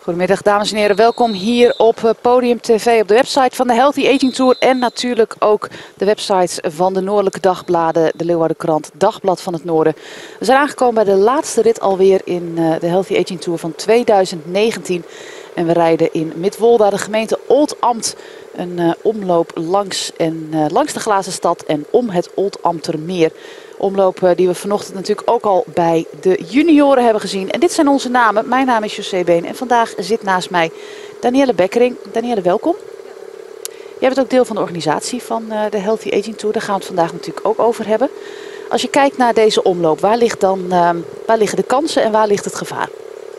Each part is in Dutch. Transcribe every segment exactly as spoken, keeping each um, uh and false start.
Goedemiddag dames en heren, welkom hier op Podium T V op de website van de Healthy Aging Tour en natuurlijk ook de websites van de Noordelijke Dagbladen, de Leeuwardenkrant, Dagblad van het Noorden. We zijn aangekomen bij de laatste rit alweer in de Healthy Aging Tour van tweeduizend negentien en we rijden in Midwolda, de gemeente Oldambt, een uh, omloop langs, en, uh, langs de Glazen Stad en om het Oldambtermeer. Omloop uh, die we vanochtend natuurlijk ook al bij de junioren hebben gezien. En dit zijn onze namen. Mijn naam is José Been en vandaag zit naast mij Danielle Bekkering. Danielle, welkom. Jij bent ook deel van de organisatie van uh, de Healthy Aging Tour. Daar gaan we het vandaag natuurlijk ook over hebben. Als je kijkt naar deze omloop, waar, ligt dan, uh, waar liggen de kansen en waar ligt het gevaar?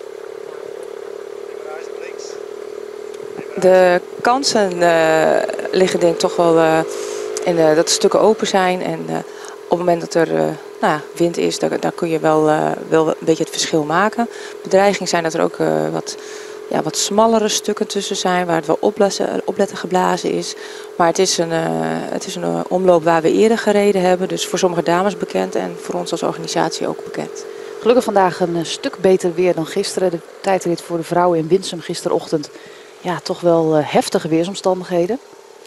De kansen uh, liggen denk ik toch wel uh, in uh, dat de stukken open zijn. En uh, op het moment dat er uh, nou, wind is, daar, daar kun je wel, uh, wel een beetje het verschil maken. Bedreiging zijn dat er ook uh, wat, ja, wat smallere stukken tussen zijn, waar het wel opletten, opletten geblazen is. Maar het is, een, uh, het is een uh, omloop waar we eerder gereden hebben. Dus voor sommige dames bekend en voor ons als organisatie ook bekend. Gelukkig vandaag een uh, stuk beter weer dan gisteren. De tijdrit voor de vrouwen in Winsum gisterochtend. Ja, toch wel uh, heftige weersomstandigheden.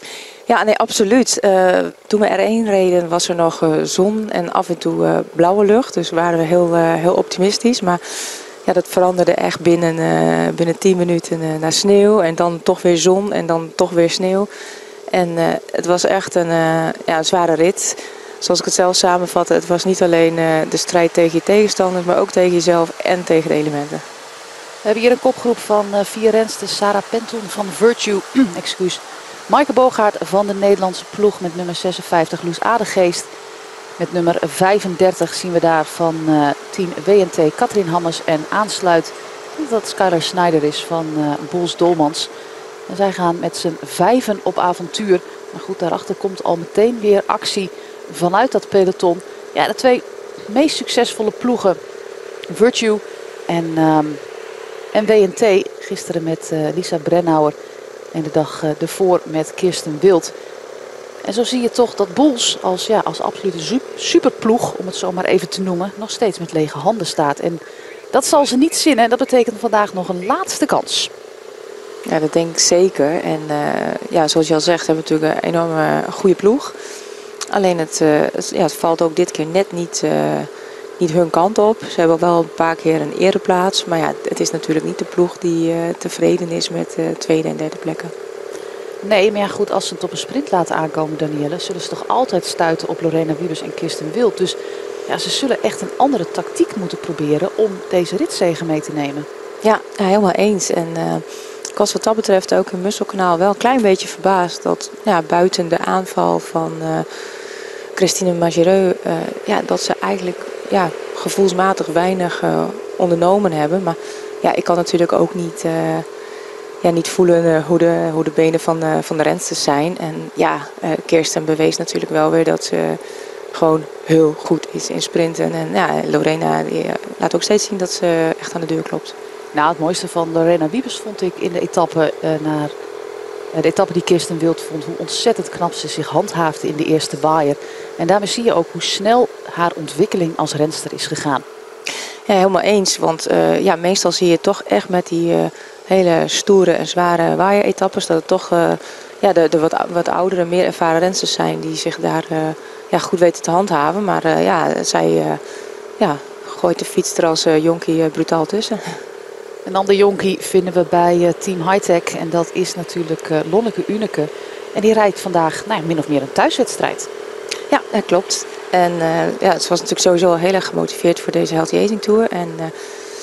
Ja, nee, absoluut. Uh, toen we R één reden was er nog uh, zon en af en toe uh, blauwe lucht. Dus waren we heel, uh, heel optimistisch. Maar ja, dat veranderde echt binnen, uh, binnen tien minuten uh, naar sneeuw. En dan toch weer zon en dan toch weer sneeuw. En uh, het was echt een, uh, ja, een zware rit. Zoals ik het zelf samenvatte, het was niet alleen uh, de strijd tegen je tegenstanders, maar ook tegen jezelf en tegen de elementen. We hebben hier een kopgroep van uh, vier rensters. Sarah Penton van Virtue, excuus. Maaike Bogaert van de Nederlandse ploeg met nummer zesenvijftig. Loes Adegeest met nummer vijfendertig zien we daar van uh, team W N T. Katrien Hammers en aansluit. Ik denk dat het Skylar Schneider is van uh, Boels Dolmans. En zij gaan met z'n vijven op avontuur. Maar goed, daarachter komt al meteen weer actie vanuit dat peloton. Ja, de twee meest succesvolle ploegen. Virtue en... Um, En W N T, gisteren met uh, Lisa Brennauer en de dag uh, ervoor met Kirsten Wild. En zo zie je toch dat Boels als, ja, als absolute superploeg, om het zo maar even te noemen, nog steeds met lege handen staat. En dat zal ze niet zinnen en dat betekent vandaag nog een laatste kans. Ja, dat denk ik zeker. En uh, ja, zoals je al zegt, hebben we natuurlijk een enorme goede ploeg. Alleen het, uh, het, ja, het valt ook dit keer net niet... Uh, Niet hun kant op. Ze hebben wel een paar keer een ereplaats. Maar ja, het is natuurlijk niet de ploeg die uh, tevreden is met uh, tweede en derde plekken. Nee, maar ja goed, als ze het op een sprint laten aankomen, Danielle, zullen ze toch altijd stuiten op Lorena Wiebes en Kirsten Wild. Dus ja, ze zullen echt een andere tactiek moeten proberen om deze ritzege mee te nemen. Ja, ja helemaal eens. En uh, ik was wat dat betreft ook in Musselkanaal wel een klein beetje verbaasd dat ja, buiten de aanval van uh, Christine Majereux, uh, ja, dat ze eigenlijk... Ja, gevoelsmatig weinig uh, ondernomen hebben. Maar ja, ik kan natuurlijk ook niet, uh, ja, niet voelen uh, hoe, de, hoe de benen van, uh, van de rensters zijn. En ja, uh, Kirsten bewees natuurlijk wel weer dat ze gewoon heel goed is in sprinten. En ja, Lorena die, uh, laat ook steeds zien dat ze echt aan de deur klopt. Nou, het mooiste van Lorena Wiebes vond ik in de etappe uh, naar... De etappe die Kirsten Wild vond, hoe ontzettend knap ze zich handhaafde in de eerste waaier. En daarmee zie je ook hoe snel haar ontwikkeling als renster is gegaan. Ja, helemaal eens. Want uh, ja, meestal zie je toch echt met die uh, hele stoere en zware waaier-etappes... dat het toch uh, ja, de, de wat, wat oudere, meer ervaren rensters zijn... die zich daar uh, ja, goed weten te handhaven. Maar uh, ja, zij uh, ja, gooit de fiets er als uh, jonkie uh, brutaal tussen. Een ander jonkie vinden we bij uh, Team Hightech. En dat is natuurlijk uh, Lonneke Uneke. En die rijdt vandaag nou, min of meer een thuiswedstrijd. Ja, dat klopt. En uh, ja, ze was natuurlijk sowieso heel erg gemotiveerd voor deze Healthy Aging Tour. En uh,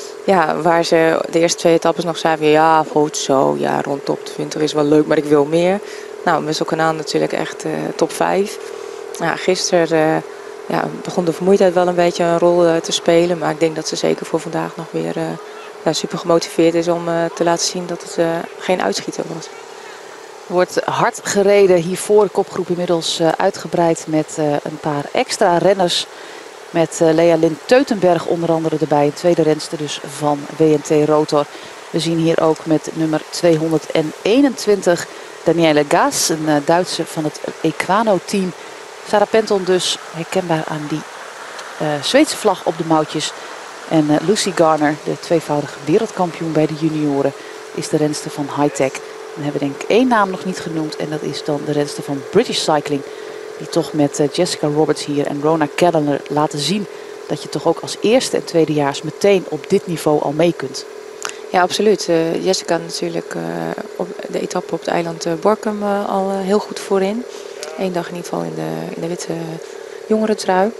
ja, waar ze de eerste twee etappes nog zei van ja, goed zo, ja, rond top twintig is wel leuk, maar ik wil meer. Nou, Musselkanaal natuurlijk echt uh, top vijf. Ja, gisteren uh, ja, begon de vermoeidheid wel een beetje een rol uh, te spelen. Maar ik denk dat ze zeker voor vandaag nog weer... Uh, Ja, super gemotiveerd is om uh, te laten zien dat het uh, geen uitschieter was. Er wordt hard gereden. Hiervoor de kopgroep inmiddels uh, uitgebreid met uh, een paar extra renners. Met uh, Lea Lynn Teutenberg onder andere erbij. Een tweede renster dus van W N T Rotor. We zien hier ook met nummer tweehonderdeenentwintig Danielle Gaas. Een uh, Duitse van het Equano team. Sarah Penton dus herkenbaar aan die uh, Zweedse vlag op de mouwtjes. En uh, Lucy Garner, de tweevoudige wereldkampioen bij de junioren. is de renster van Hi-Tech. Dan hebben we denk ik één naam nog niet genoemd. En dat is dan de renster van British Cycling. Die toch met uh, Jessica Roberts hier en Rona Kelleher laten zien dat je toch ook als eerste en tweedejaars meteen op dit niveau al mee kunt. Ja, absoluut. Uh, Jessica natuurlijk uh, op de etappe op het eiland uh, Borkum uh, al uh, heel goed voorin. Eén dag in ieder geval in de, in de witte uh, jongerentrui.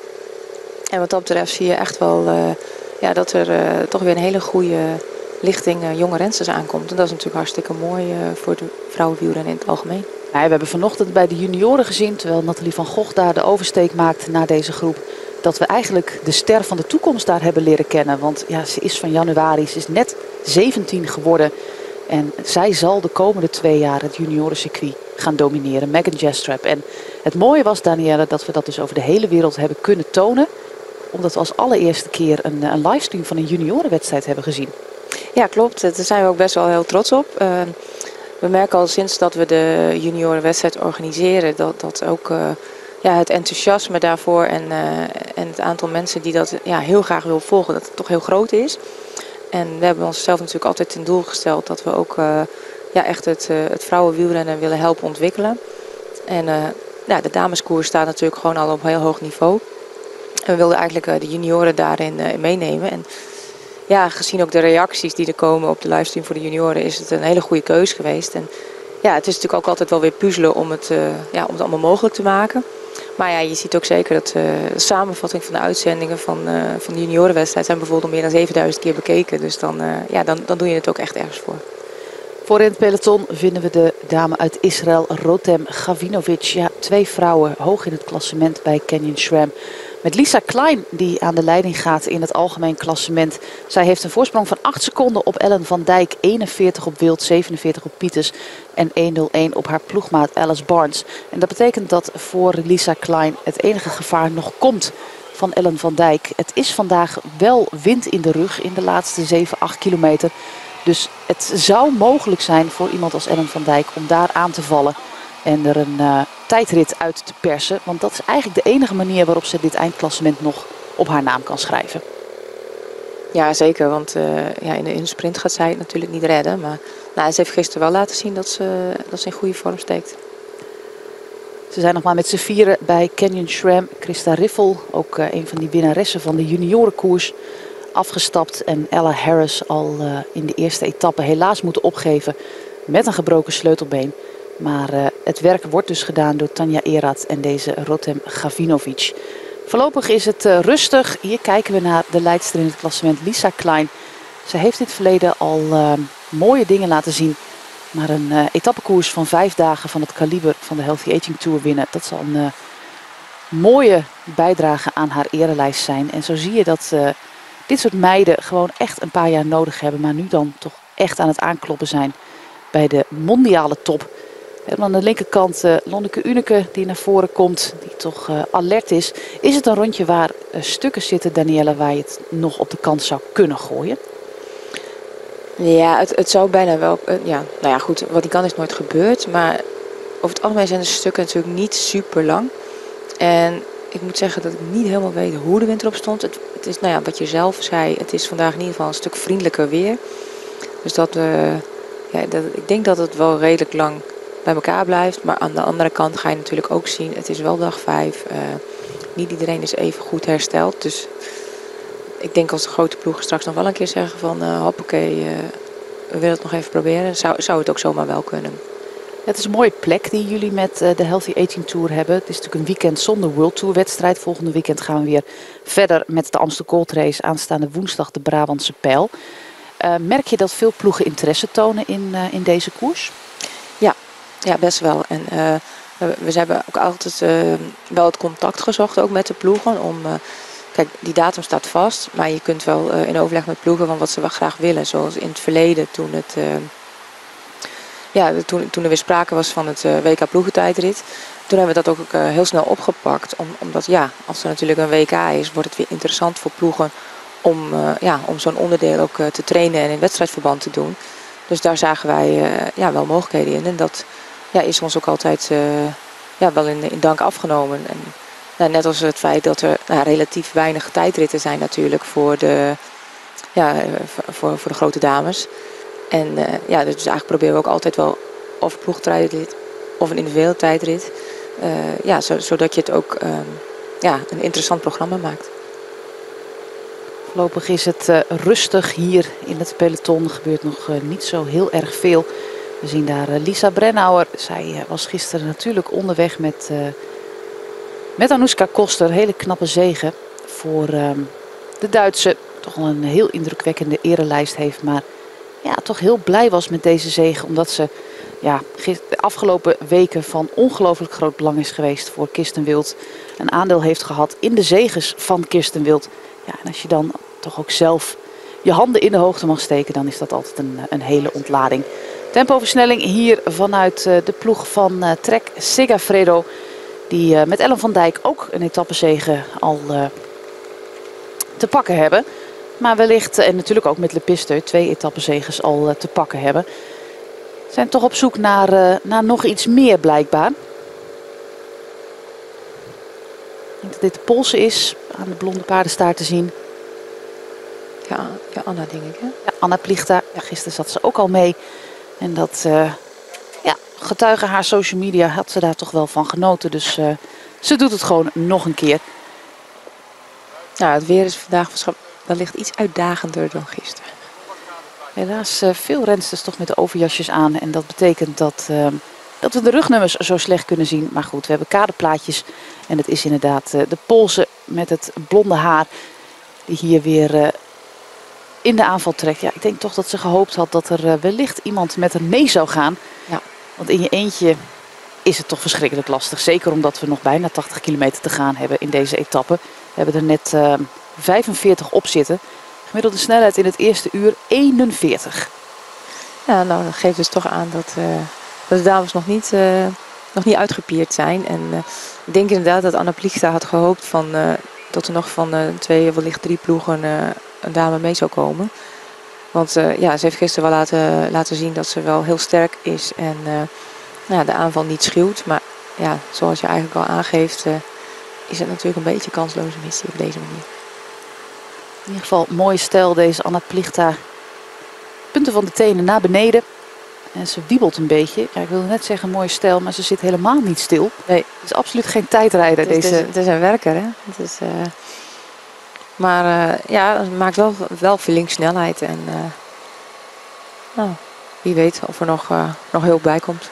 En wat dat betreft zie je echt wel uh, ja, dat er uh, toch weer een hele goede lichting uh, jonge rensters aankomt. En dat is natuurlijk hartstikke mooi uh, voor de vrouwenwielrennen in het algemeen. Ja, we hebben vanochtend bij de junioren gezien, terwijl Nathalie van Gogh daar de oversteek maakte naar deze groep, dat we eigenlijk de ster van de toekomst daar hebben leren kennen. Want ja, ze is van januari, ze is net zeventien geworden. En zij zal de komende twee jaar het juniorencircuit gaan domineren. Megan Jastrab. En het mooie was, Danielle, dat we dat dus over de hele wereld hebben kunnen tonen. Omdat we als allereerste keer een, een livestream van een juniorenwedstrijd hebben gezien. Ja, klopt. Daar zijn we ook best wel heel trots op. Uh, we merken al sinds dat we de juniorenwedstrijd organiseren dat, dat ook uh, ja, het enthousiasme daarvoor en, uh, en het aantal mensen die dat ja, heel graag wil volgen, dat het toch heel groot is. En we hebben onszelf natuurlijk altijd ten doel gesteld dat we ook uh, ja, echt het, uh, het vrouwenwielrennen willen helpen ontwikkelen. En uh, ja, de dameskoers staat natuurlijk gewoon al op heel hoog niveau. En we wilden eigenlijk uh, de junioren daarin uh, meenemen. En ja, gezien ook de reacties die er komen op de livestream voor de junioren, is het een hele goede keus geweest. En ja, het is natuurlijk ook altijd wel weer puzzelen om het, uh, ja, om het allemaal mogelijk te maken. Maar ja, je ziet ook zeker dat uh, de samenvatting van de uitzendingen van, uh, van de juniorenwedstrijd zijn bijvoorbeeld meer dan zevenduizend keer bekeken. Dus dan, uh, ja, dan, dan doe je het ook echt ergens voor. Voor in het peloton vinden we de dame uit Israël, Rotem Gavinovic. Ja, twee vrouwen hoog in het klassement bij Canyon SRAM. Met Lisa Klein die aan de leiding gaat in het algemeen klassement. Zij heeft een voorsprong van acht seconden op Ellen van Dijk. eenenveertig op Wild, zevenenveertig op Pieters. En honderdéén op haar ploegmaat Alice Barnes. En dat betekent dat voor Lisa Klein het enige gevaar nog komt van Ellen van Dijk. Het is vandaag wel wind in de rug in de laatste zeven, acht kilometer. Dus het zou mogelijk zijn voor iemand als Ellen van Dijk om daar aan te vallen. En er een uh, tijdrit uit te persen. Want dat is eigenlijk de enige manier waarop ze dit eindklassement nog op haar naam kan schrijven. Ja, zeker. Want uh, ja, in, de, in de sprint gaat zij het natuurlijk niet redden. Maar nou, ze heeft gisteren wel laten zien dat ze, dat ze in goede vorm steekt. Ze zijn nog maar met z'n vieren bij Canyon SRAM. Christa Riffel, ook uh, een van die winnaressen van de juniorenkoers, afgestapt. En Ella Harris al uh, in de eerste etappe helaas moeten opgeven met een gebroken sleutelbeen. Maar uh, het werk wordt dus gedaan door Tanja Erath en deze Rotem Gavinovic. Voorlopig is het uh, rustig. Hier kijken we naar de leidster in het klassement, Lisa Klein. Ze heeft in het verleden al uh, mooie dingen laten zien. Maar een uh, etappekoers van vijf dagen van het kaliber van de Healthy Aging Tour winnen, dat zal een uh, mooie bijdrage aan haar erelijst zijn. En zo zie je dat uh, dit soort meiden gewoon echt een paar jaar nodig hebben. Maar nu dan toch echt aan het aankloppen zijn bij de mondiale top. En aan de linkerkant uh, Lonneke Uneke die naar voren komt, die toch uh, alert is. Is het een rondje waar uh, stukken zitten, Danielle, waar je het nog op de kant zou kunnen gooien? Ja, het, het zou bijna wel... Uh, ja, nou ja, goed, wat die kan is nooit gebeurd. Maar over het algemeen zijn de stukken natuurlijk niet super lang. En ik moet zeggen dat ik niet helemaal weet hoe de wind erop stond. Het, het is, nou ja, wat je zelf zei, het is vandaag in ieder geval een stuk vriendelijker weer. Dus dat, uh, ja, dat, ik denk dat het wel redelijk lang bij elkaar blijft. Maar aan de andere kant ga je natuurlijk ook zien, het is wel dag vijf. Uh, niet iedereen is even goed hersteld. Dus ik denk als de grote ploegen straks nog wel een keer zeggen van uh, hoppakee, uh, we willen het nog even proberen. Zou, zou het ook zomaar wel kunnen. Het is een mooie plek die jullie met uh, de Healthy Aging Tour hebben. Het is natuurlijk een weekend zonder World Tour wedstrijd. Volgende weekend gaan we weer verder met de Amstel Gold Race. Aanstaande woensdag de Brabantse Pijl. Uh, merk je dat veel ploegen interesse tonen in, uh, in deze koers? Ja, ja, best wel. En uh, we, we hebben ook altijd uh, wel het contact gezocht ook met de ploegen. Om, uh, kijk, die datum staat vast. Maar je kunt wel uh, in overleg met ploegen van wat ze wel graag willen. Zoals in het verleden toen het... Uh, Ja, toen, toen er weer sprake was van het uh, W K ploegentijdrit. Toen hebben we dat ook uh, heel snel opgepakt. Om, omdat ja, als er natuurlijk een W K is, wordt het weer interessant voor ploegen om, uh, ja, om zo'n onderdeel ook uh, te trainen en in wedstrijdverband te doen. Dus daar zagen wij uh, ja, wel mogelijkheden in. En dat ja, is ons ook altijd uh, ja, wel in, in dank afgenomen. En, nou, net als het feit dat er nou, relatief weinig tijdritten zijn natuurlijk voor de, ja, voor, voor de grote dames. En uh, ja, dus eigenlijk proberen we ook altijd wel of een ploegtijdrit of een individuele tijdrit. Uh, ja, zo, zodat je het ook um, ja, een interessant programma maakt. Voorlopig is het uh, rustig hier in het peloton. Er gebeurt nog uh, niet zo heel erg veel. We zien daar uh, Lisa Brennauer. Zij uh, was gisteren natuurlijk onderweg met, uh, met Anouska Koster. Hele knappe zege voor uh, de Duitse. Toch wel een heel indrukwekkende erelijst heeft. Maar ja, toch heel blij was met deze zege. Omdat ze ja, de afgelopen weken van ongelooflijk groot belang is geweest voor Kirsten Wild. Een aandeel heeft gehad in de zeges van Kirsten Wild. Ja, en als je dan toch ook zelf je handen in de hoogte mag steken, dan is dat altijd een, een hele ontlading. Tempoversnelling hier vanuit uh, de ploeg van uh, Trek Segafredo. Die uh, met Ellen van Dijk ook een etappezege al uh, te pakken hebben. Maar wellicht, en natuurlijk ook met Le Piste, twee etappezeges al uh, te pakken hebben. Zijn toch op zoek naar, uh, naar nog iets meer blijkbaar. Ik denk dat dit de Poolse is, aan de blonde paardenstaart te zien. Ja, ja Anna denk ik hè? Ja, Anna Plichta. Ja, gisteren zat ze ook al mee. En dat, uh, ja, getuige haar social media had ze daar toch wel van genoten. Dus uh, ze doet het gewoon nog een keer. Nou, het weer is vandaag wellicht iets uitdagender dan gisteren. Helaas uh, veel rensters toch met de overjasjes aan. En dat betekent dat, uh, dat we de rugnummers zo slecht kunnen zien. Maar goed, we hebben kaderplaatjes. En het is inderdaad uh, de Poolse met het blonde haar die hier weer uh, in de aanval trekt. Ja, ik denk toch dat ze gehoopt had dat er uh, wellicht iemand met haar mee zou gaan. Ja. Want in je eentje is het toch verschrikkelijk lastig. Zeker omdat we nog bijna tachtig kilometer te gaan hebben in deze etappe. We hebben er net uh, vijfenveertig op zitten. Gemiddelde snelheid in het eerste uur eenenveertig. Ja, nou dat geeft dus toch aan dat, uh, dat de dames nog niet, uh, nog niet uitgepierd zijn. En uh, ik denk inderdaad dat Anna Plichta had gehoopt van, uh, dat er nog van uh, twee, wellicht drie ploegen uh, een dame mee zou komen. Want uh, ja, ze heeft gisteren wel laten, laten zien dat ze wel heel sterk is en uh, ja, de aanval niet schuwt. Maar ja, zoals je eigenlijk al aangeeft, uh, is het natuurlijk een beetje een kansloze missie op deze manier. In ieder geval mooie stijl deze Anna Plichta. Punten van de tenen naar beneden. En ze wiebelt een beetje. Ja, ik wilde net zeggen mooie stijl, maar ze zit helemaal niet stil. Nee, het is absoluut geen tijdrijder. Het is, deze... het is, het is een werker, hè. Het is, uh... Maar uh, ja, het maakt wel, wel flink snelheid. En uh... nou, wie weet of er nog, uh, nog heel bij komt.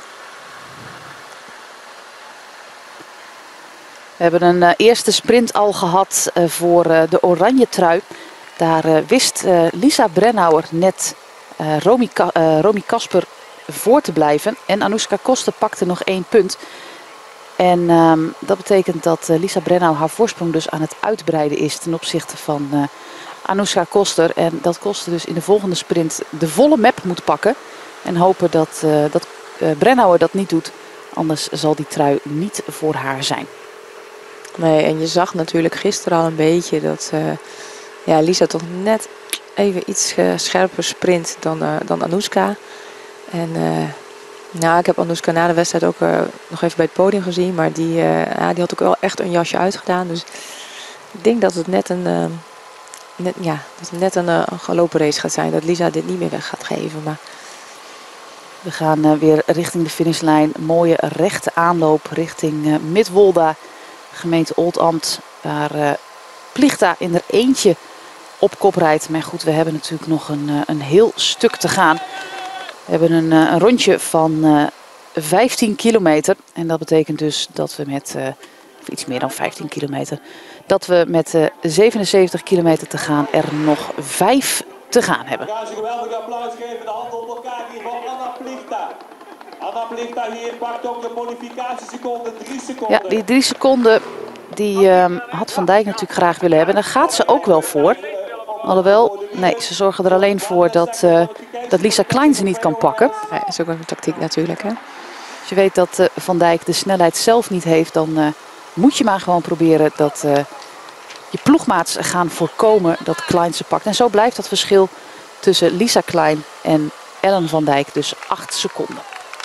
We hebben een uh, eerste sprint al gehad uh, voor uh, de oranje trui. Daar uh, wist uh, Lisa Brennauer net uh, Romy, Ka uh, Romy Kasper voor te blijven. En Anouska Koster pakte nog één punt. En um, dat betekent dat uh, Lisa Brennauer haar voorsprong dus aan het uitbreiden is ten opzichte van uh, Anouska Koster. En dat Koster dus in de volgende sprint de volle map moet pakken. En hopen dat, uh, dat uh, Brennauer dat niet doet. Anders zal die trui niet voor haar zijn. Nee, en je zag natuurlijk gisteren al een beetje dat uh, ja, Lisa toch net even iets uh, scherper sprint dan, uh, dan Anouska. En uh, nou, ik heb Anouska na de wedstrijd ook uh, nog even bij het podium gezien. Maar die, uh, ja, die had ook wel echt een jasje uitgedaan. Dus ik denk dat het net een, uh, net, ja, dat het net een, uh, een gelopen race gaat zijn. Dat Lisa dit niet meer weg gaat geven. Maar we gaan uh, weer richting de finishlijn. Mooie rechte aanloop richting uh, Midwolda. Gemeente Oldambt, waar uh, Plichta in er eentje op kop rijdt. Maar goed, we hebben natuurlijk nog een, uh, een heel stuk te gaan. We hebben een, uh, een rondje van uh, vijftien kilometer. En dat betekent dus dat we met, uh, of iets meer dan vijftien kilometer, dat we met uh, zevenenzeventig kilometer te gaan er nog vijf te gaan hebben. We gaan ze een geweldig applaus geven. De hand op elkaar hier van Anna Plichta. Anna Plichta hier pakt ook de bonificatieseconden, drie seconden. Ja, die drie seconden die um, had Van Dijk natuurlijk graag willen hebben. En daar gaat ze ook wel voor. Alhoewel, nee, ze zorgen er alleen voor dat, uh, dat Lisa Klein ze niet kan pakken. ja, dat is ook een tactiek natuurlijk, hè. Als je weet dat uh, Van Dijk de snelheid zelf niet heeft, dan uh, moet je maar gewoon proberen dat uh, je ploegmaats gaan voorkomen dat Klein ze pakt. En zo blijft dat verschil tussen Lisa Klein en Ellen van Dijk dus acht seconden.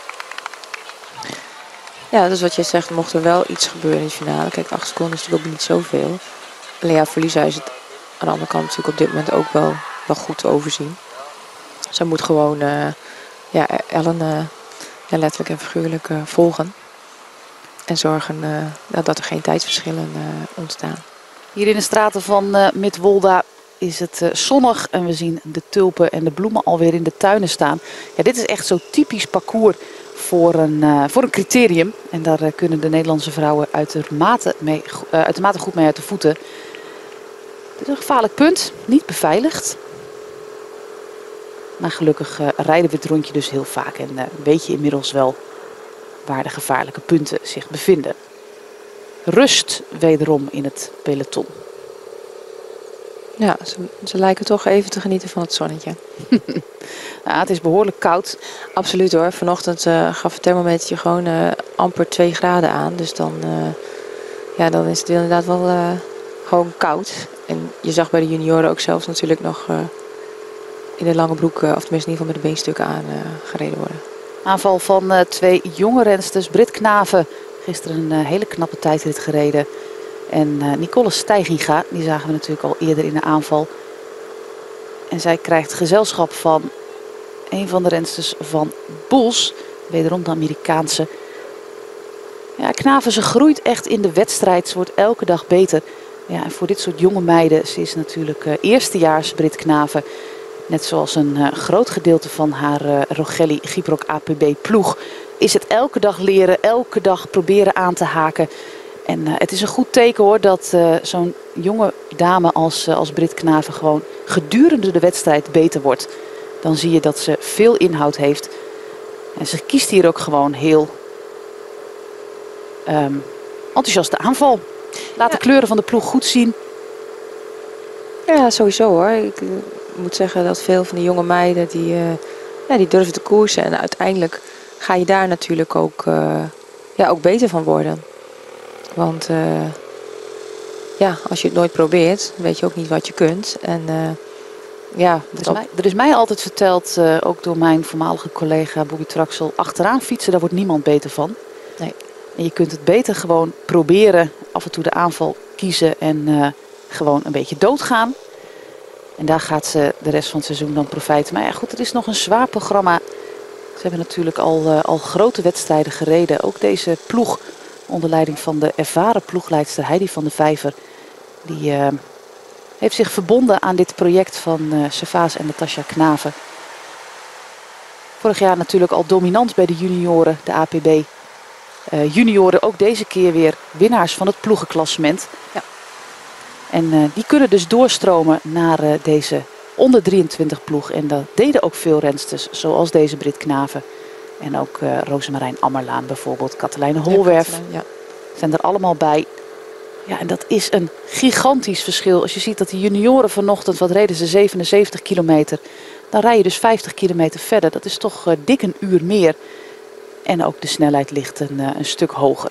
Ja, dus wat jij zegt, mocht er wel iets gebeuren in de finale. Kijk, acht seconden is natuurlijk ook niet zoveel. Alleen ja, voor Lisa is het aan de andere kant natuurlijk op dit moment ook wel, wel goed te overzien. ze moet gewoon uh, ja, Ellen uh, ja, letterlijk en figuurlijk uh, volgen. En zorgen uh, dat er geen tijdsverschillen uh, ontstaan. Hier in de straten van uh, Midwolda is het uh, zonnig en we zien de tulpen en de bloemen alweer in de tuinen staan. Ja, dit is echt zo typisch parcours voor een, uh, voor een criterium. En daar uh, kunnen de Nederlandse vrouwen uitermate, mee, uh, uitermate goed mee uit de voeten. Dit is een gevaarlijk punt, niet beveiligd. Maar gelukkig uh, rijden we het rondje dus heel vaak en uh, weet je inmiddels wel waar de gevaarlijke punten zich bevinden. Rust wederom in het peloton. Ja, ze, ze lijken toch even te genieten van het zonnetje. Nou, het is behoorlijk koud. Absoluut hoor. Vanochtend uh, gaf het thermometertje gewoon uh, amper twee graden aan. Dus dan, uh, ja, dan is het inderdaad wel uh, gewoon koud. En je zag bij de junioren ook zelfs natuurlijk nog uh, in de lange broek, uh, of tenminste in ieder geval met de beenstukken aan uh, gereden worden. Aanval van uh, twee jonge rensters. Brit Knaven, gisteren een uh, hele knappe tijdrit gereden. En uh, Nicole Stijginga, die zagen we natuurlijk al eerder in de aanval. En zij krijgt gezelschap van een van de rensters van Boels. Wederom de Amerikaanse. Ja, Knaven, ze groeit echt in de wedstrijd. Ze wordt elke dag beter. Ja, en voor dit soort jonge meiden, ze is natuurlijk uh, eerstejaars Brit Knaven. Net zoals een uh, groot gedeelte van haar uh, Rogelli Gyproc A P B ploeg. Is het elke dag leren, elke dag proberen aan te haken. En uh, het is een goed teken hoor dat uh, zo'n jonge dame als, uh, als Brit Knaven gewoon gedurende de wedstrijd beter wordt. Dan zie je dat ze veel inhoud heeft. En ze kiest hier ook gewoon heel um, enthousiast de aanval. Laat ja. de kleuren van de ploeg goed zien. Ja, sowieso hoor. Ik uh, moet zeggen dat veel van die jonge meiden die, uh, ja, die durven te koersen. En uiteindelijk ga je daar natuurlijk ook, uh, ja, ook beter van worden. Want uh, ja, als je het nooit probeert, weet je ook niet wat je kunt. En uh, ja, er is, mij, er is mij altijd verteld, uh, ook door mijn voormalige collega Bobby Traxel, achteraan fietsen, daar wordt niemand beter van. Nee. En je kunt het beter gewoon proberen, af en toe de aanval kiezen en uh, gewoon een beetje doodgaan. En daar gaat ze de rest van het seizoen dan profijten. Maar ja goed, het is nog een zwaar programma. Ze hebben natuurlijk al, uh, al grote wedstrijden gereden. Ook deze ploeg onder leiding van de ervaren ploegleidster Heidi van der Vijver. Die uh, heeft zich verbonden aan dit project van uh, Servaas en Natasja Knaven. Vorig jaar natuurlijk al dominant bij de junioren, de A P B. Uh, junioren ook deze keer weer winnaars van het ploegenklassement. Ja. En uh, die kunnen dus doorstromen naar uh, deze onder drieëntwintig ploeg. En dat deden ook veel rensters, zoals deze Brit Knaven. En ook uh, Rosemarijn Ammerlaan bijvoorbeeld, Katelijne Holwerf. Ja, ja. Zijn er allemaal bij. Ja, en dat is een gigantisch verschil. Als je ziet dat de junioren vanochtend, wat reden ze, zevenenzeventig kilometer. Dan rij je dus vijftig kilometer verder. Dat is toch uh, dik een uur meer. En ook de snelheid ligt een, uh, een stuk hoger.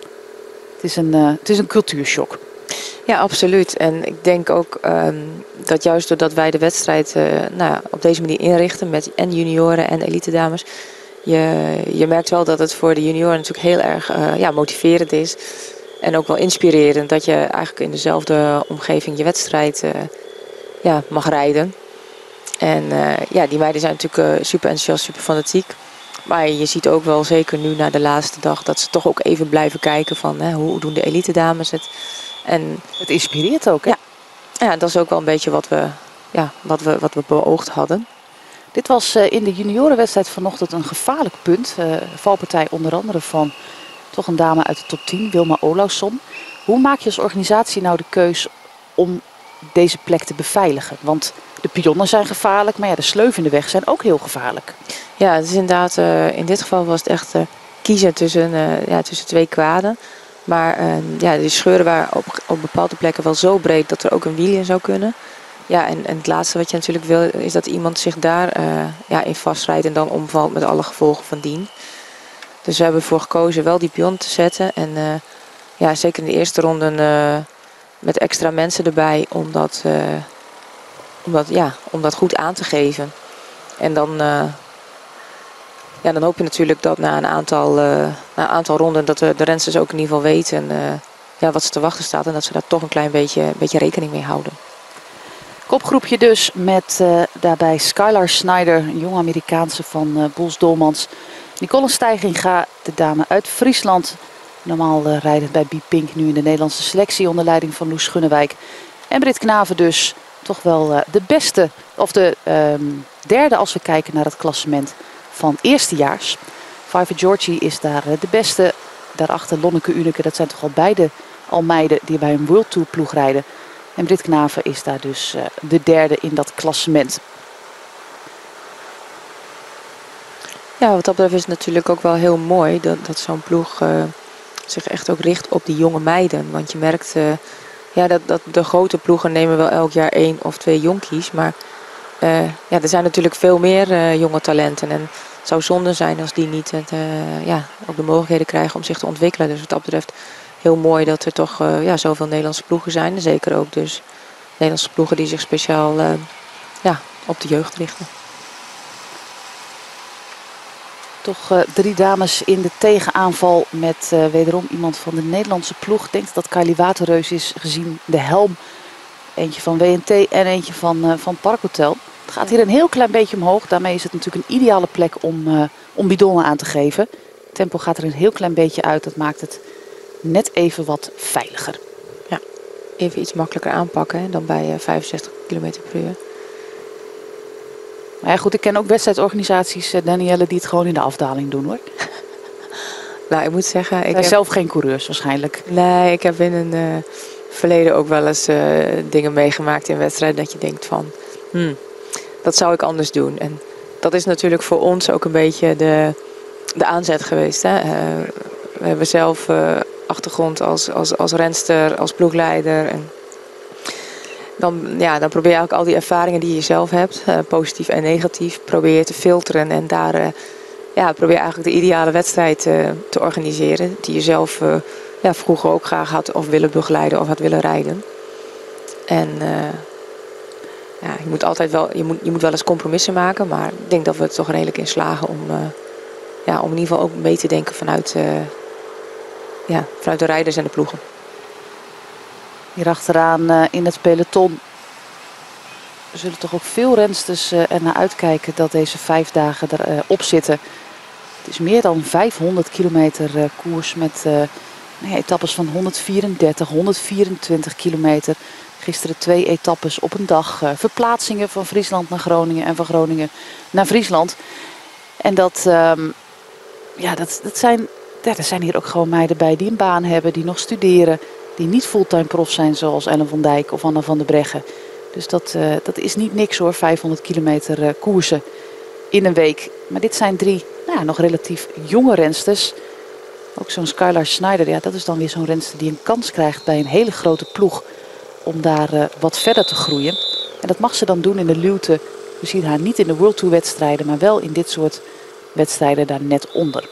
Het is een, uh, het is een cultuurshock. Ja, absoluut. En ik denk ook um, dat juist doordat wij de wedstrijd uh, nou, op deze manier inrichten met en junioren en elite dames. Je, je merkt wel dat het voor de junioren natuurlijk heel erg uh, ja, motiverend is. En ook wel inspirerend dat je eigenlijk in dezelfde omgeving je wedstrijd uh, ja, mag rijden. En uh, ja, die meiden zijn natuurlijk uh, super enthousiast, super fanatiek. Maar je ziet ook wel, zeker nu na de laatste dag, dat ze toch ook even blijven kijken van hè, hoe doen de elite dames het. En het inspireert ook, hè? Ja, ja, dat is ook wel een beetje wat we, ja, wat we, wat we beoogd hadden. Dit was uh, in de juniorenwedstrijd vanochtend een gevaarlijk punt. Uh, valpartij onder andere van toch een dame uit de top tien, Wilma Olausson. Hoe maak je als organisatie nou de keus om deze plek te beveiligen? Want de pionnen zijn gevaarlijk, maar ja, de sleuven in de weg zijn ook heel gevaarlijk. Ja, het is inderdaad, uh, in dit geval was het echt uh, kiezen tussen, uh, ja, tussen twee kwaden. Maar uh, ja, die scheuren waren op, op bepaalde plekken wel zo breed dat er ook een wiel in zou kunnen. Ja, en, en het laatste wat je natuurlijk wil is dat iemand zich daar uh, ja, in vastrijdt en dan omvalt met alle gevolgen van dien. Dus we hebben ervoor gekozen wel die pion te zetten. En uh, ja, zeker in de eerste ronde uh, met extra mensen erbij om dat, uh, om, dat, ja, om dat goed aan te geven. En dan, uh, ja, dan hoop je natuurlijk dat na een aantal, uh, na een aantal ronden dat de, de rensters ook in ieder geval weten uh, ja, wat ze te wachten staat. En dat ze daar toch een klein beetje, beetje rekening mee houden. Kopgroepje dus met uh, daarbij Skylar Snyder, een jonge Amerikaanse van uh, Boels Dolmans. Nicole Stijginga, de dame uit Friesland. Normaal uh, rijdend bij B-Pink, nu in de Nederlandse selectie onder leiding van Loes Gunnewijk. En Brit Knaven dus toch wel uh, de beste, of de um, derde als we kijken naar het klassement van eerstejaars. Fiver Georgie is daar uh, de beste. Daarachter Lonneke Uneke, dat zijn toch al beide al meiden die bij een World Tour ploeg rijden. En Brit Knaven is daar dus uh, de derde in dat klassement. Ja, wat dat betreft is het natuurlijk ook wel heel mooi dat, dat zo'n ploeg uh, zich echt ook richt op die jonge meiden. Want je merkt uh, ja, dat, dat de grote ploegen nemen wel elk jaar één of twee jonkies. Maar uh, ja, er zijn natuurlijk veel meer uh, jonge talenten. En het zou zonde zijn als die niet het, uh, ja, ook de mogelijkheden krijgen om zich te ontwikkelen. Dus wat dat betreft heel mooi dat er toch uh, ja, zoveel Nederlandse ploegen zijn. En zeker ook dus Nederlandse ploegen die zich speciaal uh, ja, op de jeugd richten. Toch uh, drie dames in de tegenaanval met uh, wederom iemand van de Nederlandse ploeg. Ik denk dat Kylie Waterreus is gezien de helm. Eentje van W en T en eentje van, uh, van Parkhotel. Het gaat hier een heel klein beetje omhoog. Daarmee is het natuurlijk een ideale plek om, uh, om bidonnen aan te geven. Het tempo gaat er een heel klein beetje uit. Dat maakt het net even wat veiliger. Ja, even iets makkelijker aanpakken hè, dan bij uh, vijfenzestig kilometer per uur. Maar ja, goed, ik ken ook wedstrijdorganisaties, uh, Danielle, die het gewoon in de afdaling doen hoor. Nou, ik moet zeggen... Ik zijn heb... zelf geen coureurs waarschijnlijk. Nee, ik heb in een uh, verleden ook wel eens uh, dingen meegemaakt in wedstrijden dat je denkt van... Hmm, dat zou ik anders doen. En dat is natuurlijk voor ons ook een beetje de, de aanzet geweest. Hè? Uh, we hebben zelf uh, achtergrond als, als, als renster, als ploegleider. En dan, ja, dan probeer je eigenlijk al die ervaringen die je zelf hebt, uh, positief en negatief, probeer je te filteren. En daar uh, ja, probeer je eigenlijk de ideale wedstrijd uh, te organiseren. Die je zelf uh, ja, vroeger ook graag had of willen begeleiden of had willen rijden. En... Uh, Ja, je moet altijd wel, je moet, je moet wel eens compromissen maken, maar ik denk dat we het toch redelijk in slagen om, uh, ja, om in ieder geval ook mee te denken vanuit, uh, ja, vanuit de rijders en de ploegen. Hier achteraan uh, in het peloton zullen toch ook veel rensters uh, er naar uitkijken dat deze vijf dagen erop uh, zitten. Het is meer dan vijfhonderd kilometer uh, koers met uh, nee, etappes van honderdvierendertig, honderdvierentwintig kilometer. Gisteren twee etappes op een dag. Uh, verplaatsingen van Friesland naar Groningen en van Groningen naar Friesland. En dat, um, ja, dat, dat zijn, ja, er zijn hier ook gewoon meiden bij die een baan hebben, die nog studeren. Die niet fulltime prof zijn zoals Ellen van Dijk of Anna van der Breggen. Dus dat, uh, dat is niet niks hoor, vijfhonderd kilometer uh, koersen in een week. Maar dit zijn drie nou ja, nog relatief jonge rensters. Ook zo'n Skylar Snyder, ja, dat is dan weer zo'n renster die een kans krijgt bij een hele grote ploeg. Om daar uh, wat verder te groeien. En dat mag ze dan doen in de luwte. We zien haar niet in de World Tour wedstrijden, maar wel in dit soort wedstrijden daar net onder.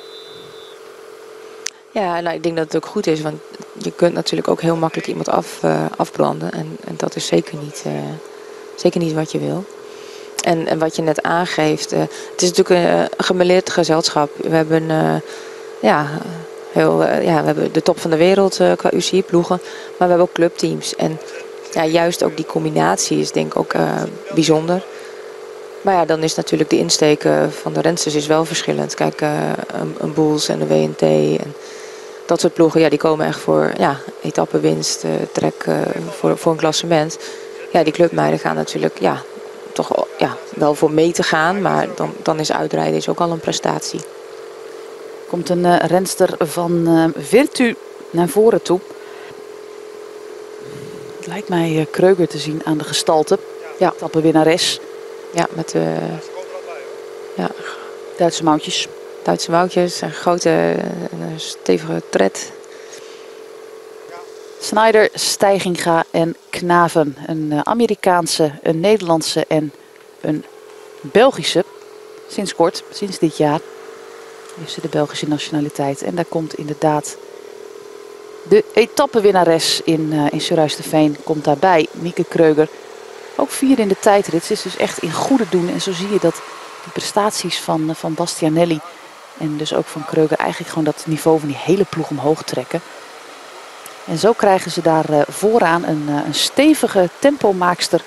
Ja, nou, ik denk dat het ook goed is, want je kunt natuurlijk ook heel makkelijk iemand af, uh, afbranden. En, en dat is zeker niet, uh, zeker niet wat je wil. En, en wat je net aangeeft, uh, het is natuurlijk een, een gemêleerd gezelschap. We hebben, uh, ja, heel, uh, ja, we hebben de top van de wereld uh, qua U C I-ploegen, maar we hebben ook clubteams. En ja, juist ook die combinatie is denk ik ook uh, bijzonder. Maar ja, dan is natuurlijk de insteek uh, van de rensters is wel verschillend. Kijk, uh, een, een Boels en de W en T en dat soort ploegen, ja, die komen echt voor ja, etappenwinst, uh, trek uh, voor, voor een klassement. Ja, die clubmeiden gaan natuurlijk ja, toch ja, wel voor mee te gaan, maar dan, dan is uitrijden is ook al een prestatie. Komt een uh, renster van uh, Virtu naar voren toe. Het lijkt mij uh, Kreuger te zien aan de gestalte. Ja, etappenwinnares. Ja, met de uh, ja, Duitse mouwtjes. Duitse mouwtjes, een grote, een stevige tred. Snyder, Stijginga en Knaven. Een uh, Amerikaanse, een Nederlandse en een Belgische. Sinds kort, sinds dit jaar, heeft ze de Belgische nationaliteit. En daar komt inderdaad de etappenwinnares in, uh, in Surhuis-de-Veen. Komt daarbij, Mieke Kreuger. Ook vier in de tijdrit. Ze is dus echt in goede doen. En zo zie je dat die prestaties van, uh, van Bastianelli en dus ook van Kreuger eigenlijk gewoon dat niveau van die hele ploeg omhoog trekken. En zo krijgen ze daar uh, vooraan een, uh, een stevige tempomaakster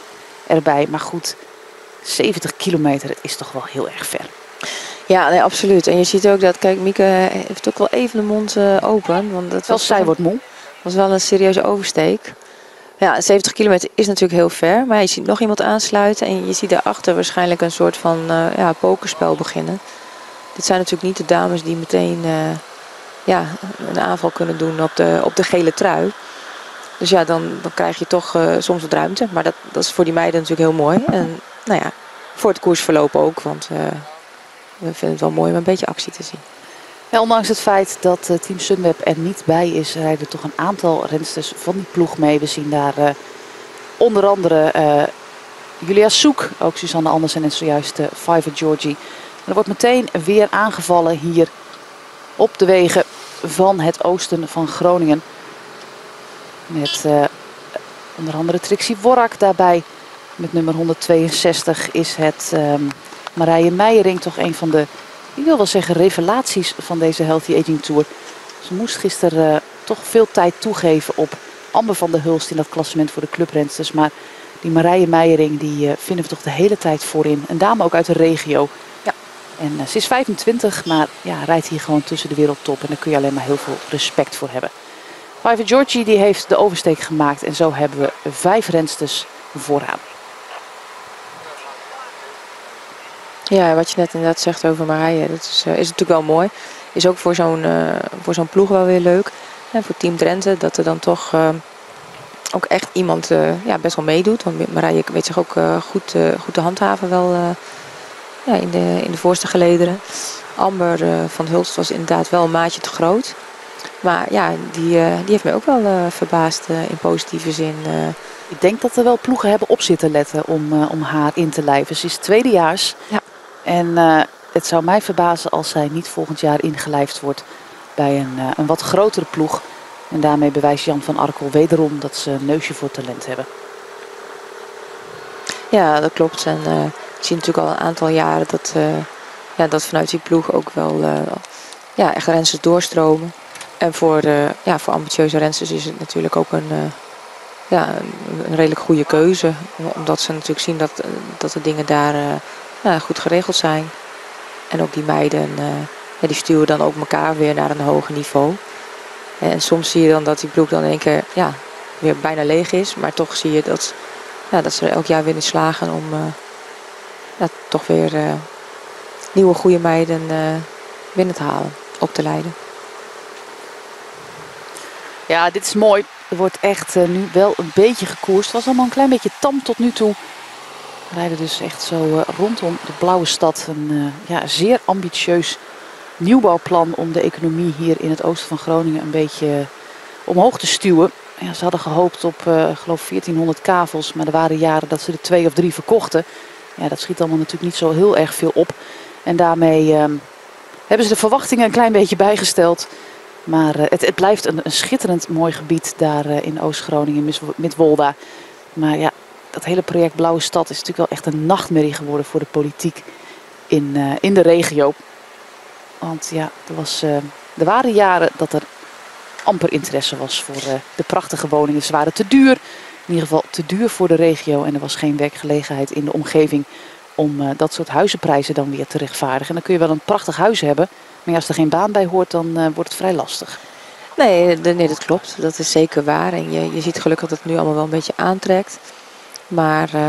erbij. Maar goed, zeventig kilometer, het is toch wel heel erg ver. Ja, nee, absoluut. En je ziet ook dat, kijk, Mieke heeft ook wel even de mond uh, open. Want dat Zelfs zij wordt moe. Was wel een serieuze oversteek. Ja, zeventig kilometer is natuurlijk heel ver. Maar je ziet nog iemand aansluiten. En je ziet daarachter waarschijnlijk een soort van uh, ja, pokerspel beginnen. Dit zijn natuurlijk niet de dames die meteen uh, ja, een aanval kunnen doen op de, op de gele trui. Dus ja, dan, dan krijg je toch uh, soms wat ruimte. Maar dat, dat is voor die meiden natuurlijk heel mooi. En nou ja, voor het koersverloop ook. Want uh, we vinden het wel mooi om een beetje actie te zien. Ja, ondanks het feit dat uh, Team Sunweb er niet bij is, rijden toch een aantal rensters van die ploeg mee. We zien daar uh, onder andere uh, Julia Soek, ook Suzanne Andersen en zojuist uh, Fiver Georgie. En er wordt meteen weer aangevallen hier op de wegen van het oosten van Groningen. Met uh, onder andere Trixie Worrak daarbij. Met nummer honderdtweeënzestig is het um, Marije Meijering, toch een van de, ik wil wel zeggen, revelaties van deze Healthy Aging Tour. Ze moest gisteren uh, toch veel tijd toegeven op Amber van der Hulst in dat klassement voor de clubrensters. Maar die Marije Meijering, die uh, vinden we toch de hele tijd voorin. Een dame ook uit de regio. Ja. En uh, ze is vijfentwintig, maar ja, rijdt hier gewoon tussen de wereldtop. En daar kun je alleen maar heel veel respect voor hebben. Fiver Georgie die heeft de oversteek gemaakt. En zo hebben we vijf rensters vooraan. Ja, wat je net inderdaad zegt over Marije, dat is, uh, is natuurlijk wel mooi. Is ook voor zo'n uh, voor zo'n ploeg wel weer leuk. En voor Team Drenthe, dat er dan toch uh, ook echt iemand uh, ja, best wel meedoet. Want Marije weet zich ook uh, goed, uh, goed te handhaven wel uh, ja, in, de, in de voorste gelederen. Amber uh, van Hulst was inderdaad wel een maatje te groot. Maar ja, die, uh, die heeft mij ook wel uh, verbaasd uh, in positieve zin. Uh. Ik denk dat er wel ploegen hebben op zitten letten om, uh, om haar in te lijven. Ze is tweedejaars. Ja. En uh, het zou mij verbazen als zij niet volgend jaar ingelijfd wordt bij een, uh, een wat grotere ploeg. En daarmee bewijst Jan van Arkel wederom dat ze een neusje voor talent hebben. Ja, dat klopt. En uh, ik zie natuurlijk al een aantal jaren dat, uh, ja, dat vanuit die ploeg ook wel uh, ja, echt rensters doorstromen. En voor, uh, ja, voor ambitieuze rensters is het natuurlijk ook een, uh, ja, een, een redelijk goede keuze. Omdat ze natuurlijk zien dat, dat de dingen daar uh, ja, goed geregeld zijn. En ook die meiden, uh, ja, die stuwen dan ook elkaar weer naar een hoger niveau. En soms zie je dan dat die ploeg dan in één keer ja, weer bijna leeg is. Maar toch zie je dat, ja, dat ze er elk jaar weer in slagen om uh, ja, toch weer uh, nieuwe goede meiden uh, binnen te halen, op te leiden. Ja, dit is mooi. Er wordt echt uh, nu wel een beetje gekoerst. Het was allemaal een klein beetje tam tot nu toe. We rijden dus echt zo uh, rondom de Blauwe Stad. Een uh, ja, zeer ambitieus nieuwbouwplan om de economie hier in het oosten van Groningen een beetje uh, omhoog te stuwen. Ja, ze hadden gehoopt op uh, geloof veertienhonderd kavels. Maar er waren jaren dat ze er twee of drie verkochten. Ja, dat schiet allemaal natuurlijk niet zo heel erg veel op. En daarmee uh, hebben ze de verwachtingen een klein beetje bijgesteld. Maar uh, het, het blijft een, een schitterend mooi gebied daar uh, in Oost-Groningen, Midwolda. Maar ja, dat hele project Blauwe Stad is natuurlijk wel echt een nachtmerrie geworden voor de politiek in, uh, in de regio. Want ja, er, was, uh, er waren jaren dat er amper interesse was voor uh, de prachtige woningen. Ze waren te duur, in ieder geval te duur voor de regio. En er was geen werkgelegenheid in de omgeving om uh, dat soort huizenprijzen dan weer te rechtvaardigen. En dan kun je wel een prachtig huis hebben. Maar als er geen baan bij hoort, dan uh, wordt het vrij lastig. Nee, nee, dat klopt. Dat is zeker waar. En je, je ziet gelukkig dat het nu allemaal wel een beetje aantrekt. Maar uh,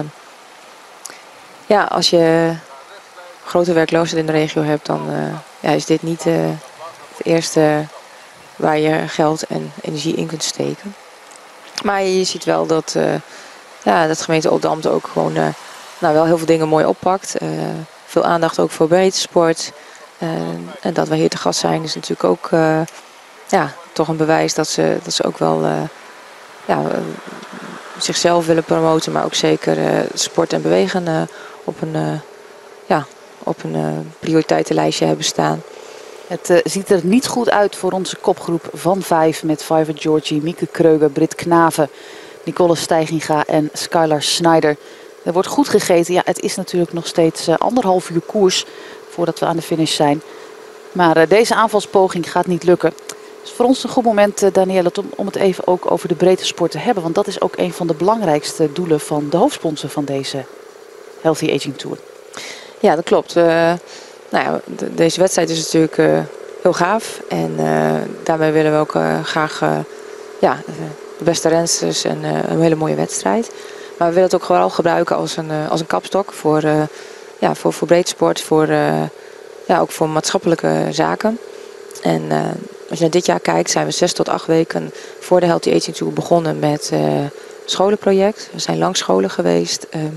ja, als je grote werkloosheid in de regio hebt, dan uh, ja, is dit niet uh, het eerste waar je geld en energie in kunt steken. Maar je ziet wel dat, uh, ja, dat gemeente Oldambt ook gewoon uh, nou, wel heel veel dingen mooi oppakt. Uh, veel aandacht ook voor breedtesport. Uh, en dat we hier te gast zijn is natuurlijk ook uh, ja, toch een bewijs dat ze, dat ze ook wel uh, ja, uh, zichzelf willen promoten. Maar ook zeker uh, sport en bewegen uh, op een, uh, ja, op een uh, prioriteitenlijstje hebben staan. Het uh, ziet er niet goed uit voor onze kopgroep van vijf met Fiver Georgie, Mieke Kreuger, Brit Knaven, Nicole Stijginga en Skylar Snyder. Er wordt goed gegeten. Ja, het is natuurlijk nog steeds uh, anderhalf uur koers voordat we aan de finish zijn. Maar uh, deze aanvalspoging gaat niet lukken. Het is voor ons een goed moment, uh, Danielle, om, om het even ook over de breedte sport te hebben. Want dat is ook een van de belangrijkste doelen van de hoofdsponsor van deze Healthy Aging Tour. Ja, dat klopt. Uh, nou ja, de, deze wedstrijd is natuurlijk uh, heel gaaf. En uh, daarmee willen we ook uh, graag uh, ja, de beste rensters en uh, een hele mooie wedstrijd. Maar we willen het ook vooral gebruiken als een, uh, als een kapstok voor, uh, ja, voor, voor breedsport, voor, uh, ja, ook voor maatschappelijke zaken. En uh, als je naar dit jaar kijkt, zijn we zes tot acht weken voor de Healthy Aging Tour begonnen met uh, scholenproject. We zijn langs scholen geweest. Uh,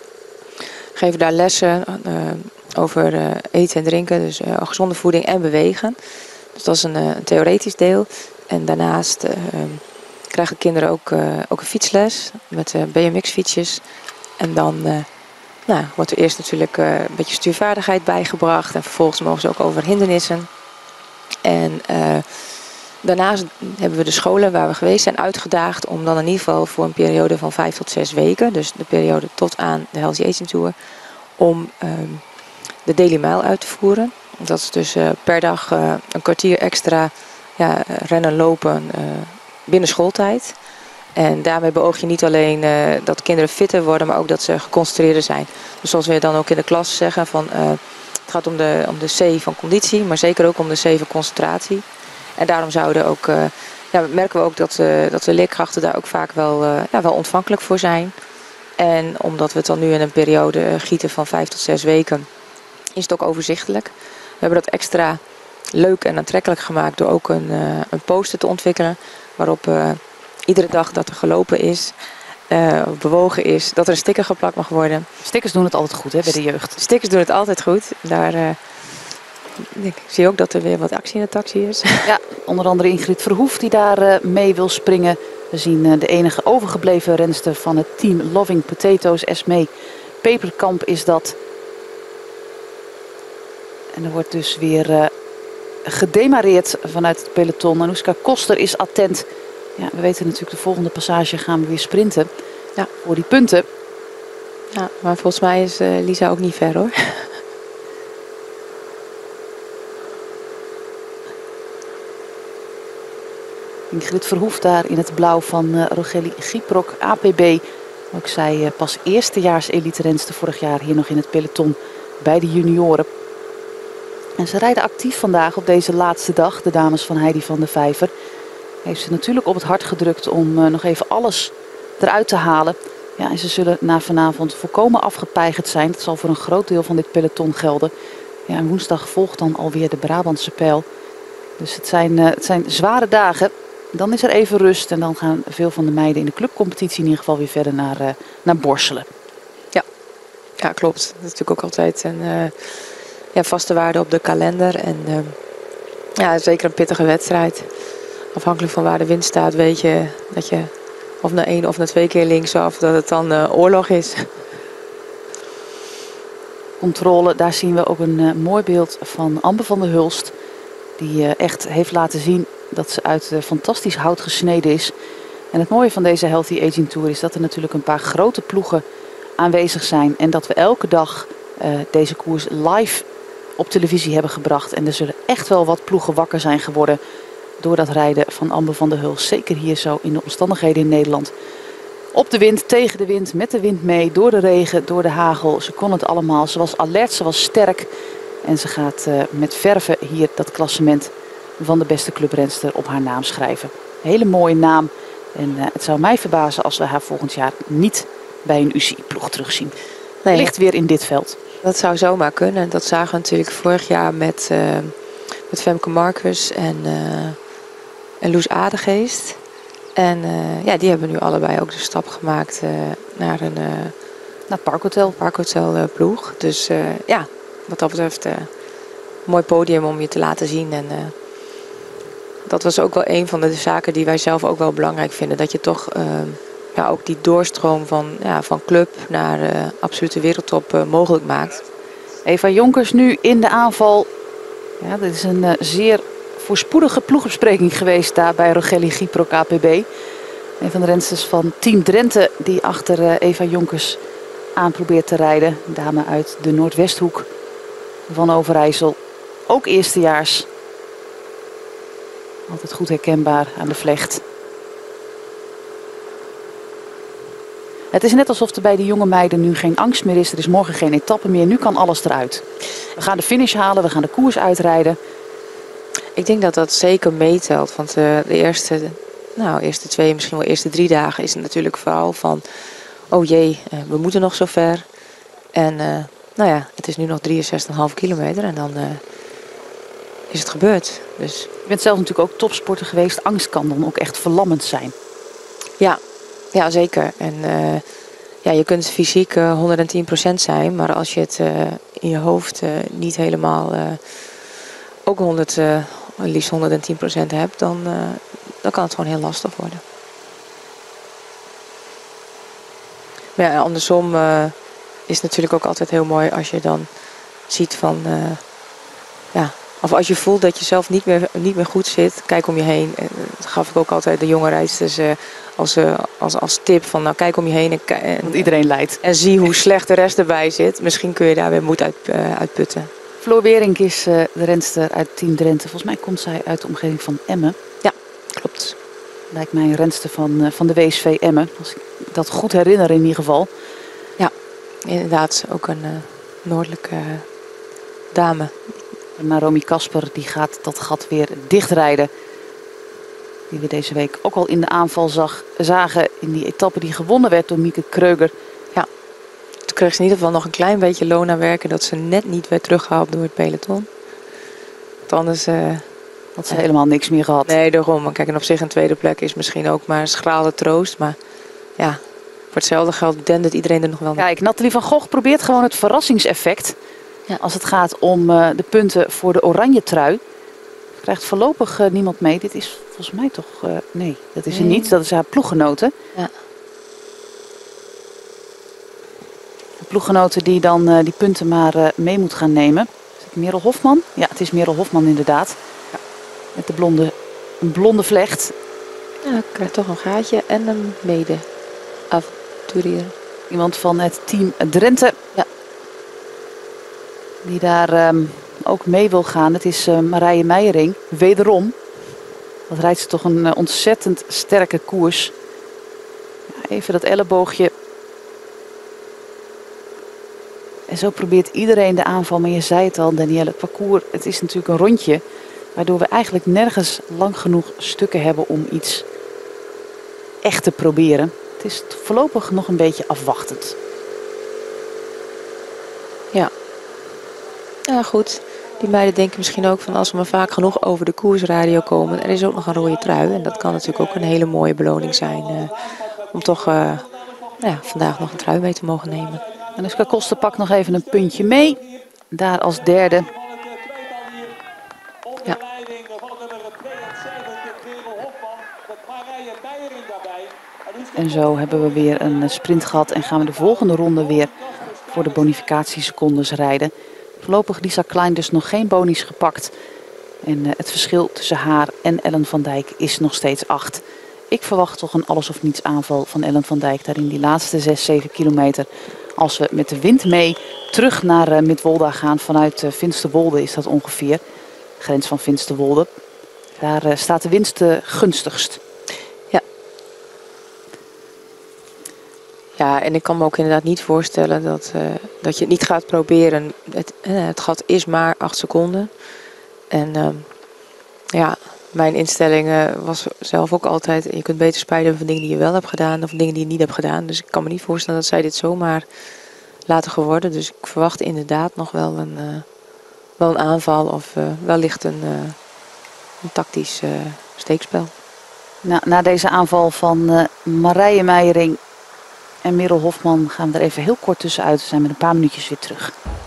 geven daar lessen uh, over uh, eten en drinken, dus uh, gezonde voeding en bewegen. Dus dat is een, uh, een theoretisch deel. En daarnaast uh, krijgen kinderen ook, uh, ook een fietsles met uh, B M X-fietsjes. En dan uh, nou, wordt er eerst natuurlijk uh, een beetje stuurvaardigheid bijgebracht. En vervolgens mogen ze ook over hindernissen. En uh, daarnaast hebben we de scholen waar we geweest zijn uitgedaagd om dan in ieder geval voor een periode van vijf tot zes weken, dus de periode tot aan de Healthy Aging Tour, om um, de Daily Mile uit te voeren. Dat is dus uh, per dag uh, een kwartier extra ja, rennen, lopen uh, binnen schooltijd. En daarmee beoog je niet alleen uh, dat kinderen fitter worden, maar ook dat ze geconcentreerder zijn. Dus zoals we dan ook in de klas zeggen, van, uh, het gaat om de, om de C van conditie, maar zeker ook om de C van concentratie. En daarom zouden ook, uh, ja, merken we ook dat, uh, dat de leerkrachten daar ook vaak wel, uh, ja, wel ontvankelijk voor zijn. En omdat we het dan nu in een periode uh, gieten van vijf tot zes weken, is het ook overzichtelijk. We hebben dat extra leuk en aantrekkelijk gemaakt door ook een, uh, een poster te ontwikkelen. Waarop uh, iedere dag dat er gelopen is, uh, bewogen is, dat er een sticker geplakt mag worden. Stickers doen het altijd goed, hè, bij de jeugd. Stickers doen het altijd goed. Daar... Uh, Ik zie ook dat er weer wat actie in de taxi is. Ja, onder andere Ingrid Verhoef die daar uh, mee wil springen. We zien uh, de enige overgebleven renster van het team Loving Potatoes, Esmee Peperkamp is dat. En er wordt dus weer uh, gedemareerd vanuit het peloton. Anouska Koster is attent. Ja, we weten natuurlijk de volgende passage gaan we weer sprinten. Ja, voor die punten. Ja, maar volgens mij is uh, Lisa ook niet ver hoor. Ingrid Verhoef daar in het blauw van uh, Rogelli Gyproc, A P B. Ook zij uh, pas eerstejaars elite-renster vorig jaar hier nog in het peloton bij de junioren. En ze rijden actief vandaag op deze laatste dag. De dames van Heidi van der Vijver. Heeft ze natuurlijk op het hart gedrukt om uh, nog even alles eruit te halen. Ja, en ze zullen na vanavond volkomen afgepeigerd zijn. Dat zal voor een groot deel van dit peloton gelden. Ja, en woensdag volgt dan alweer de Brabantse Pijl. Dus het zijn, uh, het zijn zware dagen. Dan is er even rust en dan gaan veel van de meiden in de clubcompetitie in ieder geval weer verder naar, uh, naar Borselen. Ja. Ja, klopt. Dat is natuurlijk ook altijd een uh, ja, vaste waarde op de kalender. En uh, ja, zeker een pittige wedstrijd. Afhankelijk van waar de wind staat weet je dat je of naar één of naar twee keer linksaf dat het dan uh, oorlog is. Controle, daar zien we ook een uh, mooi beeld van Amber van der Hulst. Die uh, echt heeft laten zien dat ze uit uh, fantastisch hout gesneden is. En het mooie van deze Healthy Aging Tour is dat er natuurlijk een paar grote ploegen aanwezig zijn. En dat we elke dag uh, deze koers live op televisie hebben gebracht. En er zullen echt wel wat ploegen wakker zijn geworden door dat rijden van Amber van der Hulst. Zeker hier zo in de omstandigheden in Nederland. Op de wind, tegen de wind, met de wind mee, door de regen, door de hagel. Ze kon het allemaal. Ze was alert, ze was sterk. En ze gaat uh, met verve hier dat klassement van de beste clubrenster op haar naam schrijven. Een hele mooie naam. En uh, het zou mij verbazen als we haar volgend jaar niet bij een U C I-ploeg terugzien. Nee, ligt weer in dit veld. Dat zou zomaar kunnen. Dat zagen we natuurlijk vorig jaar met, uh, met Femke Marcus en, uh, en Loes Adegeest. En uh, ja, die hebben nu allebei ook de stap gemaakt uh, naar een uh, naar Parkhotel, Parkhotel uh, ploeg. Dus uh, ja, wat dat betreft uh, een mooi podium om je te laten zien. En uh, dat was ook wel een van de zaken die wij zelf ook wel belangrijk vinden. Dat je toch uh, ja, ook die doorstroom van, ja, van club naar uh, absolute wereldtop uh, mogelijk maakt. Eva Jonkers nu in de aanval. Ja, dit is een uh, zeer voorspoedige ploegbespreking geweest daar bij Rogelli Gyproc A P B. Een van de rensters van Team Drenthe die achter uh, Eva Jonkers aan probeert te rijden. Dame uit de Noordwesthoek van Overijssel. Ook eerstejaars. Altijd goed herkenbaar aan de vlecht. Het is net alsof er bij de jonge meiden nu geen angst meer is. Er is morgen geen etappe meer. Nu kan alles eruit. We gaan de finish halen. We gaan de koers uitrijden. Ik denk dat dat zeker meetelt. Want uh, de eerste, nou, eerste twee, misschien wel eerste drie dagen is het natuurlijk vooral van... Oh jee, uh, we moeten nog zo ver. En uh, nou ja, het is nu nog drieënzestig komma vijf kilometer. En dan uh, is het gebeurd. Dus... Je bent zelf natuurlijk ook topsporter geweest. Angst kan dan ook echt verlammend zijn. Ja, ja zeker. En uh, ja, je kunt fysiek uh, honderdtien procent zijn. Maar als je het uh, in je hoofd uh, niet helemaal... Uh, ook honderd, uh, liefst honderdtien procent hebt, dan, uh, dan kan het gewoon heel lastig worden. Maar ja, andersom uh, is het natuurlijk ook altijd heel mooi als je dan ziet van... Uh, ja, of als je voelt dat je zelf niet meer, niet meer goed zit, kijk om je heen. En dat gaf ik ook altijd de jonge rijders uh, als, uh, als, als tip van nou kijk om je heen en, en, Want iedereen lijdt. En zie hoe slecht de rest erbij zit. Misschien kun je daar weer moed uit, uh, uitputten. Floor Weerink is uh, de renster uit Team Drenthe. Volgens mij komt zij uit de omgeving van Emmen. Ja, klopt. Lijkt mij een renster van, uh, van de W S V Emmen. Als ik dat goed herinner in ieder geval. Ja, inderdaad. Ook een uh, noordelijke uh, dame. Maar Romy Kasper die gaat dat gat weer dichtrijden. Die we deze week ook al in de aanval zag, zagen in die etappe die gewonnen werd door Mieke Kreuger. Ja, toen kreeg ze in ieder geval nog een klein beetje loon aan werken. Dat ze net niet werd teruggehaald door het peloton. Want anders... Uh, had ze uh, helemaal niks meer gehad. Nee, daarom. Kijk, en op zich een tweede plek is misschien ook maar een schrale troost. Maar ja, voor hetzelfde geld dendert iedereen er nog wel. Kijk, Nathalie van Gogh probeert gewoon het verrassingseffect. Ja, als het gaat om uh, de punten voor de oranje trui. Krijgt voorlopig uh, niemand mee. Dit is volgens mij toch... Uh, nee, dat is er niet. Dat is haar ploeggenote. Ja. De ploeggenote die dan uh, die punten maar uh, mee moet gaan nemen. Is het Merel Hofman? Ja, het is Merel Hofman inderdaad. Ja. Met de blonde, een blonde vlecht. Ja, ik krijg toch een gaatje en een mede avonturier. Iemand van het team Drenthe. Ja. Die daar um, ook mee wil gaan. Het is uh, Marije Meijering. Wederom. Dat rijdt ze toch een uh, ontzettend sterke koers. Ja, even dat elleboogje. En zo probeert iedereen de aanval. Maar je zei het al, Danielle. Het parcours, het is natuurlijk een rondje. Waardoor we eigenlijk nergens lang genoeg stukken hebben om iets echt te proberen. Het is voorlopig nog een beetje afwachtend. Ja. Ja, goed. Die meiden denken misschien ook van als we maar vaak genoeg over de koersradio komen. Er is ook nog een rode trui. En dat kan natuurlijk ook een hele mooie beloning zijn. Uh, om toch uh, nou ja, vandaag nog een trui mee te mogen nemen. En Anuska Koster pakt nog even een puntje mee. Daar als derde. Ja. En zo hebben we weer een sprint gehad. En gaan we de volgende ronde weer voor de bonificatiesecondes rijden. Voorlopig Lisa Klein dus nog geen bonies gepakt. En uh, het verschil tussen haar en Ellen van Dijk is nog steeds acht. Ik verwacht toch een alles of niets aanval van Ellen van Dijk. Daar in die laatste zes, zeven kilometer. Als we met de wind mee terug naar uh, Midwolda gaan. Vanuit uh, Finsterwolde is dat ongeveer. Grens van Finsterwolde. Daar uh, staat de winst uh, gunstigst. Ja. Ja, en ik kan me ook inderdaad niet voorstellen dat, uh, dat je het niet gaat proberen. Het, uh, het gat is maar acht seconden. En uh, ja, mijn instelling uh, was zelf ook altijd... Je kunt beter spijt hebben van dingen die je wel hebt gedaan... of dingen die je niet hebt gedaan. Dus ik kan me niet voorstellen dat zij dit zomaar laten geworden. Dus ik verwacht inderdaad nog wel een, uh, wel een aanval... of uh, wellicht een, uh, een tactisch uh, steekspel. Na, na deze aanval van uh, Marije Meijering... en Merel Hofman gaan we er even heel kort tussenuit. We zijn met een paar minuutjes weer terug.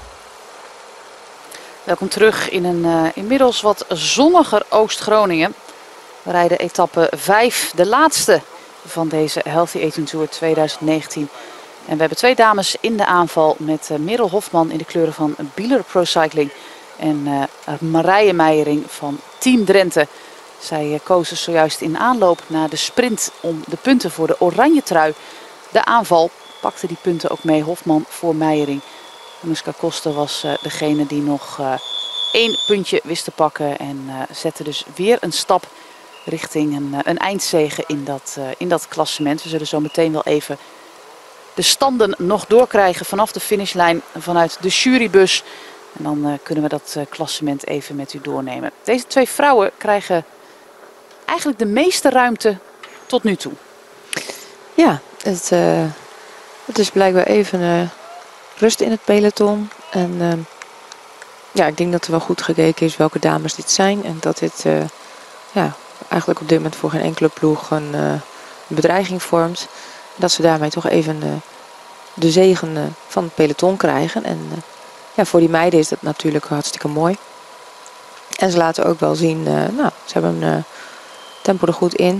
Welkom terug in een uh, inmiddels wat zonniger Oost-Groningen. We rijden etappe vijf, de laatste van deze Healthy Aging Tour twintig negentien. En we hebben twee dames in de aanval met uh, Merel Hofman in de kleuren van Bieler Pro Cycling. En uh, Marije Meijering van Team Drenthe. Zij uh, kozen zojuist in aanloop naar de sprint om de punten voor de oranje trui. De aanval pakte die punten ook mee. Hofman voor Meijering. Anuska Koster was uh, degene die nog uh, één puntje wist te pakken. En uh, zette dus weer een stap richting een, een eindzege in dat, uh, in dat klassement. We zullen zo meteen wel even de standen nog doorkrijgen vanaf de finishlijn vanuit de jurybus. En dan uh, kunnen we dat uh, klassement even met u doornemen. Deze twee vrouwen krijgen eigenlijk de meeste ruimte tot nu toe. Ja, het, uh, het is blijkbaar even uh, rust in het peloton. En uh, ja, ik denk dat er wel goed gekeken is welke dames dit zijn. En dat dit uh, ja, eigenlijk op dit moment voor geen enkele ploeg een uh, bedreiging vormt. Dat ze daarmee toch even uh, de zegen uh, van het peloton krijgen. En uh, ja, voor die meiden is dat natuurlijk hartstikke mooi. En ze laten ook wel zien, uh, nou, ze hebben een uh, tempo er goed in.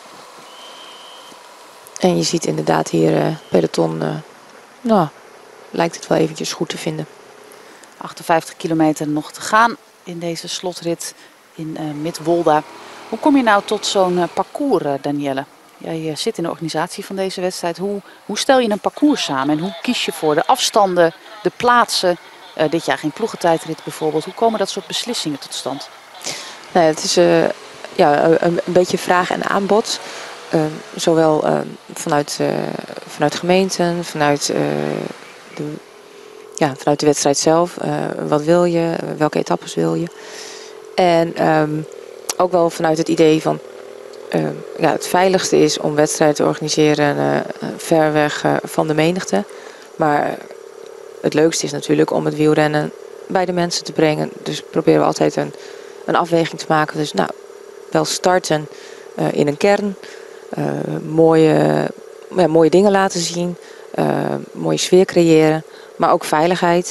En je ziet inderdaad hier uh, peloton, uh, nou, lijkt het wel eventjes goed te vinden. achtenvijftig kilometer nog te gaan in deze slotrit in uh, Midwolda. Hoe kom je nou tot zo'n uh, parcours, uh, Danielle? Jij uh, zit in de organisatie van deze wedstrijd. Hoe, hoe stel je een parcours samen en hoe kies je voor de afstanden, de plaatsen? Uh, dit jaar geen ploegentijdrit bijvoorbeeld. Hoe komen dat soort beslissingen tot stand? Nou, het is uh, ja, een, een beetje vraag en aanbod. Uh, zowel uh, vanuit, uh, vanuit gemeenten, vanuit, uh, de, ja, vanuit de wedstrijd zelf. Uh, wat wil je? Welke etappes wil je? En um, ook wel vanuit het idee van uh, ja, het veiligste is om wedstrijden te organiseren uh, ver weg uh, van de menigte. Maar het leukste is natuurlijk om het wielrennen bij de mensen te brengen. Dus proberen we altijd een, een afweging te maken. Dus nou, wel starten uh, in een kern. Uh, mooie, ja, mooie dingen laten zien. Uh, mooie sfeer creëren. Maar ook veiligheid.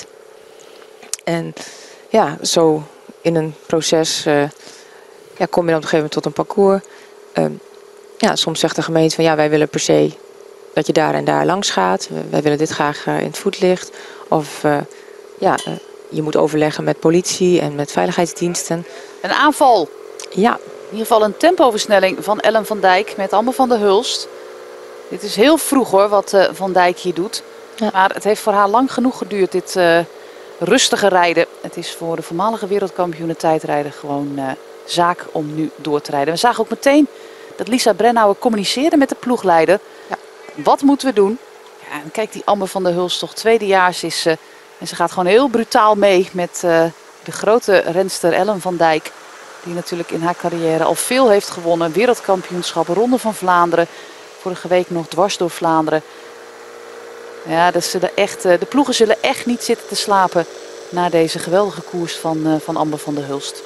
En ja, zo in een proces uh, ja, kom je dan op een gegeven moment tot een parcours. Uh, ja, soms zegt de gemeente van ja, wij willen per se dat je daar en daar langs gaat. Wij willen dit graag uh, in het voetlicht. Of uh, ja, uh, je moet overleggen met politie en met veiligheidsdiensten. Een aanval. Ja. In ieder geval een tempoversnelling van Ellen van Dijk met Amber van der Hulst. Dit is heel vroeg hoor, wat uh, Van Dijk hier doet. Ja. Maar het heeft voor haar lang genoeg geduurd, dit uh, rustige rijden. Het is voor de voormalige wereldkampioene tijdrijden gewoon uh, zaak om nu door te rijden. We zagen ook meteen dat Lisa Brennauer communiceerde met de ploegleider. Ja. Wat moeten we doen? Ja, en kijk, die Amber van der Hulst, toch tweedejaars is ze. Uh, en ze gaat gewoon heel brutaal mee met uh, de grote renster Ellen van Dijk. Die natuurlijk in haar carrière al veel heeft gewonnen. Wereldkampioenschap, Ronde van Vlaanderen. Vorige week nog dwars door Vlaanderen. Ja, dat zullen echt, de ploegen zullen echt niet zitten te slapen na deze geweldige koers van, van Amber van der Hulst.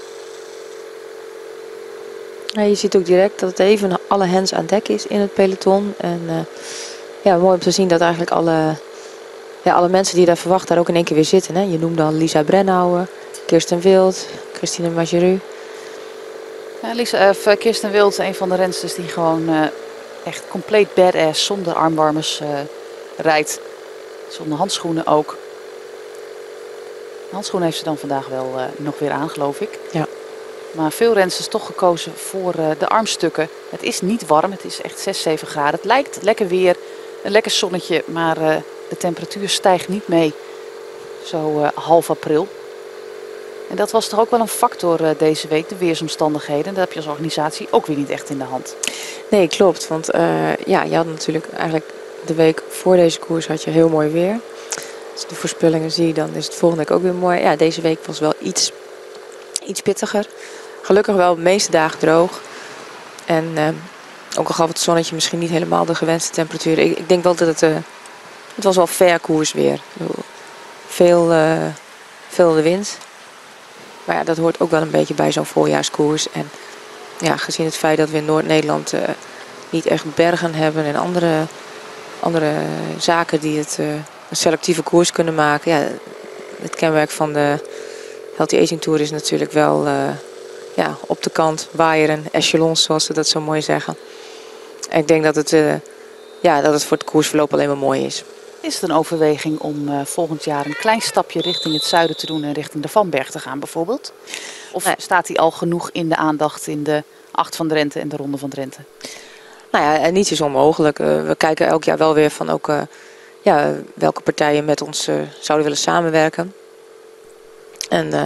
Ja, je ziet ook direct dat het even alle hands aan dek is in het peloton. En uh, ja, mooi om te zien dat eigenlijk alle, ja, alle mensen die je daar verwacht daar ook in één keer weer zitten. Hè. Je noemde al Lisa Brennauer, Kirsten Wild, Christine Margeru. Ja, Lisa, uh, Kirsten Wild, een van de rensters die gewoon uh, echt compleet badass zonder armwarmers uh, rijdt. Zonder handschoenen ook. Handschoenen heeft ze dan vandaag wel uh, nog weer aan, geloof ik. Ja. Maar veel rensters toch gekozen voor uh, de armstukken. Het is niet warm, het is echt zes, zeven graden. Het lijkt lekker weer, een lekker zonnetje, maar uh, de temperatuur stijgt niet mee. Zo uh, half april. En dat was toch ook wel een factor uh, deze week, de weersomstandigheden. Dat heb je als organisatie ook weer niet echt in de hand. Nee, klopt. Want uh, ja, je had natuurlijk eigenlijk de week voor deze koers had je heel mooi weer. Als de voorspellingen zie, dan is het volgende week ook weer mooi. Ja, deze week was wel iets, iets pittiger. Gelukkig wel de meeste dagen droog. En uh, ook al gaf het zonnetje misschien niet helemaal de gewenste temperatuur. Ik, ik denk wel dat het, uh, het was wel fair koers weer. Veel, uh, veel de wind. Maar ja, dat hoort ook wel een beetje bij zo'n voorjaarskoers. En ja, gezien het feit dat we in Noord-Nederland uh, niet echt bergen hebben en andere, andere zaken die het uh, een selectieve koers kunnen maken. Ja, het kenmerk van de Healthy Aging Tour is natuurlijk wel uh, ja, op de kant waaieren, echelons zoals ze dat zo mooi zeggen. En ik denk dat het, uh, ja, dat het voor het koersverloop alleen maar mooi is. Is het een overweging om uh, volgend jaar een klein stapje richting het zuiden te doen en richting de Vanberg te gaan bijvoorbeeld? Of nee. Staat hij al genoeg in de aandacht in de Acht van Drenthe en de Ronde van Drenthe? Nou ja, niets is onmogelijk. Uh, we kijken elk jaar wel weer van ook, uh, ja, welke partijen met ons uh, zouden willen samenwerken. En uh,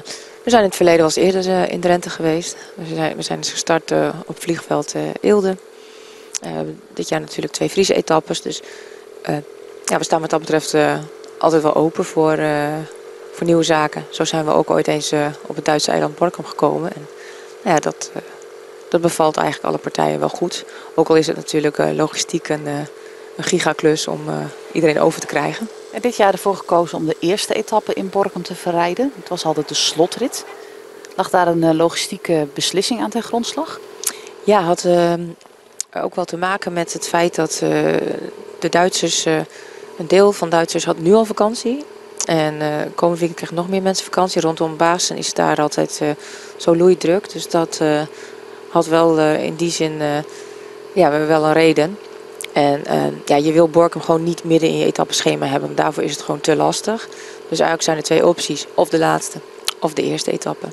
We zijn in het verleden wel eens eerder uh, in Drenthe geweest. We zijn, we zijn dus gestart uh, op vliegveld uh, Eelde. Uh, dit jaar natuurlijk twee Friese etappes. Dus uh, ja, we staan wat dat betreft uh, altijd wel open voor, uh, voor nieuwe zaken. Zo zijn we ook ooit eens uh, op het Duitse eiland Borkum gekomen. En ja, dat, uh, dat bevalt eigenlijk alle partijen wel goed. Ook al is het natuurlijk uh, logistiek een, uh, een gigaklus om uh, iedereen over te krijgen. En dit jaar ervoor gekozen om de eerste etappe in Borkum te verrijden. Het was altijd de slotrit. Lag daar een uh, logistieke beslissing aan ten grondslag? Ja, had uh, ook wel te maken met het feit dat uh, de Duitsers, uh, een deel van Duitsers had nu al vakantie. En uh, komend weekend krijgen nog meer mensen vakantie. Rondom Baasen is daar altijd uh, zo loeidruk. Dus dat uh, had wel uh, in die zin uh, ja, we hebben wel een reden. En uh, ja, je wil Borkum gewoon niet midden in je etappeschema hebben. Want daarvoor is het gewoon te lastig. Dus eigenlijk zijn er twee opties. Of de laatste, of de eerste etappe.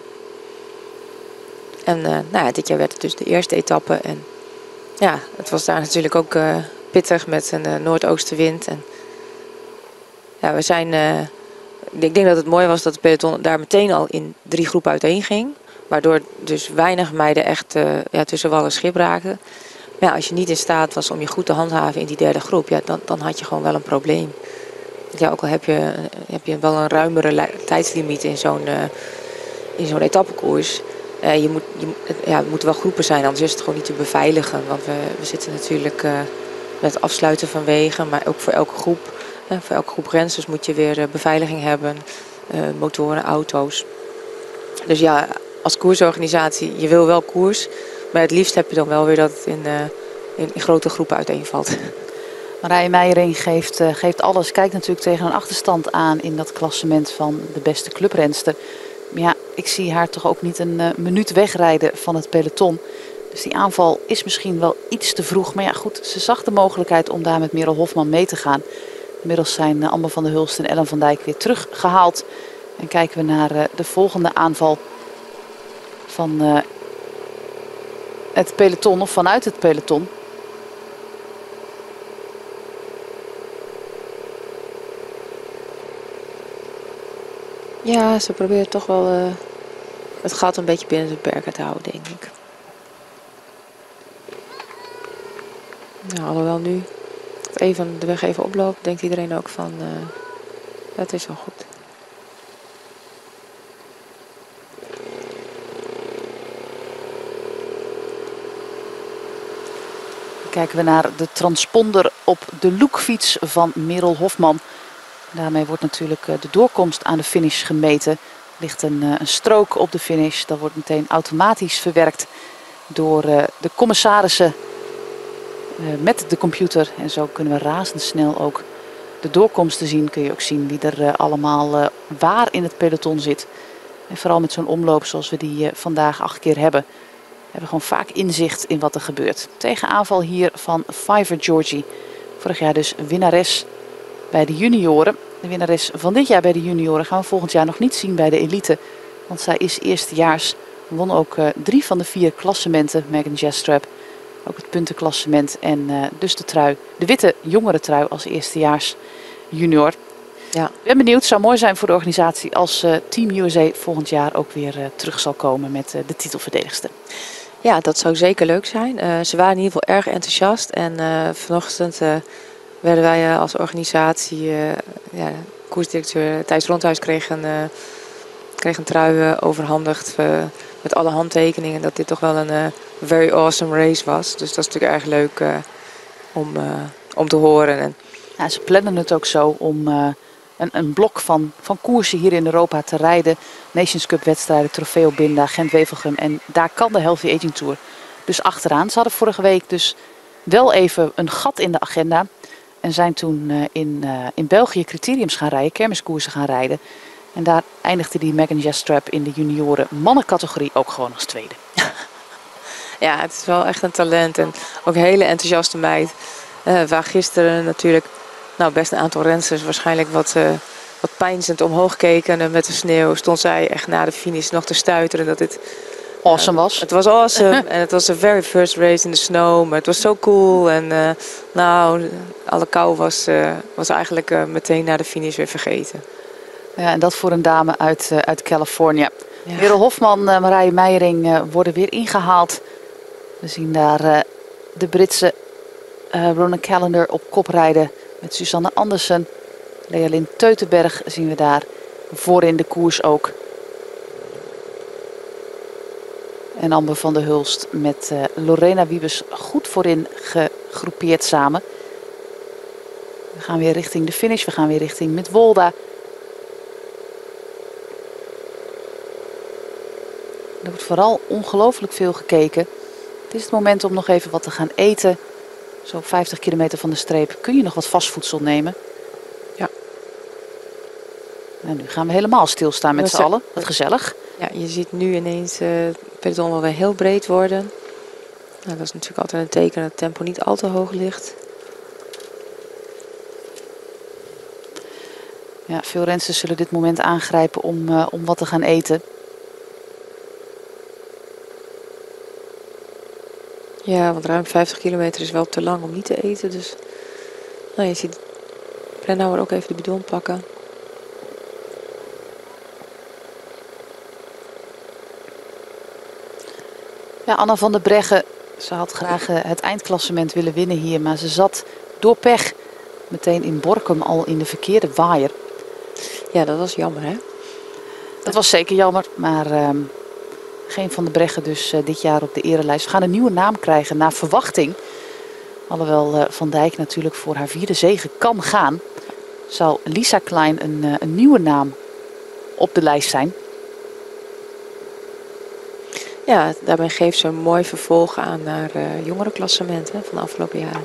En uh, nou ja, dit jaar werd het dus de eerste etappe. En ja, het was daar natuurlijk ook uh, pittig met een uh, noordoostenwind. En ja, we zijn... Uh, ik denk dat het mooi was dat het peloton daar meteen al in drie groepen uiteen ging. Waardoor dus weinig meiden echt uh, ja, tussen wal en schip raakten. Maar ja, als je niet in staat was om je goed te handhaven in die derde groep, ja, dan, dan had je gewoon wel een probleem. Ja, ook al heb je, heb je wel een ruimere tijdslimiet in zo'n uh, in zo'n etappekoers. Uh, je moet, je, ja, het moeten wel groepen zijn, anders is het gewoon niet te beveiligen. Want we, we zitten natuurlijk uh, met het afsluiten van wegen, maar ook voor elke groep. Uh, voor elke groep rensters moet je weer uh, beveiliging hebben, uh, motoren, auto's. Dus ja, als koersorganisatie, je wil wel koers. Maar het liefst heb je dan wel weer dat het in, uh, in, in grote groepen uiteenvalt. Marije Meijering geeft, uh, geeft alles. Kijkt natuurlijk tegen een achterstand aan in dat klassement van de beste clubrenster. Maar ja, ik zie haar toch ook niet een uh, minuut wegrijden van het peloton. Dus die aanval is misschien wel iets te vroeg. Maar ja, goed, ze zag de mogelijkheid om daar met Merel Hofman mee te gaan. Inmiddels zijn uh, Amber van der Hulst en Ellen van Dijk weer teruggehaald. En kijken we naar uh, de volgende aanval van uh, het peloton of vanuit het peloton. Ja, ze proberen toch wel uh, het gat een beetje binnen de perken te houden, denk ik. Nou, alhoewel nu even de weg even oploopt, denkt iedereen ook van, uh, het is wel goed. Kijken we naar de transponder op de Lookfiets van Merel Hofman. Daarmee wordt natuurlijk de doorkomst aan de finish gemeten. Er ligt een, een strook op de finish. Dat wordt meteen automatisch verwerkt door de commissarissen met de computer. En zo kunnen we razendsnel ook de doorkomsten zien. Kun je ook zien wie er allemaal waar in het peloton zit. En vooral met zo'n omloop zoals we die vandaag acht keer hebben. We hebben gewoon vaak inzicht in wat er gebeurt. Tegenaanval hier van Fiver Georgie. Vorig jaar dus winnares bij de junioren. De winnares van dit jaar bij de junioren gaan we volgend jaar nog niet zien bij de elite. Want zij is eerstejaars. Won ook uh, drie van de vier klassementen. Megan Jastrab. Ook het puntenklassement. En uh, dus de trui. De witte jongere trui als eerstejaars junior. Ja. Ik ben benieuwd. Het zou mooi zijn voor de organisatie als uh, Team U S A volgend jaar ook weer uh, terug zal komen met uh, de titelverdedigster. Ja, dat zou zeker leuk zijn. Uh, ze waren in ieder geval erg enthousiast. En uh, vanochtend uh, werden wij uh, als organisatie, uh, ja, koersdirecteur Thijs Rondhuis kreeg een, uh, kreeg een trui uh, overhandigd uh, met alle handtekeningen. Dat dit toch wel een uh, very awesome race was. Dus dat is natuurlijk erg leuk uh, om, uh, om te horen. En ja, ze plannen het ook zo om uh, een, een blok van, van koersen hier in Europa te rijden. Nations Cup wedstrijden, Trofeo Binda, Gent-Wevelgem. En daar kan de Healthy Aging Tour dus achteraan. Ze hadden vorige week dus wel even een gat in de agenda. En zijn toen uh, in, uh, in België criteriums gaan rijden, kermiskoersen gaan rijden. En daar eindigde die Megan Jastrab in de junioren mannencategorie ook gewoon als tweede. Ja, het is wel echt een talent en ook een hele enthousiaste meid. Uh, waar gisteren natuurlijk nou, best een aantal rensters waarschijnlijk wat, uh, wat peinzend omhoog keken. En met de sneeuw stond zij echt na de finish nog te stuiteren dat dit awesome was. Uh, het was awesome en het was de very first race in the snow, maar het was zo cool. En uh, nou, alle kou was, uh, was eigenlijk uh, meteen na de finish weer vergeten. Ja, en dat voor een dame uit, uh, uit Californië. Ja. Merel Hofman, uh, Marije Meijering uh, worden weer ingehaald. We zien daar uh, de Britse uh, Ronan Callender op kop rijden met Susanne Andersen. Lea-Lyn Teutenberg zien we daar voorin de koers ook. En Amber van der Hulst met uh, Lorena Wiebes goed voorin gegroepeerd samen. We gaan weer richting de finish. We gaan weer richting Midwolda. Er wordt vooral ongelooflijk veel gekeken. Het is het moment om nog even wat te gaan eten. Zo op vijftig kilometer van de streep kun je nog wat vastvoedsel nemen. Ja. En nu gaan we helemaal stilstaan met z'n allen. Wat gezellig. Ja, je ziet nu ineens uh, het peloton wel weer heel breed worden. Nou, dat is natuurlijk altijd een teken dat het tempo niet al te hoog ligt. Ja, veel rensters zullen dit moment aangrijpen om, uh, om wat te gaan eten. Ja, want ruim vijftig kilometer is wel te lang om niet te eten. Dus nou, je ziet Brennauer ook even de bidon pakken. Ja, Anna van der Breggen, ze had graag uh, het eindklassement willen winnen hier. Maar ze zat door pech meteen in Borkum al in de verkeerde waaier. Ja, dat was jammer, hè? Dat was zeker jammer, maar uh, geen Van der Breggen dus uh, dit jaar op de erelijst. We gaan een nieuwe naam krijgen naar verwachting. Alhoewel uh, Van Dijk natuurlijk voor haar vierde zege kan gaan, zou Lisa Klein een, uh, een nieuwe naam op de lijst zijn. Ja, daarbij geeft ze een mooi vervolg aan naar uh, jongerenklassementen van de afgelopen jaren.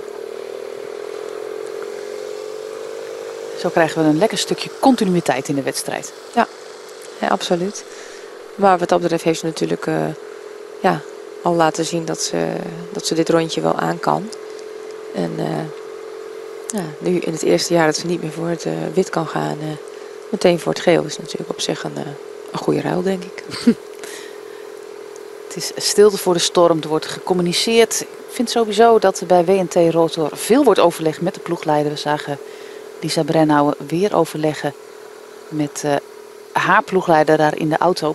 Zo krijgen we een lekker stukje continuïteit in de wedstrijd. Ja, ja, absoluut. Maar wat dat betreft heeft ze natuurlijk uh, ja, al laten zien dat ze, dat ze dit rondje wel aan kan. En uh, ja, nu in het eerste jaar dat ze niet meer voor het uh, wit kan gaan, uh, meteen voor het geel is natuurlijk op zich een, uh, een goede ruil, denk ik. Het is stilte voor de storm, er wordt gecommuniceerd. Ik vind sowieso dat er bij W N T Rotor veel wordt overlegd met de ploegleider. We zagen Lisa Brennauer weer overleggen met uh, haar ploegleider daar in de auto.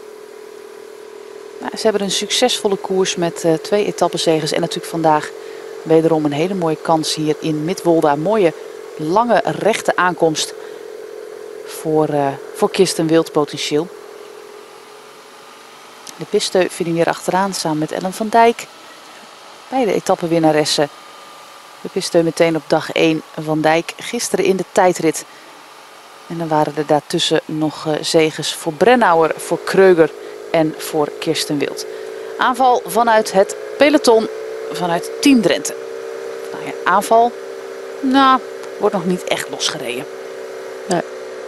Nou, ze hebben een succesvolle koers met uh, twee etappenzegers. En natuurlijk vandaag wederom een hele mooie kans hier in Midwolda. Mooie, lange, rechte aankomst voor, uh, voor Kirsten Wild potentieel. De piste vinden hier achteraan samen met Ellen van Dijk. Beide etappenwinnaressen. De piste meteen op dag één. Van Dijk gisteren in de tijdrit. En dan waren er daartussen nog uh, zeges voor Brennauer, voor Kreuger en voor Kirsten Wild. Aanval vanuit het peloton, vanuit Team Drenthe. Nou ja, aanval, nou, wordt nog niet echt losgereden. Nee.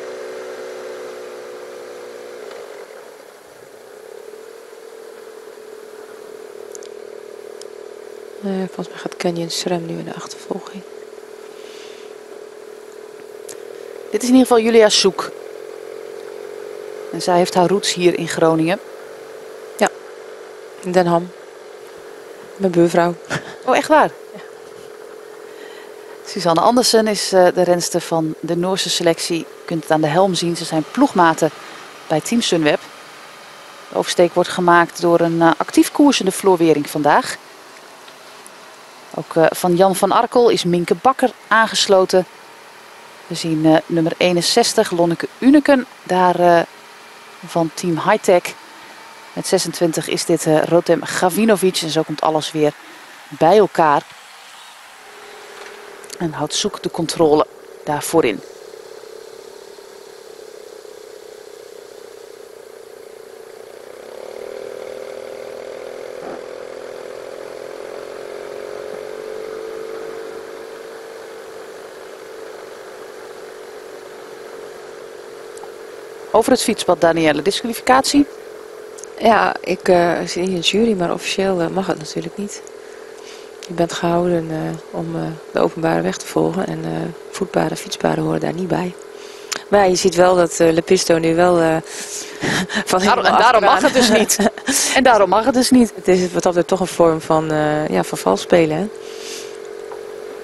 Uh, volgens mij gaat Canyon Srem nu in de achtervolging. Dit is in ieder geval Julia Soek. En zij heeft haar roots hier in Groningen. Ja, in Den Ham. Mijn buurvrouw. Oh, echt waar? Ja. Suzanne Andersen is uh, de renster van de Noorse selectie. Je kunt het aan de helm zien. Ze zijn ploegmaten bij Team Sunweb. De oversteek wordt gemaakt door een uh, actief koersende Floor Wering vandaag. Ook uh, van Jan van Arkel is Minke Bakker aangesloten. We zien uh, nummer eenenzestig, Lonneke Uneken, daar uh, van Team Hightech. Met zesentwintig is dit uh, Rotem Gavinovic. En zo komt alles weer bij elkaar. En houdt Soek de controle daarvoor in. Over het fietspad, Danielle. Disqualificatie? Ja, ik uh, zit in de jury, maar officieel uh, mag het natuurlijk niet. Je bent gehouden uh, om uh, de openbare weg te volgen en uh, voetpaden, fietspaden horen daar niet bij. Maar ja, je ziet wel dat uh, Lepisto nu wel uh, van daarom, En daarom mag het dus niet. En daarom mag het dus niet. Het is wat altijd toch een vorm van, uh, ja, van vals spelen, hè?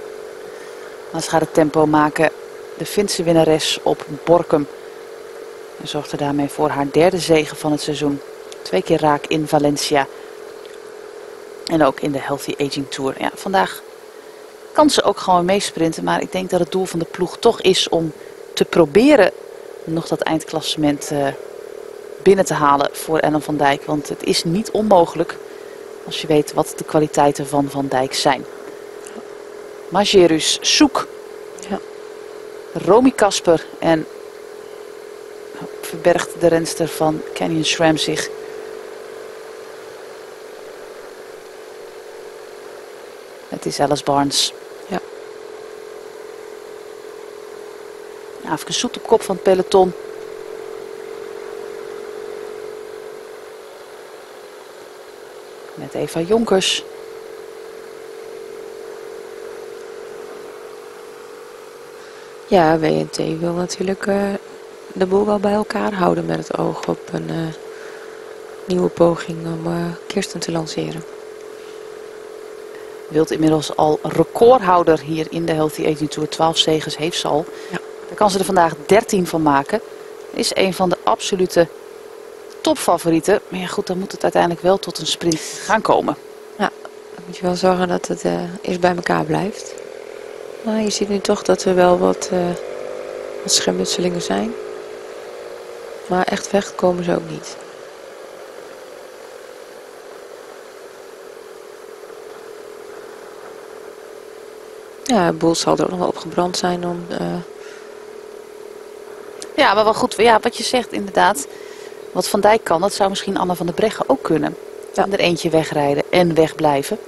Maar ze gaat het tempo maken. De Finse winnares op Borkum. En zorgde daarmee voor haar derde zege van het seizoen. Twee keer raak in Valencia. En ook in de Healthy Aging Tour. Ja, vandaag kan ze ook gewoon meesprinten. Maar ik denk dat het doel van de ploeg toch is om te proberen nog dat eindklassement uh, binnen te halen voor Ellen van Dijk. Want het is niet onmogelijk als je weet wat de kwaliteiten van Van Dijk zijn. Majerus, Soek, ja. Romy Kasper en verbergt de renster van Canyon SRAM zich. Het is Alice Barnes. Ja. Aafke Soet op kop van het peloton. Met Eva Jonkers. Ja, W N T wil natuurlijk uh, de boel wel bij elkaar houden met het oog op een uh, nieuwe poging om uh, Kirsten te lanceren. Wilt inmiddels al recordhouder hier in de Healthy Aging Tour. twaalf zeges heeft ze al. Ja. Daar kan ze er vandaag dertien van maken. Is een van de absolute topfavorieten. Maar ja goed, dan moet het uiteindelijk wel tot een sprint gaan komen. Ja, dan moet je wel zorgen dat het uh, eerst bij elkaar blijft. Maar je ziet nu toch dat er wel wat, uh, wat schermutselingen zijn. Maar echt weg komen ze ook niet. Ja, Boel zal er ook nog wel opgebrand zijn om... Uh... Ja, maar wel goed. Ja, wat je zegt inderdaad. Wat Van Dijk kan, dat zou misschien Anna van der Breggen ook kunnen. Ja. En er eentje wegrijden en wegblijven.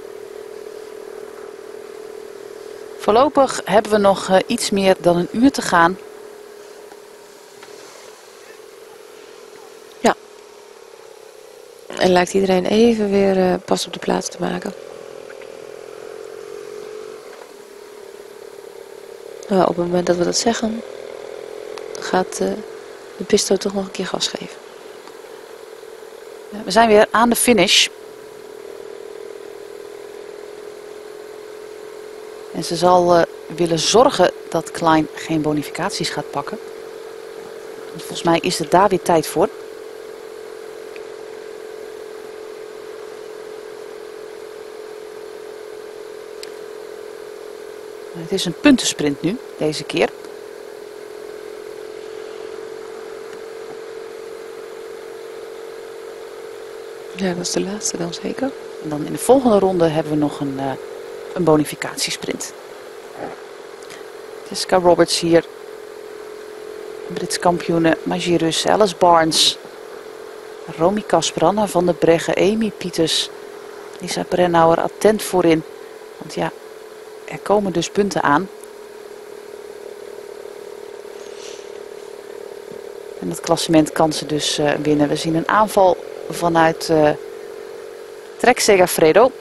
Voorlopig hebben we nog uh, iets meer dan een uur te gaan. Ja. En lijkt iedereen even weer uh, pas op de plaats te maken. Nou, op het moment dat we dat zeggen, gaat uh, de pisto toch nog een keer gas geven. We zijn weer aan de finish. En ze zal uh, willen zorgen dat Klein geen bonificaties gaat pakken. Want volgens mij is er daar weer tijd voor. Het is een puntensprint nu, deze keer. Ja, dat is de laatste dan zeker. En dan in de volgende ronde hebben we nog een, uh, een bonificatiesprint. Jessica Roberts hier. Brits kampioene Majerus, Alice Barnes. Romy Kasper, Anna van der Breggen, Amy Pieters. Lisa Brennauer attent voorin. Want ja, er komen dus punten aan. En dat klassement kan ze dus uh, winnen. We zien een aanval vanuit uh, Trek Segafredo.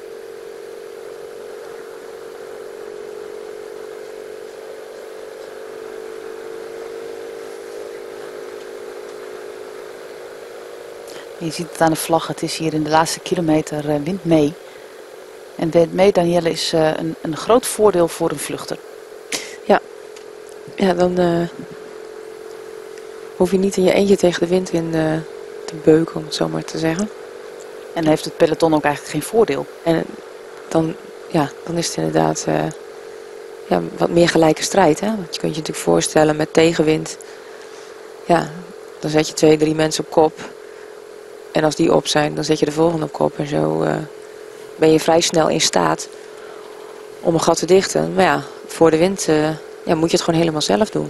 Je ziet het aan de vlag. Het is hier in de laatste kilometer uh, wind mee. En wind mee, Danielle, is uh, een, een groot voordeel voor een vluchter. Ja, ja dan uh, hoef je niet in je eentje tegen de wind in uh, te beuken, om het zo maar te zeggen. En heeft het peloton ook eigenlijk geen voordeel. En dan, ja, dan is het inderdaad uh, ja, wat meer gelijke strijd. Hè? Want je kunt je natuurlijk voorstellen met tegenwind. Ja, dan zet je twee, drie mensen op kop. En als die op zijn, dan zet je de volgende op kop. En zo uh, ben je vrij snel in staat om een gat te dichten. Maar ja, voor de wind uh, ja, moet je het gewoon helemaal zelf doen.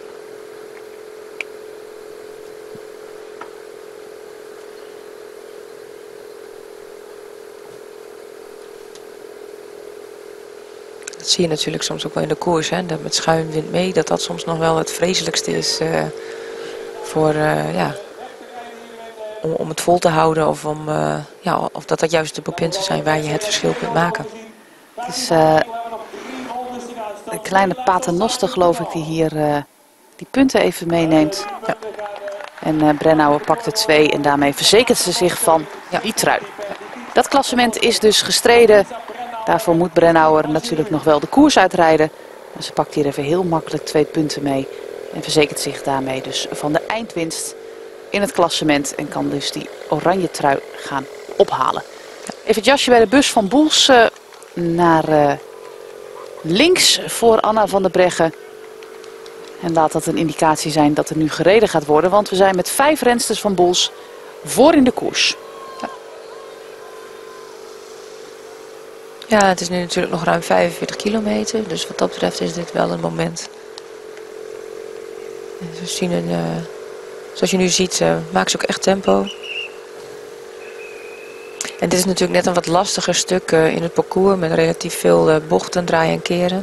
Dat zie je natuurlijk soms ook wel in de koers. Hè? Dat met schuimwind mee, dat dat soms nog wel het vreselijkste is uh, voor... Uh, ja, Om, om het vol te houden of, om, uh, ja, of dat dat juist de punten zijn waar je het verschil kunt maken. Het is uh, een kleine paternoster, geloof ik, die hier uh, die punten even meeneemt. Ja. En uh, Brennauer pakt er twee en daarmee verzekert ze zich van ja. die trui. Dat klassement is dus gestreden. Daarvoor moet Brennauer natuurlijk nog wel de koers uitrijden. En ze pakt hier even heel makkelijk twee punten mee. En verzekert zich daarmee dus van de eindwinst in het klassement. En kan dus die oranje trui gaan ophalen. Even het jasje bij de bus van Boels uh, naar uh, links voor Anna van der Breggen. En laat dat een indicatie zijn dat er nu gereden gaat worden. Want we zijn met vijf rensters van Boels voor in de koers. Ja. Ja, het is nu natuurlijk nog ruim vijfenveertig kilometer. Dus wat dat betreft is dit wel een moment. We zien een, uh, zoals je nu ziet, uh, maakt ze ook echt tempo. En dit is natuurlijk net een wat lastiger stuk uh, in het parcours. Met relatief veel uh, bochten, draaien en keren.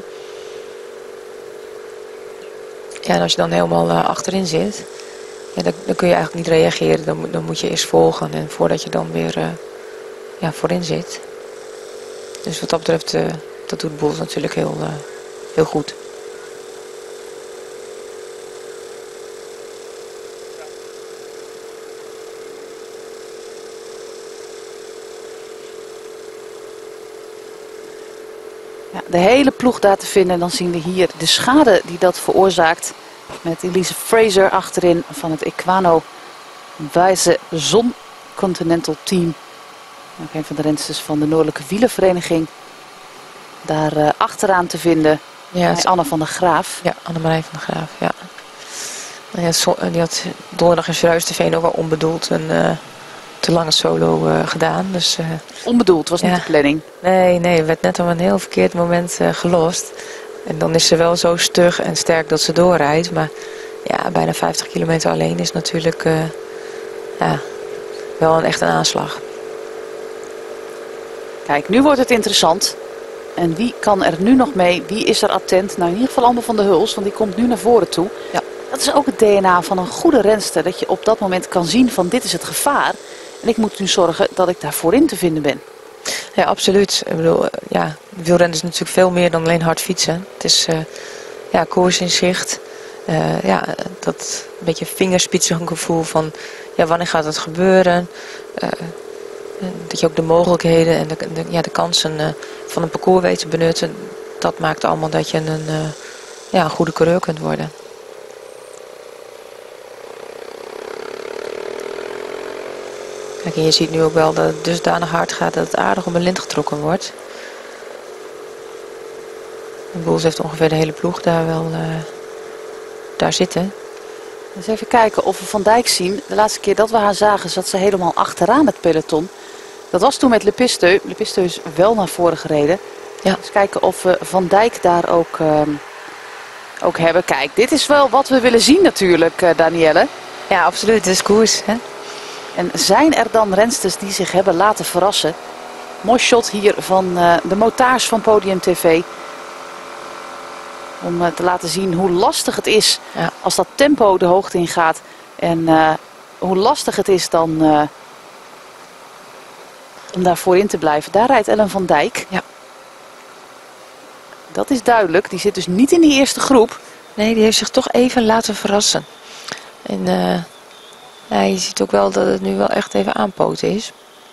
Ja, en als je dan helemaal uh, achterin zit, ja, dan, dan kun je eigenlijk niet reageren. Dan, dan moet je eerst volgen en voordat je dan weer uh, ja, voorin zit. Dus wat dat betreft, uh, dat doet Boels natuurlijk heel, uh, heel goed. Ja, de hele ploeg daar te vinden. Dan zien we hier de schade die dat veroorzaakt. Met Elise Fraser achterin van het Equano Wijze Zon Continental Team. Ook een van de rensters van de Noordelijke Wielervereniging. Daar uh, achteraan te vinden. Ja, Anne van der Graaf. Ja, Annemarij van der Graaf, ja. Die had, zo, die had donderdag in Sruisteveen ook wel onbedoeld een uh, te lange solo uh, gedaan. Dus, uh, onbedoeld, was niet ja. de planning. Nee, nee, werd net op een heel verkeerd moment uh, gelost. En dan is ze wel zo stug en sterk dat ze doorrijdt. Maar ja, bijna vijftig kilometer alleen is natuurlijk uh, ja, wel een echt een aanslag. Kijk, nu wordt het interessant. En wie kan er nu nog mee? Wie is er attent? Nou, in ieder geval Amber van der Hulst, want die komt nu naar voren toe. Ja. Dat is ook het D N A van een goede renster. Dat je op dat moment kan zien van dit is het gevaar. En ik moet nu zorgen dat ik daar voorin te vinden ben. Ja, absoluut. Ik bedoel, ja, wielrennen is natuurlijk veel meer dan alleen hard fietsen. Het is uh, ja, koersinzicht. Uh, ja, dat een beetje vingerspitsengevoel van ja, wanneer gaat het gebeuren. Uh, dat je ook de mogelijkheden en de, de, ja, de kansen uh, van een parcours weet te benutten. Dat maakt allemaal dat je een, uh, ja, een goede coureur kunt worden. Kijk, en je ziet nu ook wel dat het dusdanig hard gaat dat het aardig om een lint getrokken wordt. En Boels heeft ongeveer de hele ploeg daar wel uh, daar zitten. Dus even kijken of we Van Dijk zien. De laatste keer dat we haar zagen zat ze helemaal achteraan het peloton. Dat was toen met Le Pisteux. Le Pisteux is wel naar voren gereden. Ja. Dus kijken of we Van Dijk daar ook, uh, ook hebben. Kijk, dit is wel wat we willen zien natuurlijk, uh, Danielle. Ja, absoluut. Het is koers, hè? En zijn er dan rensters die zich hebben laten verrassen? Mooi shot hier van uh, de motaars van Podium T V. Om uh, te laten zien hoe lastig het is ja. als dat tempo de hoogte in gaat. En uh, hoe lastig het is dan uh, om daar voorin te blijven. Daar rijdt Ellen van Dijk. Ja. Dat is duidelijk. Die zit dus niet in die eerste groep. Nee, die heeft zich toch even laten verrassen. En uh, ja, je ziet ook wel dat het nu wel echt even aanpoten is.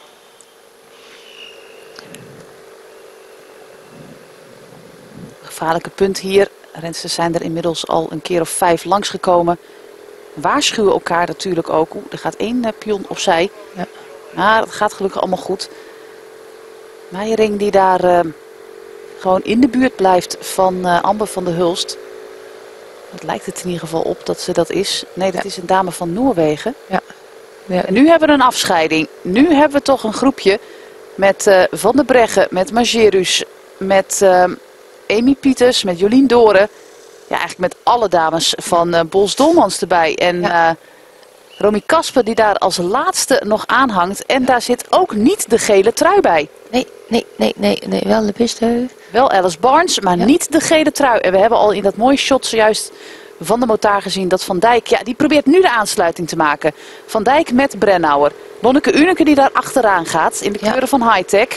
Gevaarlijke punt hier. Rensters zijn er inmiddels al een keer of vijf langsgekomen. Waarschuwen elkaar natuurlijk ook. Oeh, er gaat één uh, pion opzij. Ja. Maar het gaat gelukkig allemaal goed. Meijering die daar uh, gewoon in de buurt blijft van uh, Amber van der Hulst. Het lijkt het in ieder geval op dat ze dat is. Nee, dat ja. is een dame van Noorwegen. Ja. Ja. En nu hebben we een afscheiding. Nu hebben we toch een groepje met uh, Van der Breggen, met Majerus, met uh, Amy Pieters, met Jolien Doren. Ja, eigenlijk met alle dames van uh, Boels Dolmans erbij. En ja. uh, Romy Kasper die daar als laatste nog aanhangt. En ja. daar zit ook niet de gele trui bij. Nee, nee, nee, nee, nee. Wel Le Pisteux. Wel Alice Barnes, maar ja. niet de gele trui. En we hebben al in dat mooie shot zojuist van de motaar gezien dat Van Dijk, ja, die probeert nu de aansluiting te maken. Van Dijk met Brennauer. Lonneke Uneke die daar achteraan gaat in de kleuren ja. van Hightech.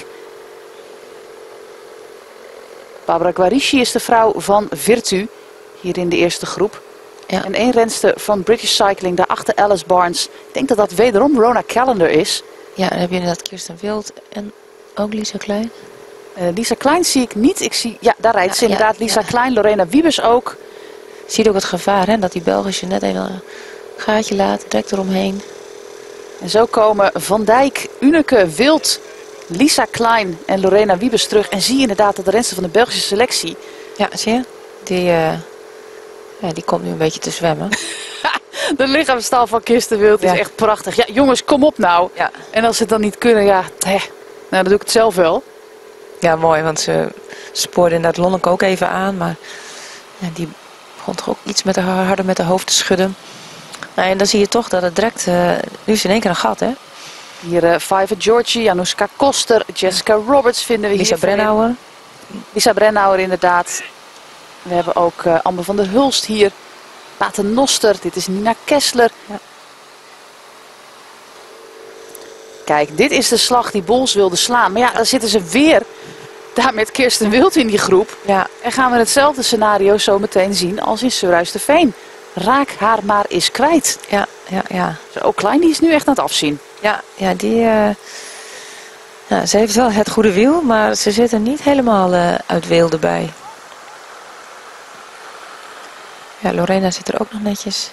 Barbara Guarici is de vrouw van Virtu hier in de eerste groep. Ja. En één renster van British Cycling, daarachter Alice Barnes. Ik denk dat dat wederom Rona Callender is. Ja, dan heb je inderdaad Kirsten Wild en ook Lisa Klein. Uh, Lisa Klein zie ik niet. Ik zie, ja, daar rijdt ja, ze inderdaad. Ja, Lisa ja. Klein, Lorena Wiebes ook. Je ziet ook het gevaar, hè, dat die Belgische net even Gaatje laten, direct eromheen. En zo komen Van Dijk, Uneke, Wild, Lisa Klein en Lorena Wiebes terug. En zie je inderdaad dat de renster van de Belgische selectie... Ja, zie je? Die, uh, ja, die komt nu een beetje te zwemmen. De lichaamstaal van Kirsten Wild is ja. echt prachtig. Ja, jongens, kom op nou. Ja. En als ze het dan niet kunnen, ja, hè, nou, dan doe ik het zelf wel. Ja, mooi, want ze spoorde inderdaad Lonneke ook even aan. Maar ja, die begon toch ook iets met haar harder met haar hoofd te schudden. Nou, en dan zie je toch dat het direct... Uh, nu is in één keer een gat, hè? Hier uh, Five Georgie, Januska Koster, Jessica Roberts vinden we Lisa hier. Lisa Brennauer. Lisa Brennauer, inderdaad. We hebben ook uh, Amber van der Hulst hier. Paternoster, dit is Nina Kessler. Ja. Kijk, dit is de slag die Bols wilde slaan. Maar ja, dan zitten ze weer daar met Kirsten Wild in die groep. Ja. En gaan we hetzelfde scenario zo meteen zien als in Surhuis-de-Veen. Raak haar maar eens kwijt. Ja, ja, ja. Zo Klein, die is nu echt aan het afzien. Ja, ja die... Uh... Ja, ze heeft wel het goede wiel, maar ze zit er niet helemaal uh, uit weelde bij. Ja, Lorena zit er ook nog netjes.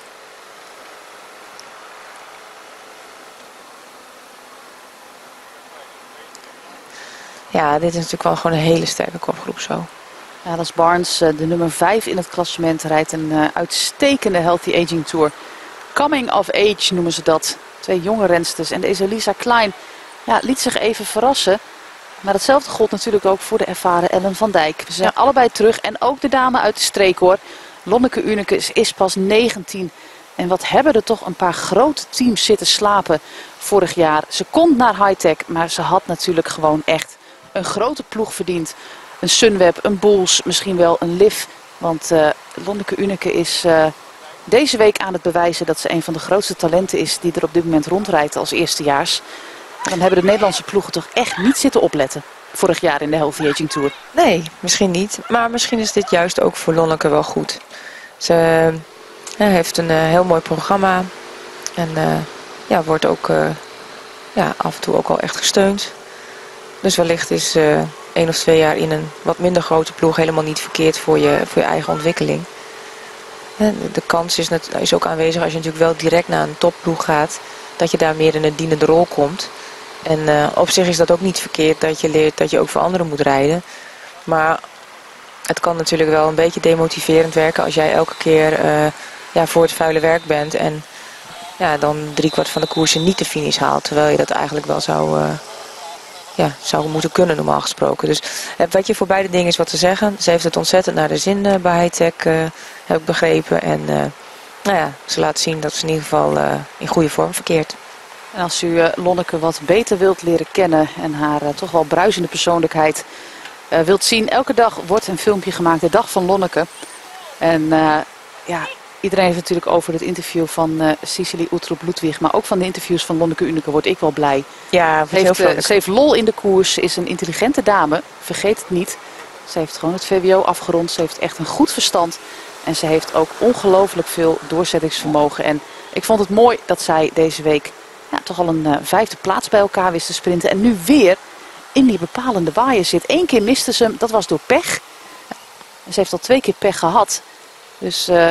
Ja, dit is natuurlijk wel gewoon een hele sterke kopgroep zo. Ja, dat is Barnes, de nummer vijf in het klassement, rijdt een uh, uitstekende Healthy Aging Tour. Coming of Age noemen ze dat. Twee jonge rensters. En deze Lisa Klein ja, liet zich even verrassen. Maar hetzelfde gold natuurlijk ook voor de ervaren Ellen van Dijk. Ze zijn ja. allebei terug. En ook de dame uit de streek hoor. Lonneke Uneke is pas negentien. En wat hebben er toch een paar grote teams zitten slapen vorig jaar. Ze komt naar Hightech, maar ze had natuurlijk gewoon echt een grote ploeg verdiend. Een Sunweb, een Bulls, misschien wel een Liv. Want uh, Lonneke Uneke is uh, deze week aan het bewijzen dat ze een van de grootste talenten is die er op dit moment rondrijdt als eerstejaars. Dan hebben de Nederlandse ploegen toch echt niet zitten opletten. Vorig jaar in de Healthy Aging Tour. Nee, misschien niet. Maar misschien is dit juist ook voor Lonneke wel goed. Ze uh, heeft een uh, heel mooi programma. En uh, ja, wordt ook uh, ja, af en toe ook al echt gesteund. Dus wellicht is uh, één of twee jaar in een wat minder grote ploeg helemaal niet verkeerd voor je, voor je eigen ontwikkeling. En de kans is, net, is ook aanwezig als je natuurlijk wel direct naar een topploeg gaat. Dat je daar meer in een dienende rol komt. En uh, op zich is dat ook niet verkeerd dat je leert dat je ook voor anderen moet rijden. Maar het kan natuurlijk wel een beetje demotiverend werken als jij elke keer uh, ja, voor het vuile werk bent. En ja, dan driekwart van de koersen niet de finish haalt. Terwijl je dat eigenlijk wel zou, uh, ja, zou moeten kunnen normaal gesproken. Dus uh, wat je voor beide dingen is wat te zeggen. Ze heeft het ontzettend naar de zin uh, bij Hightech, uh, heb ik begrepen. En uh, nou ja, ze laat zien dat ze in ieder geval uh, in goede vorm verkeert. En als u uh, Lonneke wat beter wilt leren kennen en haar uh, toch wel bruisende persoonlijkheid uh, wilt zien. Elke dag wordt een filmpje gemaakt, de dag van Lonneke. En uh, ja, iedereen heeft natuurlijk over het interview van uh, Cecilie Uttrup-Ludwig. Maar ook van de interviews van Lonneke Uneke word ik wel blij. Ja, ze heeft, uh, ze heeft lol in de koers, ze is een intelligente dame, vergeet het niet. Ze heeft gewoon het V W O afgerond, ze heeft echt een goed verstand. En ze heeft ook ongelooflijk veel doorzettingsvermogen. En ik vond het mooi dat zij deze week ja, toch al een uh, vijfde plaats bij elkaar wist te sprinten. En nu weer in die bepalende waaier zit. Eén keer miste ze hem, dat was door pech. En ze heeft al twee keer pech gehad. Dus uh,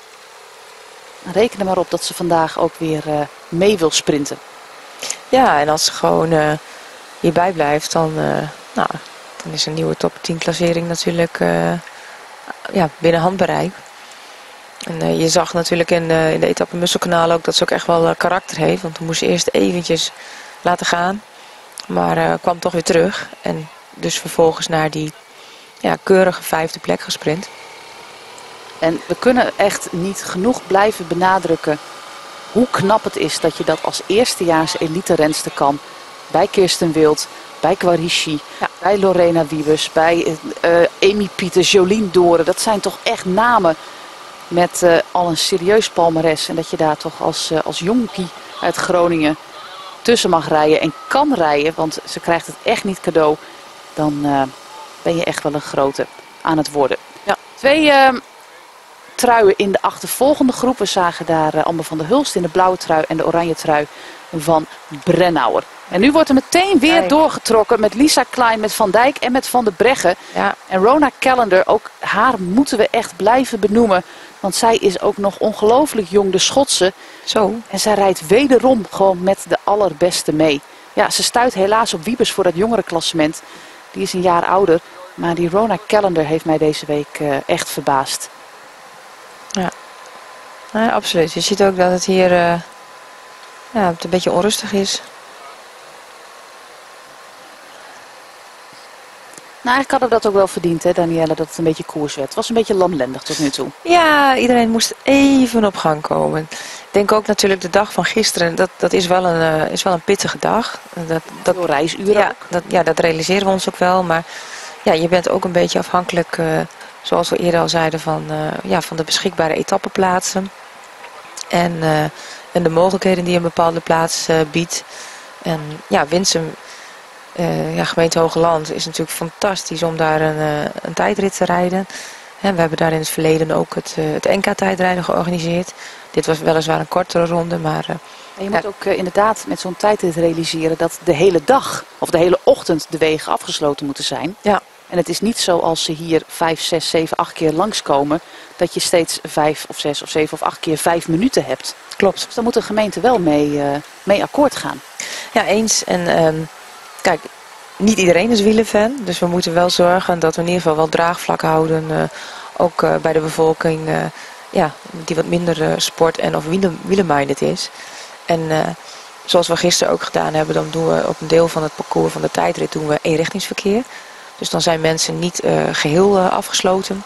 reken er maar op dat ze vandaag ook weer uh, mee wil sprinten. Ja, en als ze gewoon uh, hierbij blijft, dan, uh, nou, dan is een nieuwe top tien klassering natuurlijk uh, ja, binnen handbereik. En uh, je zag natuurlijk in, uh, in de etappe Musselkanaal ook dat ze ook echt wel uh, karakter heeft. Want we moesten eerst eventjes laten gaan. Maar uh, kwam toch weer terug. En dus vervolgens naar die ja, keurige vijfde plek gesprint. En we kunnen echt niet genoeg blijven benadrukken hoe knap het is dat je dat als eerstejaars elite-renster kan. Bij Kirsten Wild, bij Quarishi, ja. bij Lorena Wiebes, bij uh, Amy Pieters, Jolien Doren. Dat zijn toch echt namen met uh, al een serieus palmares. En dat je daar toch als, uh, als jonkie uit Groningen tussen mag rijden en kan rijden. Want ze krijgt het echt niet cadeau. Dan uh, ben je echt wel een grote aan het worden. Ja. Twee uh, truien in de achtervolgende groep. We zagen daar uh, Amber van der Hulst in de blauwe trui en de oranje trui van Brennauer. En nu wordt er meteen weer Kijk. doorgetrokken met Lisa Klein, met Van Dijk en met Van der Breggen. Ja. En Rhona Callender, ook haar moeten we echt blijven benoemen. Want zij is ook nog ongelooflijk jong, de Schotse. Zo. En zij rijdt wederom gewoon met de allerbeste mee. Ja, ze stuit helaas op Wiebes voor dat jongerenklassement. Die is een jaar ouder. Maar die Rhona Callender heeft mij deze week uh, echt verbaasd. Ja. Ja, absoluut. Je ziet ook dat het hier uh, ja, het een beetje onrustig is. Nou, eigenlijk hadden we dat ook wel verdiend, hè, Danielle, dat het een beetje koers werd. Het was een beetje lamlendig tot nu toe. Ja, iedereen moest even op gang komen. Ik denk ook natuurlijk de dag van gisteren, dat, dat is, wel een, uh, is wel een pittige dag. Dat, dat, Veel reisuren ja, ook. dat, ja, dat realiseren we ons ook wel. Maar ja, je bent ook een beetje afhankelijk, uh, zoals we eerder al zeiden, van, uh, ja, van de beschikbare etappeplaatsen. En, uh, en de mogelijkheden die een bepaalde plaats uh, biedt. En ja, Winsum, uh, ja, gemeente Hogeland, is natuurlijk fantastisch om daar een, uh, een tijdrit te rijden. En we hebben daar in het verleden ook het, uh, het N K-tijdrijden georganiseerd. Dit was weliswaar een kortere ronde, maar... Uh, En je moet ja. ook uh, inderdaad met zo'n tijdrit realiseren dat de hele dag of de hele ochtend de wegen afgesloten moeten zijn. Ja. En het is niet zo als ze hier vijf, zes, zeven, acht keer langskomen, dat je steeds vijf of zes of zeven of acht keer vijf minuten hebt. Klopt. Dus daar moet de gemeente wel mee, uh, mee akkoord gaan. Ja, eens. En um, kijk, niet iedereen is wielerfan. Dus we moeten wel zorgen dat we in ieder geval wel draagvlak houden. Uh, ook uh, bij de bevolking uh, ja, die wat minder uh, sport- en of wielerminded is. En uh, zoals we gisteren ook gedaan hebben, dan doen we op een deel van het parcours van de tijdrit doen we eenrichtingsverkeer. Dus dan zijn mensen niet uh, geheel uh, afgesloten.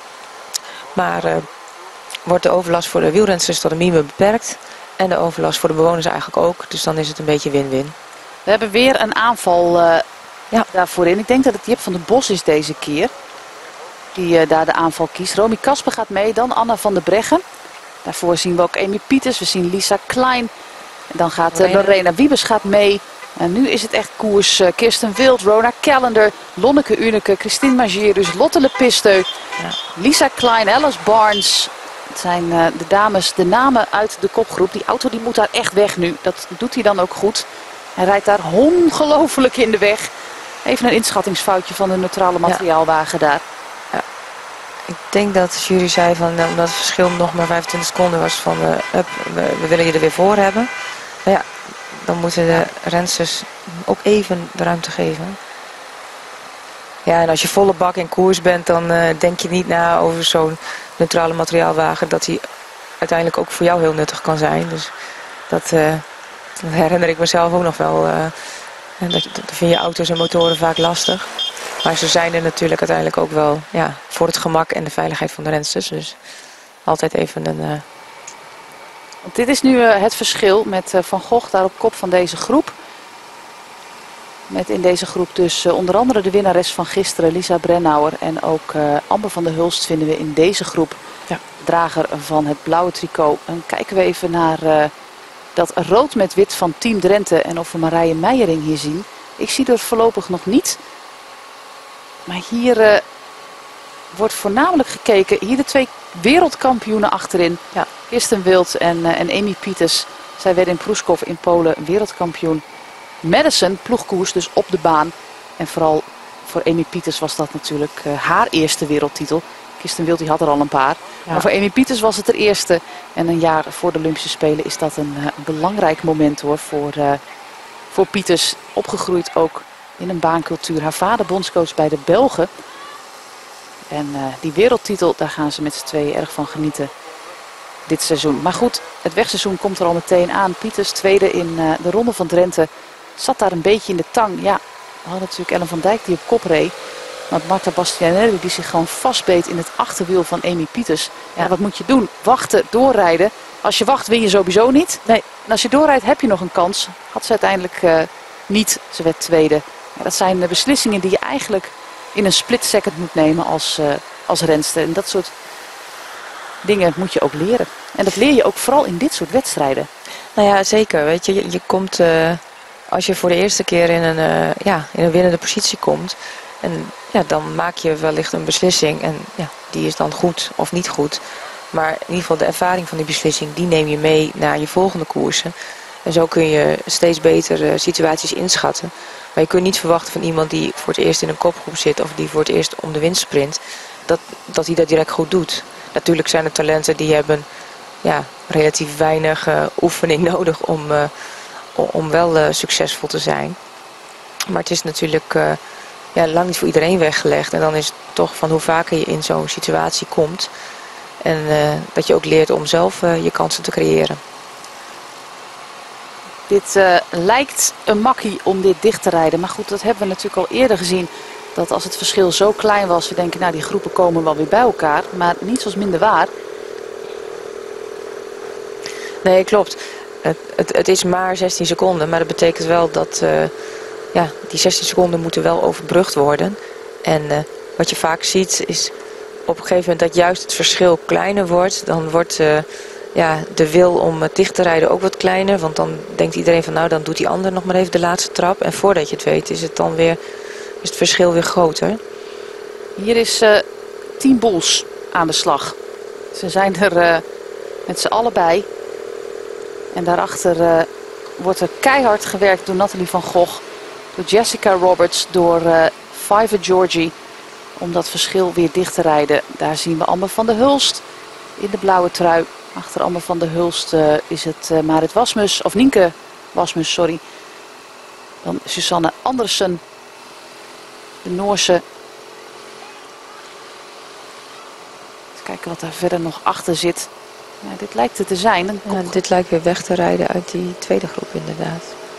Maar uh, wordt de overlast voor de wielrensters tot een minimum beperkt. En de overlast voor de bewoners eigenlijk ook. Dus dan is het een beetje win-win. We hebben weer een aanval uh, ja. daarvoor in. Ik denk dat het Jip van der Bos is deze keer. Die uh, daar de aanval kiest. Romy Kasper gaat mee, dan Anna van der Breggen. Daarvoor zien we ook Amy Pieters, we zien Lisa Klein. En dan gaat uh, Lorena Wiebes gaat mee. En nu is het echt koers. Uh, Kirsten Wild, Rhona Callender, Lonneke Uneke, Christine Magirus, Lotte Lepisteu, ja. Lisa Klein, Alice Barnes. Het zijn uh, de dames, de namen uit de kopgroep. Die auto die moet daar echt weg nu. Dat doet hij dan ook goed. Hij rijdt daar ongelooflijk in de weg. Even een inschattingsfoutje van de neutrale materiaalwagen ja. daar. Ja. Ik denk dat de jury zei van, omdat het verschil nog maar vijfentwintig seconden was van uh, up, we, we willen je er weer voor hebben. Maar ja, dan moeten de rensters ook even de ruimte geven. Ja, en als je volle bak in koers bent, dan uh, denk je niet na over zo'n neutrale materiaalwagen dat die uiteindelijk ook voor jou heel nuttig kan zijn. Dus dat, uh, dat herinner ik mezelf ook nog wel. Uh, en dat, dat vind je auto's en motoren vaak lastig. Maar ze zijn er natuurlijk uiteindelijk ook wel ja, voor het gemak en de veiligheid van de rensters. Dus altijd even een... Uh... Want dit is nu uh, het verschil met uh, Van Gogh daar op kop van deze groep. Met in deze groep dus uh, onder andere de winnares van gisteren, Lisa Brennauer. En ook uh, Amber van der Hulst vinden we in deze groep. Ja. Drager van het blauwe tricot. Dan kijken we even naar uh, dat rood met wit van Team Drenthe. En of we Marije Meijering hier zien. Ik zie er voorlopig nog niet. Maar hier uh, wordt voornamelijk gekeken. Hier de twee wereldkampioenen achterin. Ja. Kirsten Wild en, uh, en Amy Pieters. Zij werden in Pruszków in Polen wereldkampioen. Madison, ploegkoers dus op de baan. En vooral voor Amy Pieters was dat natuurlijk uh, haar eerste wereldtitel. Kirsten Wild die had er al een paar. Ja. Maar voor Amy Pieters was het er eerste. En een jaar voor de Olympische Spelen is dat een uh, belangrijk moment hoor. Voor, uh, voor Pieters. Opgegroeid ook in een baancultuur. Haar vader bondscoach bij de Belgen. En uh, die wereldtitel, daar gaan ze met z'n tweeën erg van genieten. Dit seizoen. Maar goed, het wegseizoen komt er al meteen aan. Pieters, tweede in uh, de Ronde van Drenthe. Zat daar een beetje in de tang. Ja, we hadden natuurlijk Ellen van Dijk die op kop reed. Maar Marta Bastianelli die zich gewoon vastbeet in het achterwiel van Amy Pieters. Ja, wat moet je doen? Wachten, doorrijden. Als je wacht win je sowieso niet. Nee. En als je doorrijdt heb je nog een kans. Had ze uiteindelijk uh, niet. Ze werd tweede. Ja, dat zijn uh, beslissingen die je eigenlijk in een split second moet nemen als, uh, als renster. En dat soort dingen moet je ook leren. En dat leer je ook vooral in dit soort wedstrijden. Nou ja, zeker. Weet je, je, je komt... Uh... Als je voor de eerste keer in een, uh, ja, in een winnende positie komt. En ja, dan maak je wellicht een beslissing. En ja, die is dan goed of niet goed. Maar in ieder geval de ervaring van die beslissing, die neem je mee naar je volgende koersen. En zo kun je steeds beter uh, situaties inschatten. Maar je kunt niet verwachten van iemand die voor het eerst in een kopgroep zit of die voor het eerst om de winst sprint, dat, dat hij dat direct goed doet. Natuurlijk zijn er talenten die hebben ja, relatief weinig uh, oefening nodig om, uh, om wel uh, succesvol te zijn. Maar het is natuurlijk uh, ja, lang niet voor iedereen weggelegd. En dan is het toch van hoe vaker je in zo'n situatie komt. En uh, dat je ook leert om zelf uh, je kansen te creëren. Dit uh, lijkt een makkie om dit dicht te rijden. Maar goed, dat hebben we natuurlijk al eerder gezien. Dat als het verschil zo klein was, we denken, nou die groepen komen wel weer bij elkaar. Maar niets was minder waar. Nee, klopt. Het, het, het is maar zestien seconden. Maar dat betekent wel dat uh, ja, die zestien seconden moeten wel overbrugd worden. En uh, wat je vaak ziet is op een gegeven moment dat juist het verschil kleiner wordt. Dan wordt uh, ja, de wil om het dicht te rijden ook wat kleiner. Want dan denkt iedereen van nou dan doet die ander nog maar even de laatste trap. En voordat je het weet is het dan weer is het verschil weer groter. Hier is uh, Team Bulls aan de slag. Ze zijn er uh, met z'n allen bij. En daarachter uh, wordt er keihard gewerkt door Nathalie van Gogh. Door Jessica Roberts, door uh, Fiver Georgie. Om dat verschil weer dicht te rijden. Daar zien we Amber van der Hulst in de blauwe trui. Achter Amber van der Hulst uh, is het uh, Marit Wasmus, of Nienke Wasmus, sorry. Dan Susanne Andersen, de Noorse. Even kijken wat daar verder nog achter zit. Ja, dit lijkt het te zijn. Een ja, dit lijkt weer weg te rijden uit die tweede groep inderdaad.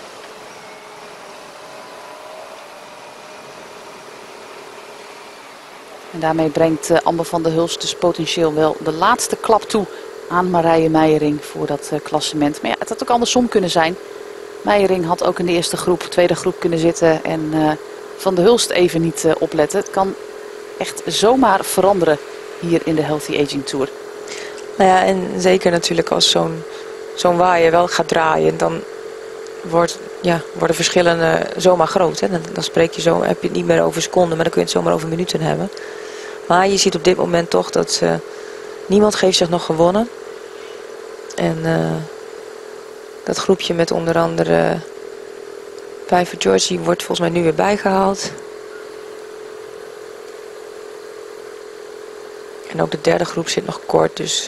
En daarmee brengt uh, Amber van der Hulst dus potentieel wel de laatste klap toe aan Marije Meijering voor dat uh, klassement. Maar ja, het had ook andersom kunnen zijn. Meijering had ook in de eerste groep, tweede groep kunnen zitten en uh, Van der Hulst even niet uh, opletten. Het kan echt zomaar veranderen hier in de Healthy Aging Tour. Nou ja, en zeker natuurlijk als zo'n zo'n waaier wel gaat draaien, dan wordt, ja, worden verschillen uh, zomaar groot. Hè? Dan, dan spreek je zo, heb je het niet meer over seconden, maar dan kun je het zomaar over minuten hebben. Maar je ziet op dit moment toch dat uh, niemand geeft zich nog gewonnen. En uh, dat groepje met onder andere Fiver Georgie wordt volgens mij nu weer bijgehaald. En ook de derde groep zit nog kort, dus...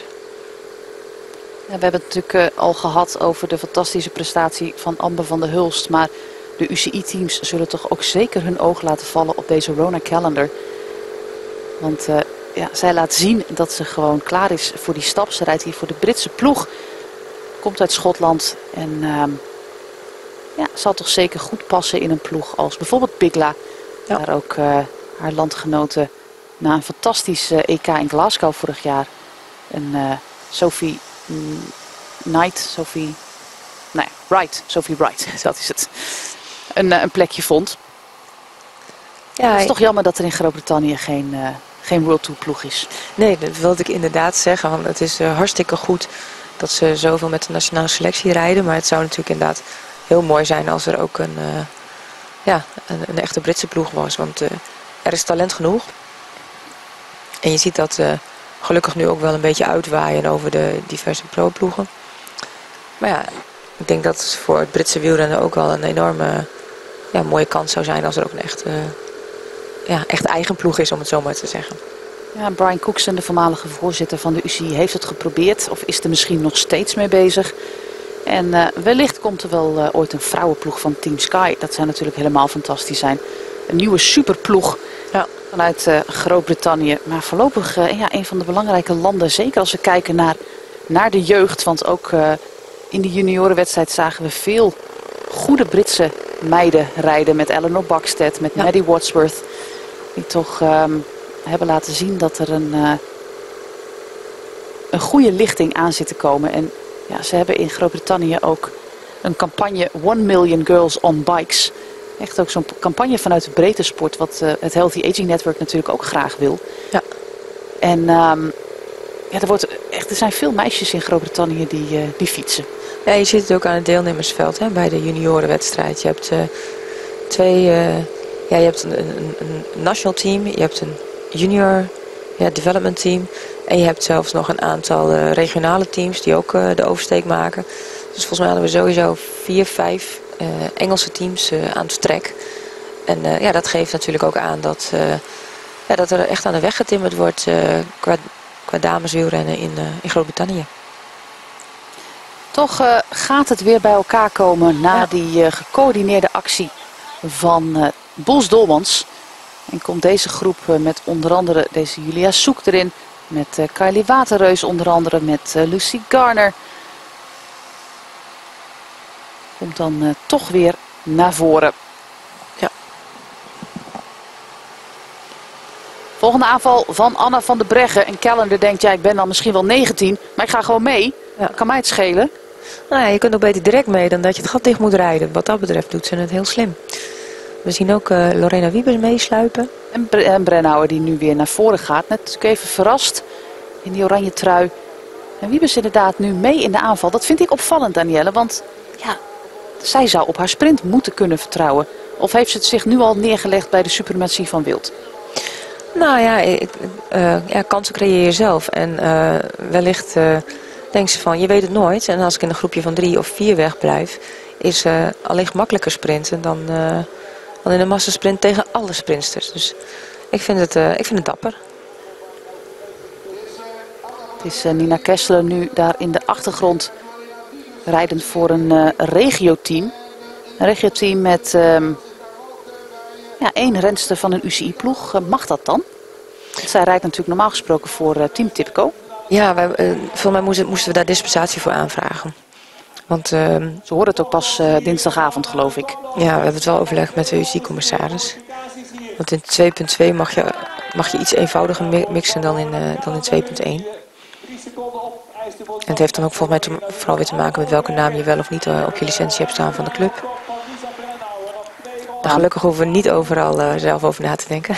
Ja, we hebben het natuurlijk uh, al gehad over de fantastische prestatie van Amber van der Hulst. Maar de U C I-teams zullen toch ook zeker hun oog laten vallen op deze Rhona Callender. Want uh, ja, zij laat zien dat ze gewoon klaar is voor die stap. Ze rijdt hier voor de Britse ploeg. Komt uit Schotland en uh, ja, zal toch zeker goed passen in een ploeg als bijvoorbeeld Bigla. Ja. Waar ook uh, haar landgenoten na een fantastisch uh, E K in Glasgow vorig jaar. En uh, Sophie mm, Knight, Sophie, nou ja, Wright, Sophie Wright, dat is het. Een, uh, een plekje vond. Ja, het is toch jammer dat er in Groot-Brittannië geen, uh, geen World Tour ploeg is. Nee, dat wilde ik inderdaad zeggen. Want het is uh, hartstikke goed dat ze zoveel met de nationale selectie rijden. Maar het zou natuurlijk inderdaad heel mooi zijn als er ook een, uh, ja, een, een echte Britse ploeg was. Want uh, er is talent genoeg. En je ziet dat uh, gelukkig nu ook wel een beetje uitwaaien over de diverse pro-ploegen. Maar ja, ik denk dat het voor het Britse wielrennen ook wel een enorme ja, mooie kans zou zijn als er ook een echt, uh, ja, echt eigen ploeg is, om het zo maar te zeggen. Ja, Brian Cookson, de voormalige voorzitter van de U C I, heeft het geprobeerd of is er misschien nog steeds mee bezig. En uh, wellicht komt er wel uh, ooit een vrouwenploeg van Team Sky. Dat zou natuurlijk helemaal fantastisch zijn. Een nieuwe superploeg. Ja. Vanuit uh, Groot-Brittannië. Maar voorlopig uh, ja, een van de belangrijke landen. Zeker als we kijken naar, naar de jeugd. Want ook uh, in de juniorenwedstrijd zagen we veel goede Britse meiden rijden. Met Eleanor Buckstead, met ja. Maddie Wadsworth. Die toch um, hebben laten zien dat er een, uh, een goede lichting aan zit te komen. En ja, ze hebben in Groot-Brittannië ook een campagne One Million Girls on Bikes. Echt ook zo'n campagne vanuit de breedte sport, wat uh, het Healthy Aging Network natuurlijk ook graag wil. Ja. En um, ja, er, wordt echt, er zijn veel meisjes in Groot-Brittannië die, uh, die fietsen. Ja, je ziet het ook aan het deelnemersveld, hè, bij de juniorenwedstrijd. Je hebt uh, twee, uh, ja, je hebt een, een, een national team, je hebt een junior ja, development team. En je hebt zelfs nog een aantal uh, regionale teams die ook uh, de oversteek maken. Dus Dus volgens mij hadden we sowieso vier, vijf uh, Engelse teams uh, aan het vertrek. En uh, ja, dat geeft natuurlijk ook aan dat, uh, ja, dat er echt aan de weg getimmerd wordt uh, qua, qua dameswielrennen in, uh, in Groot-Brittannië. Toch uh, gaat het weer bij elkaar komen na ja. die uh, gecoördineerde actie van uh, Boels Dolmans. En komt deze groep uh, met onder andere deze Julia Soek erin. Met uh, Kylie Waterreus onder andere, met uh, Lucy Garner. Komt dan uh, toch weer naar voren. Ja. Volgende aanval van Anna van der Breggen. En Callender denkt, ja, ik ben dan misschien wel negentien, maar ik ga gewoon mee. Ja. Kan mij het schelen. Nou ja, je kunt ook beter direct mee dan dat je het gat dicht moet rijden. Wat dat betreft doet ze het heel slim. We zien ook uh, Lorena Wiebes meesluipen. En, Bre en Brennauer die nu weer naar voren gaat. Net ook even verrast in die oranje trui. En Wiebes inderdaad nu mee in de aanval. Dat vind ik opvallend, Danielle. Want ja, zij zou op haar sprint moeten kunnen vertrouwen. Of heeft ze het zich nu al neergelegd bij de suprematie van Wild? Nou ja, ik, uh, ja kansen creëer je zelf. En uh, wellicht uh, denkt ze van, je weet het nooit. En als ik in een groepje van drie of vier wegblijf, is uh, allicht makkelijker sprinten dan, uh, dan in een massasprint tegen alle sprinters. Dus ik vind het, uh, ik vind het dapper. Het is uh, Nina Kessler nu daar in de achtergrond rijdend voor een uh, regioteam. Een regioteam met uh, ja, één renster van een U C I-ploeg. Uh, mag dat dan? Zij rijdt natuurlijk normaal gesproken voor uh, Team Tipco. Ja, wij, uh, volgens mij moesten, moesten we daar dispensatie voor aanvragen. Want uh, ze horen het ook pas uh, dinsdagavond, geloof ik. Ja, we hebben het wel overlegd met de U C I-commissaris. Want in twee punt twee mag je, mag je iets eenvoudiger mixen dan in, uh, dan in twee punt één. En het heeft dan ook volgens mij te, vooral weer te maken met welke naam je wel of niet uh, op je licentie hebt staan van de club. En gelukkig hoeven we niet overal uh, zelf over na te denken.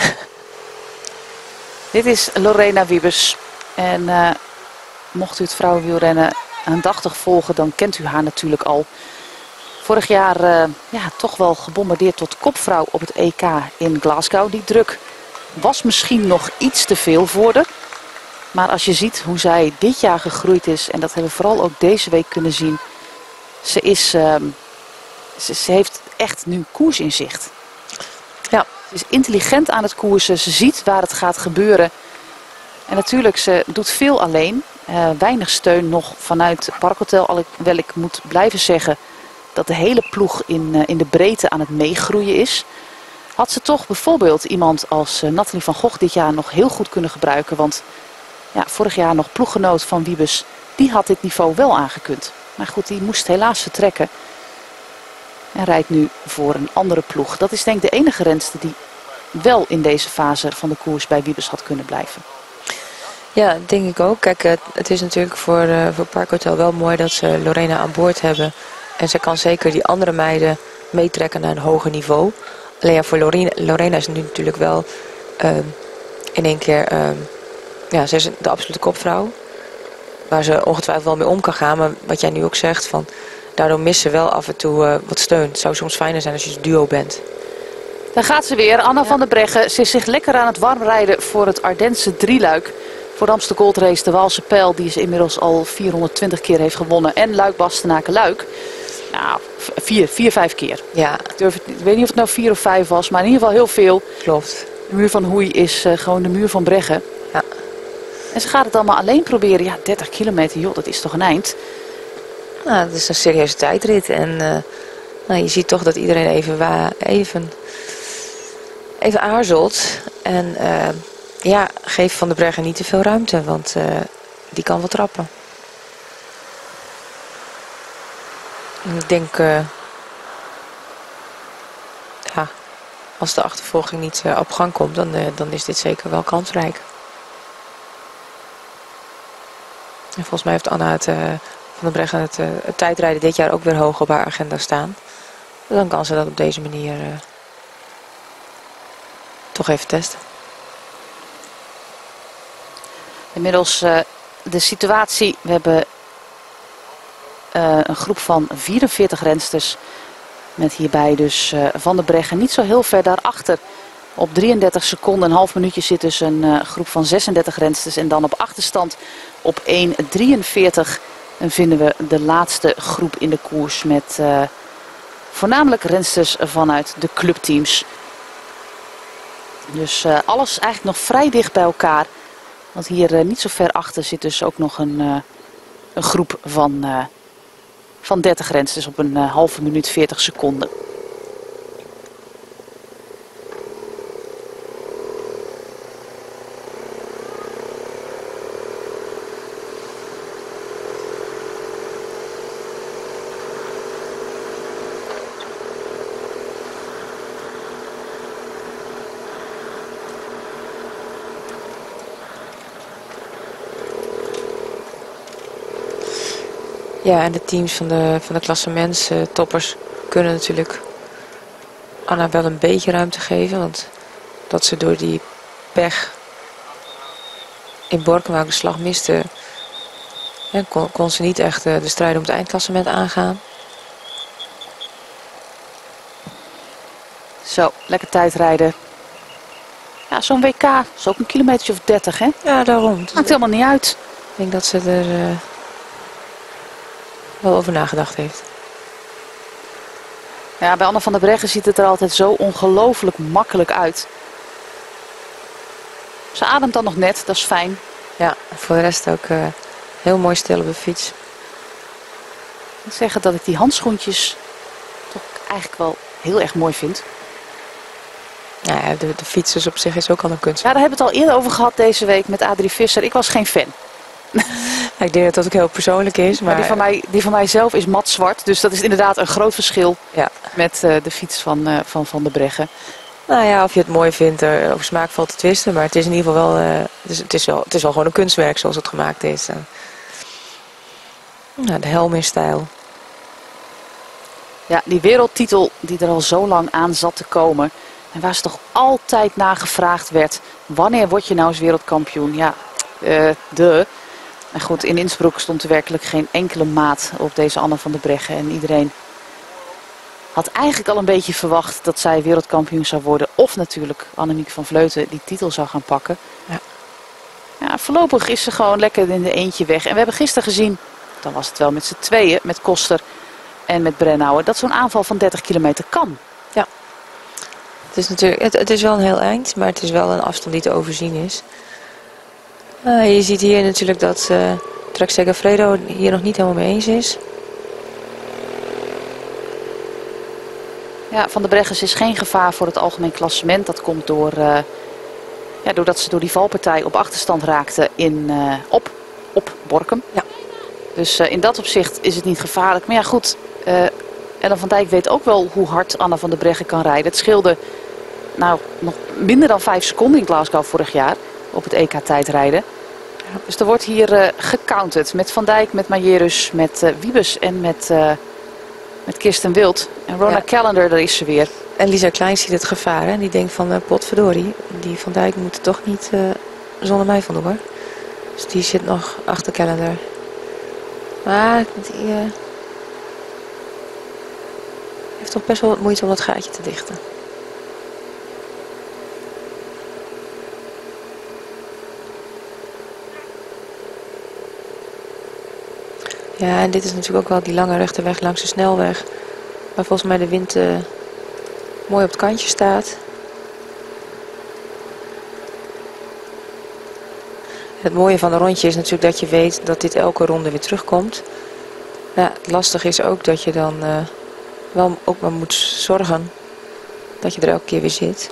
Dit is Lorena Wiebes. En uh, mocht u het vrouwenwielrennen aandachtig volgen, dan kent u haar natuurlijk al. Vorig jaar uh, ja, toch wel gebombardeerd tot kopvrouw op het E K in Glasgow. Die druk was misschien nog iets te veel voor haar. Maar als je ziet hoe zij dit jaar gegroeid is, en dat hebben we vooral ook deze week kunnen zien. Ze, is, uh, ze, ze heeft echt nu koers in zicht. Ja. Ze is intelligent aan het koersen, ze ziet waar het gaat gebeuren. En natuurlijk, ze doet veel alleen. Uh, weinig steun nog vanuit Parkhotel. Alhoewel ik moet blijven zeggen dat de hele ploeg in, uh, in de breedte aan het meegroeien is. Had ze toch bijvoorbeeld iemand als uh, Nathalie van Gogh dit jaar nog heel goed kunnen gebruiken. Want ja, vorig jaar nog ploeggenoot van Wiebes, die had dit niveau wel aangekund. Maar goed, die moest helaas vertrekken. En rijdt nu voor een andere ploeg. Dat is denk ik de enige renster die wel in deze fase van de koers bij Wiebes had kunnen blijven. Ja, denk ik ook. Kijk, het is natuurlijk voor, uh, voor Parkhotel wel mooi dat ze Lorena aan boord hebben. En ze kan zeker die andere meiden meetrekken naar een hoger niveau. Alleen ja, voor Lorena, Lorena is het nu natuurlijk wel uh, in één keer... Uh, ja, ze is de absolute kopvrouw. Waar ze ongetwijfeld wel mee om kan gaan. Maar wat jij nu ook zegt, van, daardoor missen ze wel af en toe uh, wat steun. Het zou soms fijner zijn als je een duo bent. Daar gaat ze weer, Anna ja. van der Breggen. Ze is zich lekker aan het warmrijden voor het Ardense drieluik. Voor de Amstel Gold Race, de Waalse Pijl, die ze inmiddels al vierhonderdtwintig keer heeft gewonnen. En Luik-Bastenaken-Luik. Nou, vier, vier, vijf keer. Ja. Ik, durf het, ik weet niet of het nou vier of vijf was, maar in ieder geval heel veel. Klopt. De muur van Hoei is uh, gewoon de muur van Breggen. Ja. En ze gaat het allemaal alleen proberen. Ja, dertig kilometer, joh, dat is toch een eind. Nou, dat is een serieuze tijdrit. En uh, nou, je ziet toch dat iedereen even, wa even, even aarzelt. En uh, ja, geef Van der Breggen niet te veel ruimte, want uh, die kan wel trappen. En ik denk, uh, ja, als de achtervolging niet uh, op gang komt, dan, uh, dan is dit zeker wel kansrijk. En volgens mij heeft Anna het, uh, Van der Breggen het, uh, het tijdrijden dit jaar ook weer hoog op haar agenda staan. Dan kan ze dat op deze manier uh, toch even testen. Inmiddels uh, de situatie. We hebben uh, een groep van vierenveertig rensters. Met hierbij dus uh, Van der Breggen niet zo heel ver daarachter. Op drieëndertig seconden, een half minuutje zit dus een uh, groep van zesendertig rensters. En dan op achterstand op één drieënveertig Dan vinden we de laatste groep in de koers met uh, voornamelijk rensters vanuit de clubteams. Dus uh, alles eigenlijk nog vrij dicht bij elkaar. Want hier uh, niet zo ver achter zit dus ook nog een, uh, een groep van, uh, van dertig rensters op een uh, halve minuut veertig seconden. Ja, en de teams van de, van de klassementstoppers kunnen natuurlijk Anna wel een beetje ruimte geven. Want dat ze door die pech in Borkum ook de slag miste, ja, kon, kon ze niet echt de strijd om het eindklassement aangaan. Zo, lekker tijdrijden. Ja, zo'n W K is ook een kilometer of dertig, hè? Ja, daarom. Maakt helemaal niet uit. Ik denk dat ze er uh, wel over nagedacht heeft. Ja, bij Anne van der Breggen ziet het er altijd zo ongelooflijk makkelijk uit. Ze ademt dan nog net, dat is fijn. Ja, voor de rest ook uh, heel mooi stil op de fiets. Ik moet zeggen dat ik die handschoentjes toch eigenlijk wel heel erg mooi vind. Ja, de, de fiets dus op zich is ook al een kunst. Ja, daar hebben we het al eerder over gehad deze week met Adrie Visser. Ik was geen fan. Ja, ik denk dat dat ook heel persoonlijk is. Maar, maar die, van mij, die van mij zelf is mat zwart. Dus dat is inderdaad een groot verschil ja. met uh, de fiets van, uh, van Van der Breggen. Nou ja, of je het mooi vindt, uh, over smaak valt te twisten. Maar het is in ieder geval wel, uh, het is, het is wel, het is wel gewoon een kunstwerk zoals het gemaakt is. Uh, nou, de helm in stijl. Ja, die wereldtitel die er al zo lang aan zat te komen. En waar ze toch altijd naar gevraagd werd. Wanneer word je nou eens wereldkampioen? Ja, uh, de. Maar goed, in Innsbruck stond er werkelijk geen enkele maat op deze Anne van der Breggen. En iedereen had eigenlijk al een beetje verwacht dat zij wereldkampioen zou worden. Of natuurlijk Annemiek van Vleuten die titel zou gaan pakken. Ja. Ja, voorlopig is ze gewoon lekker in de eentje weg. En we hebben gisteren gezien, dan was het wel met z'n tweeën, met Koster en met Brennauer, dat zo'n aanval van dertig kilometer kan. Ja, het is natuurlijk, het, het is wel een heel eind, maar het is wel een afstand die te overzien is. Uh, je ziet hier natuurlijk dat uh, Trek Segafredo hier nog niet helemaal mee eens is. Ja, Van der Breggen is geen gevaar voor het algemeen klassement. Dat komt door, uh, ja, doordat ze door die valpartij op achterstand raakte in, uh, op, op Borkum. Ja. Dus uh, in dat opzicht is het niet gevaarlijk. Maar ja goed, uh, Ellen van Dijk weet ook wel hoe hard Anne van der Breggen kan rijden. Het scheelde nou, nog minder dan vijf seconden in Glasgow vorig jaar op het E K tijdrijden. Ja. Dus er wordt hier uh, gecounterd met Van Dijk, met Majerus, met uh, Wiebes en met, uh, met Kirsten Wild. En Rona ja. Callender, daar is ze weer. En Lisa Klein ziet het gevaar en die denkt van uh, potverdorie, die Van Dijk moet er toch niet uh, zonder mij vandoor. Dus die zit nog achter Callender. Maar die uh, heeft toch best wel wat moeite om dat gaatje te dichten. Ja, en dit is natuurlijk ook wel die lange rechte weg langs de snelweg. Waar volgens mij de wind uh, mooi op het kantje staat. Het mooie van een rondje is natuurlijk dat je weet dat dit elke ronde weer terugkomt. Ja, het lastige is ook dat je dan uh, wel ook maar moet zorgen dat je er elke keer weer zit.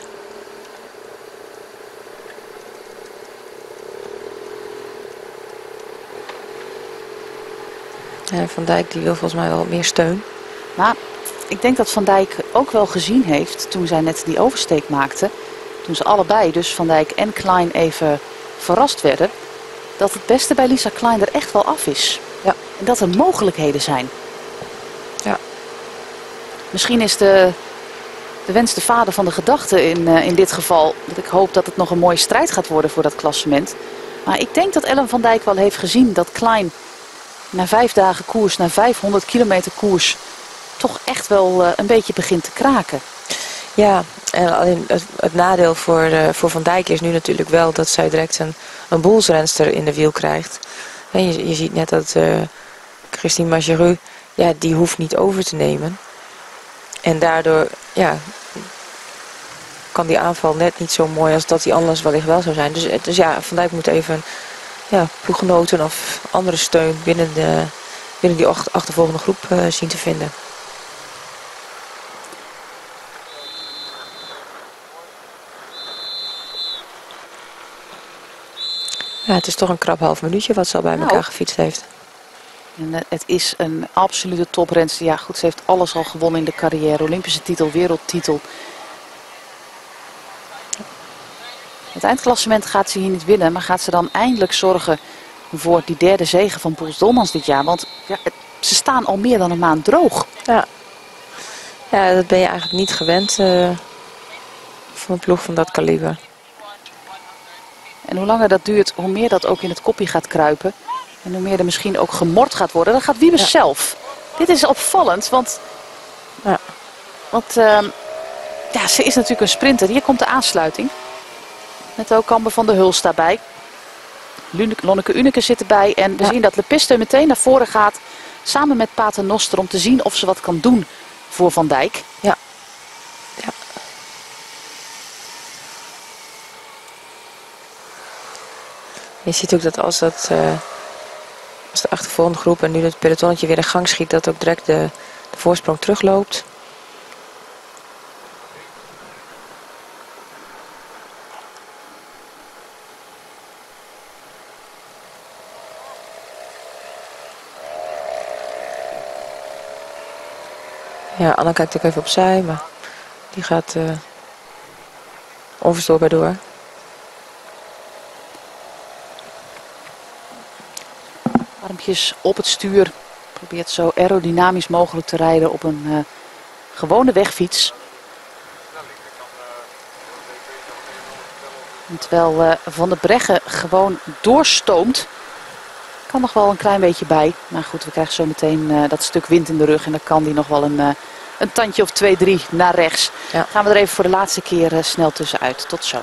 Ja, Van Dijk die wil volgens mij wel meer steun. Maar ik denk dat Van Dijk ook wel gezien heeft toen zij net die oversteek maakte. Toen ze allebei, dus Van Dijk en Klein, even verrast werden. Dat het beste bij Lisa Klein er echt wel af is. Ja. En dat er mogelijkheden zijn. Ja. Misschien is de, de wens de vader van de gedachte in, uh, in dit geval. Dat ik hoop dat het nog een mooie strijd gaat worden voor dat klassement. Maar ik denk dat Ellen van Dijk wel heeft gezien dat Klein na vijf dagen koers, na vijfhonderd kilometer koers, toch echt wel uh, een beetje begint te kraken. Ja, en alleen het, het nadeel voor, uh, voor Van Dijk is nu natuurlijk wel dat zij direct een, een boelsrenster in de wiel krijgt. En je, je ziet net dat uh, Christine Majereux, ja, die hoeft niet over te nemen. En daardoor, ja, kan die aanval net niet zo mooi als dat die anders wellicht wel zou zijn. Dus, dus ja, Van Dijk moet even ja, ploeggenoten of andere steun binnen, de, binnen die achtervolgende groep uh, zien te vinden. Ja, het is toch een krap half minuutje wat ze al bij nou, elkaar gefietst heeft. En uh, het is een absolute toprenster. Ja goed, ze heeft alles al gewonnen in de carrière. Olympische titel, wereldtitel. Het eindklassement gaat ze hier niet winnen. Maar gaat ze dan eindelijk zorgen voor die derde zege van Poels Dolmans dit jaar. Want ja, het, ze staan al meer dan een maand droog. Ja, ja dat ben je eigenlijk niet gewend uh, van een ploeg van dat kaliber. En hoe langer dat duurt, hoe meer dat ook in het kopje gaat kruipen. En hoe meer er misschien ook gemord gaat worden. Dat gaat Wiebes ja. zelf. Dit is opvallend, want, ja. want uh, ja, ze is natuurlijk een sprinter. Hier komt de aansluiting. Met ook Amber van der Hulst daarbij. Lonneke Uneke zit erbij. En we ja. zien dat Le Piste meteen naar voren gaat. Samen met Pater Noster om te zien of ze wat kan doen voor Van Dijk. Ja. ja. Je ziet ook dat als, dat, uh, als de achtervolgende groep en nu het pelotonnetje weer in gang schiet, dat ook direct de, de voorsprong terugloopt. Ja, Anna kijkt ook even opzij, maar die gaat uh, onverstoorbaar door. Armpjes op het stuur. Probeert zo aerodynamisch mogelijk te rijden op een uh, gewone wegfiets. En terwijl uh, Van der Breggen gewoon doorstoomt. Kan nog wel een klein beetje bij. Maar goed, we krijgen zo meteen uh, dat stuk wind in de rug. En dan kan die nog wel een, uh, een tandje of twee, drie naar rechts. Ja. Gaan we er even voor de laatste keer uh, snel tussenuit. Tot zo.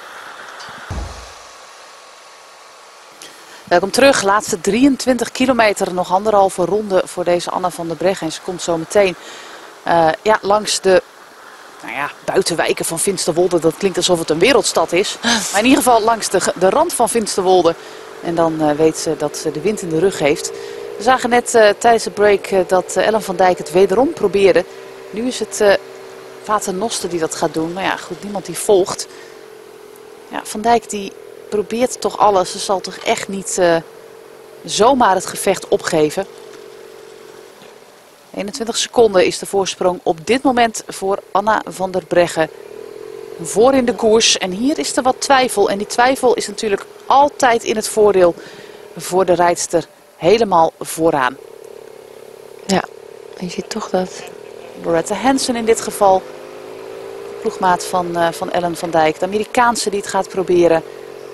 Welkom terug. Laatste drieëntwintig kilometer. Nog anderhalve ronde voor deze Anna van der Breggen. En ze komt zo meteen uh, ja, langs de nou ja, buitenwijken van Finsterwolde. Dat klinkt alsof het een wereldstad is. Maar in ieder geval langs de, de rand van Finsterwolde. En dan uh, weet ze dat ze de wind in de rug heeft. We zagen net uh, tijdens de break uh, dat uh, Ellen van Dijk het wederom probeerde. Nu is het uh, Pater Noster die dat gaat doen. Maar ja, goed, niemand die volgt. Ja, Van Dijk die probeert toch alles. Ze zal toch echt niet uh, zomaar het gevecht opgeven. eenentwintig seconden is de voorsprong op dit moment voor Anna van der Breggen. Voor in de koers. En hier is er wat twijfel. En die twijfel is natuurlijk altijd in het voordeel voor de rijdster helemaal vooraan. Ja, je ziet toch dat. Loretta Hansen in dit geval. De ploegmaat van, uh, van Ellen van Dijk. De Amerikaanse die het gaat proberen.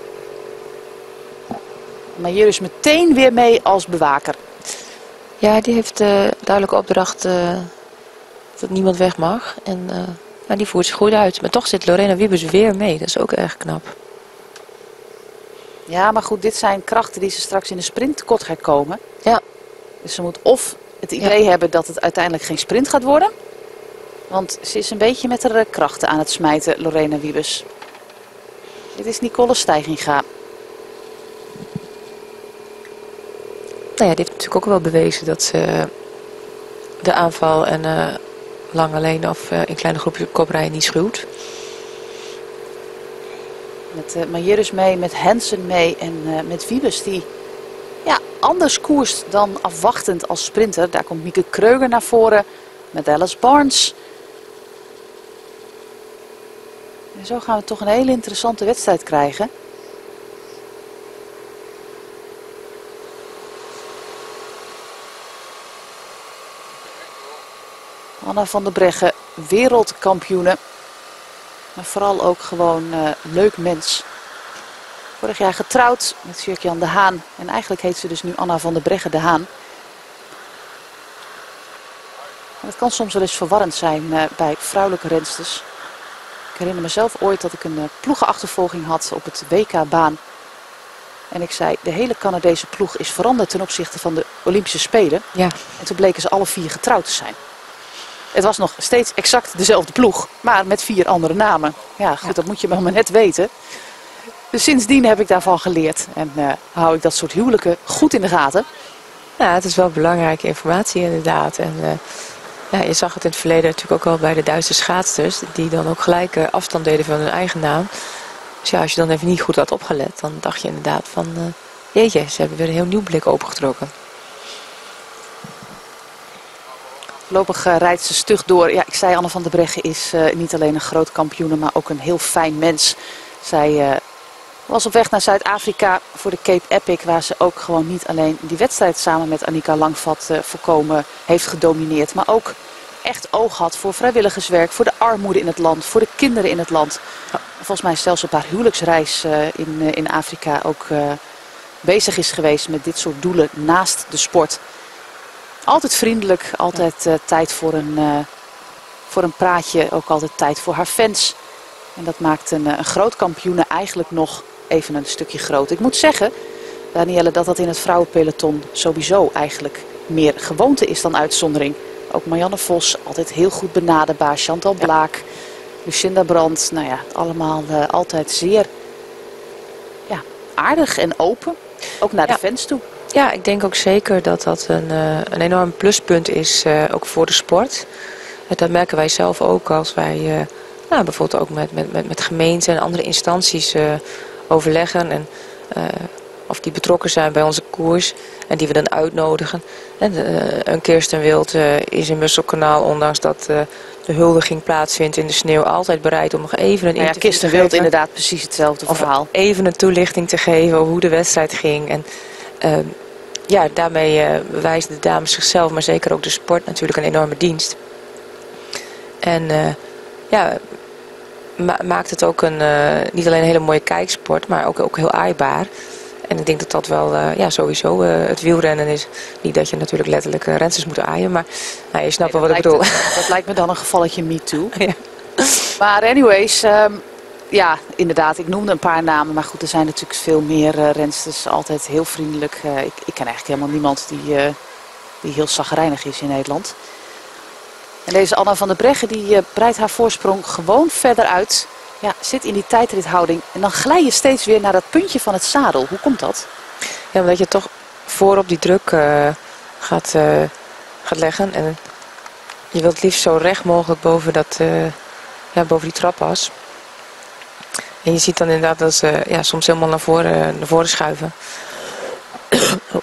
Maar hier is meteen weer mee als bewaker. Ja, die heeft uh, duidelijke opdracht uh, dat niemand weg mag. En uh, nou, die voert zich goed uit. Maar toch zit Lorena Wiebes weer mee. Dat is ook erg knap. Ja, maar goed, dit zijn krachten die ze straks in de sprint tekort gaat komen. Ja. Dus ze moet of het idee ja. hebben dat het uiteindelijk geen sprint gaat worden. Want ze is een beetje met haar krachten aan het smijten, Lorena Wiebes. Dit is Nicole Stijginga. Nou ja, die heeft natuurlijk ook wel bewezen dat ze de aanval en uh, lang alleen of uh, in kleine groepjes koprijden niet schuwt. Met uh, Majerus mee, met Hansen mee en uh, met Wiebes die ja, anders koerst dan afwachtend als sprinter. Daar komt Mieke Kreuger naar voren met Alice Barnes. En zo gaan we toch een hele interessante wedstrijd krijgen. Anna van der Breggen, wereldkampioene. Maar vooral ook gewoon uh, leuk mens. Vorig jaar getrouwd met Sjerk-Jan de Haan. En eigenlijk heet ze dus nu Anna van der Breggen de Haan. En dat kan soms wel eens verwarrend zijn uh, bij vrouwelijke rensters. Ik herinner mezelf ooit dat ik een uh, ploegenachtervolging had op het W K-baan. En ik zei, de hele Canadese ploeg is veranderd ten opzichte van de Olympische Spelen. Ja. En toen bleken ze alle vier getrouwd te zijn. Het was nog steeds exact dezelfde ploeg, maar met vier andere namen. Ja, goed, ja. Dat moet je maar net weten. Dus sindsdien heb ik daarvan geleerd. En uh, hou ik dat soort huwelijken goed in de gaten. Ja, het is wel belangrijke informatie inderdaad. En uh, ja, je zag het in het verleden natuurlijk ook al bij de Duitse schaatsters. Die dan ook gelijk uh, afstand deden van hun eigen naam. Dus ja, als je dan even niet goed had opgelet, dan dacht je inderdaad van... Uh, jeetje, ze hebben weer een heel nieuw blik opengetrokken. Voorlopig uh, rijdt ze stug door. Ja, ik zei, Anne van der Breggen is uh, niet alleen een groot kampioene, maar ook een heel fijn mens. Zij uh, was op weg naar Zuid-Afrika voor de Cape Epic, waar ze ook gewoon niet alleen die wedstrijd samen met Annika Langvat uh, voorkomen heeft gedomineerd, maar ook echt oog had voor vrijwilligerswerk, voor de armoede in het land, voor de kinderen in het land. Ja. Volgens mij zelfs op haar huwelijksreis uh, in, uh, in Afrika ook uh, bezig is geweest met dit soort doelen naast de sport. Altijd vriendelijk, altijd uh, tijd voor een, uh, voor een praatje, ook altijd tijd voor haar fans. En dat maakt een, een groot kampioene eigenlijk nog even een stukje groot. Ik moet zeggen, Danielle, dat dat in het vrouwenpeloton sowieso eigenlijk meer gewoonte is dan uitzondering. Ook Marianne Vos, altijd heel goed benaderbaar. Chantal Blaak, ja. Lucinda Brandt, nou ja, allemaal uh, altijd zeer ja, aardig en open. Ook naar de ja. fans toe. Ja, ik denk ook zeker dat dat een, uh, een enorm pluspunt is, uh, ook voor de sport. Uh, dat merken wij zelf ook als wij uh, nou, bijvoorbeeld ook met, met, met, met gemeenten en andere instanties uh, overleggen. En, uh, of die betrokken zijn bij onze koers en die we dan uitnodigen. En, uh, een Kirsten Wild uh, is in Musselkanaal, ondanks dat uh, de huldiging plaatsvindt in de sneeuw, altijd bereid om nog even een nou ja, interview Kirsten te Wild geven. Inderdaad precies hetzelfde of verhaal. Even een toelichting te geven over hoe de wedstrijd ging. En, uh, ja, daarmee uh, bewijzen de dames zichzelf, maar zeker ook de sport natuurlijk een enorme dienst. En uh, ja, ma maakt het ook een, uh, niet alleen een hele mooie kijksport, maar ook, ook heel aaibaar. En ik denk dat dat wel uh, ja, sowieso uh, het wielrennen is. Niet dat je natuurlijk letterlijk uh, rensters moet aaien, maar nou, je snapt nee, wel wat ik bedoel. Het, dat lijkt me dan een gevalletje me too. Ja. Maar anyways, um, ja, inderdaad, ik noemde een paar namen. Maar goed, er zijn natuurlijk veel meer uh, rensters. Altijd heel vriendelijk. Uh, ik, ik ken eigenlijk helemaal niemand die, uh, die heel chagrijnig is in Nederland. En deze Anna van der Breggen, die uh, breidt haar voorsprong gewoon verder uit. Ja, zit in die tijdrithouding. En dan glij je steeds weer naar dat puntje van het zadel. Hoe komt dat? Ja, omdat je toch voorop die druk uh, gaat, uh, gaat leggen. En je wilt liefst zo recht mogelijk boven, dat, uh, ja, boven die trappas. En je ziet dan inderdaad dat ze ja, soms helemaal naar voren, naar voren schuiven. Oh.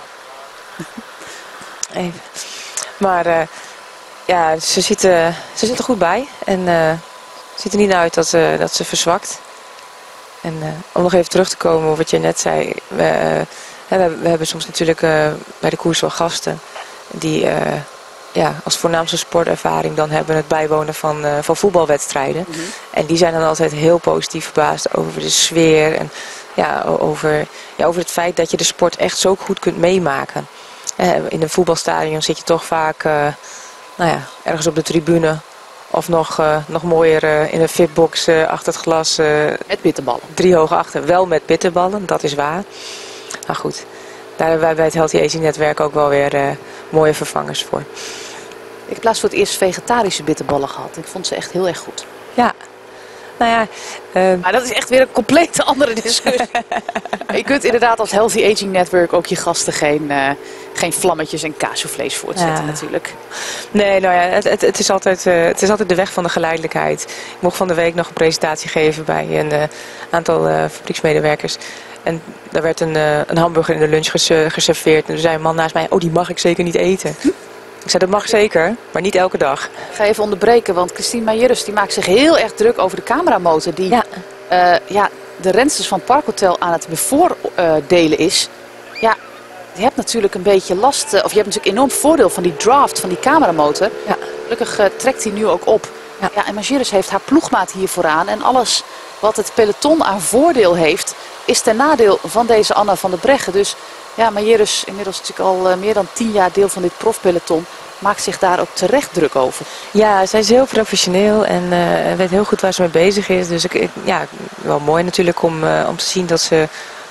Even. Maar uh, ja, ze zit, uh, ze zit er goed bij. En uh, het ziet er niet naar uit dat ze, dat ze verzwakt. En uh, om nog even terug te komen op wat je net zei. We, uh, we, hebben, we hebben soms natuurlijk uh, bij de koers wel gasten die uh, ja, als voornaamste sportervaring dan hebben het bijwonen van, uh, van voetbalwedstrijden. Mm-hmm. En die zijn dan altijd heel positief verbaasd over de sfeer. En ja, over, ja, over het feit dat je de sport echt zo goed kunt meemaken. Uh, in een voetbalstadion zit je toch vaak uh, nou ja, ergens op de tribune. Of nog, uh, nog mooier uh, in een fitbox uh, achter het glas. Uh, met bitterballen. Drie hoog achter. Wel met bitterballen, dat is waar. Maar goed, daar hebben wij bij het Healthy Aging Netwerk ook wel weer uh, mooie vervangers voor. Ik heb laatst voor het eerst vegetarische bitterballen gehad. Ik vond ze echt heel erg goed. Ja. Nou ja, uh... maar dat is echt weer een compleet andere discussie. Je kunt inderdaad als Healthy Aging Network ook je gasten geen, uh, geen vlammetjes en kaasvlees voortzetten, ja. Natuurlijk. Nee, nou ja, het, het, het, is altijd, uh, het is altijd de weg van de geleidelijkheid. Ik mocht van de week nog een presentatie geven bij een uh, aantal uh, fabrieksmedewerkers. En daar werd een, uh, een hamburger in de lunch ges geserveerd. En er zei een man naast mij, oh die mag ik zeker niet eten. Ik zei, dat mag zeker, maar niet elke dag. Ik ga even onderbreken, want Christine Majerus die maakt zich heel erg druk over de cameramotor. Die ja. Uh, ja, de rensters van Parkhotel aan het bevoordelen is. Ja, je hebt natuurlijk een beetje last, uh, of je hebt natuurlijk enorm voordeel van die draft van die cameramotor. Ja. Gelukkig uh, trekt hij nu ook op. Ja. Ja, en Majerus heeft haar ploegmaat hier vooraan. En alles wat het peloton aan voordeel heeft, is ten nadeel van deze Anna van der Breggen. Dus ja, Majerus, inmiddels natuurlijk al uh, meer dan tien jaar deel van dit profpeloton, maakt zich daar ook terecht druk over. Ja, zij is heel professioneel en uh, weet heel goed waar ze mee bezig is. Dus ik, ik, ja, wel mooi natuurlijk om, uh, om te zien dat ze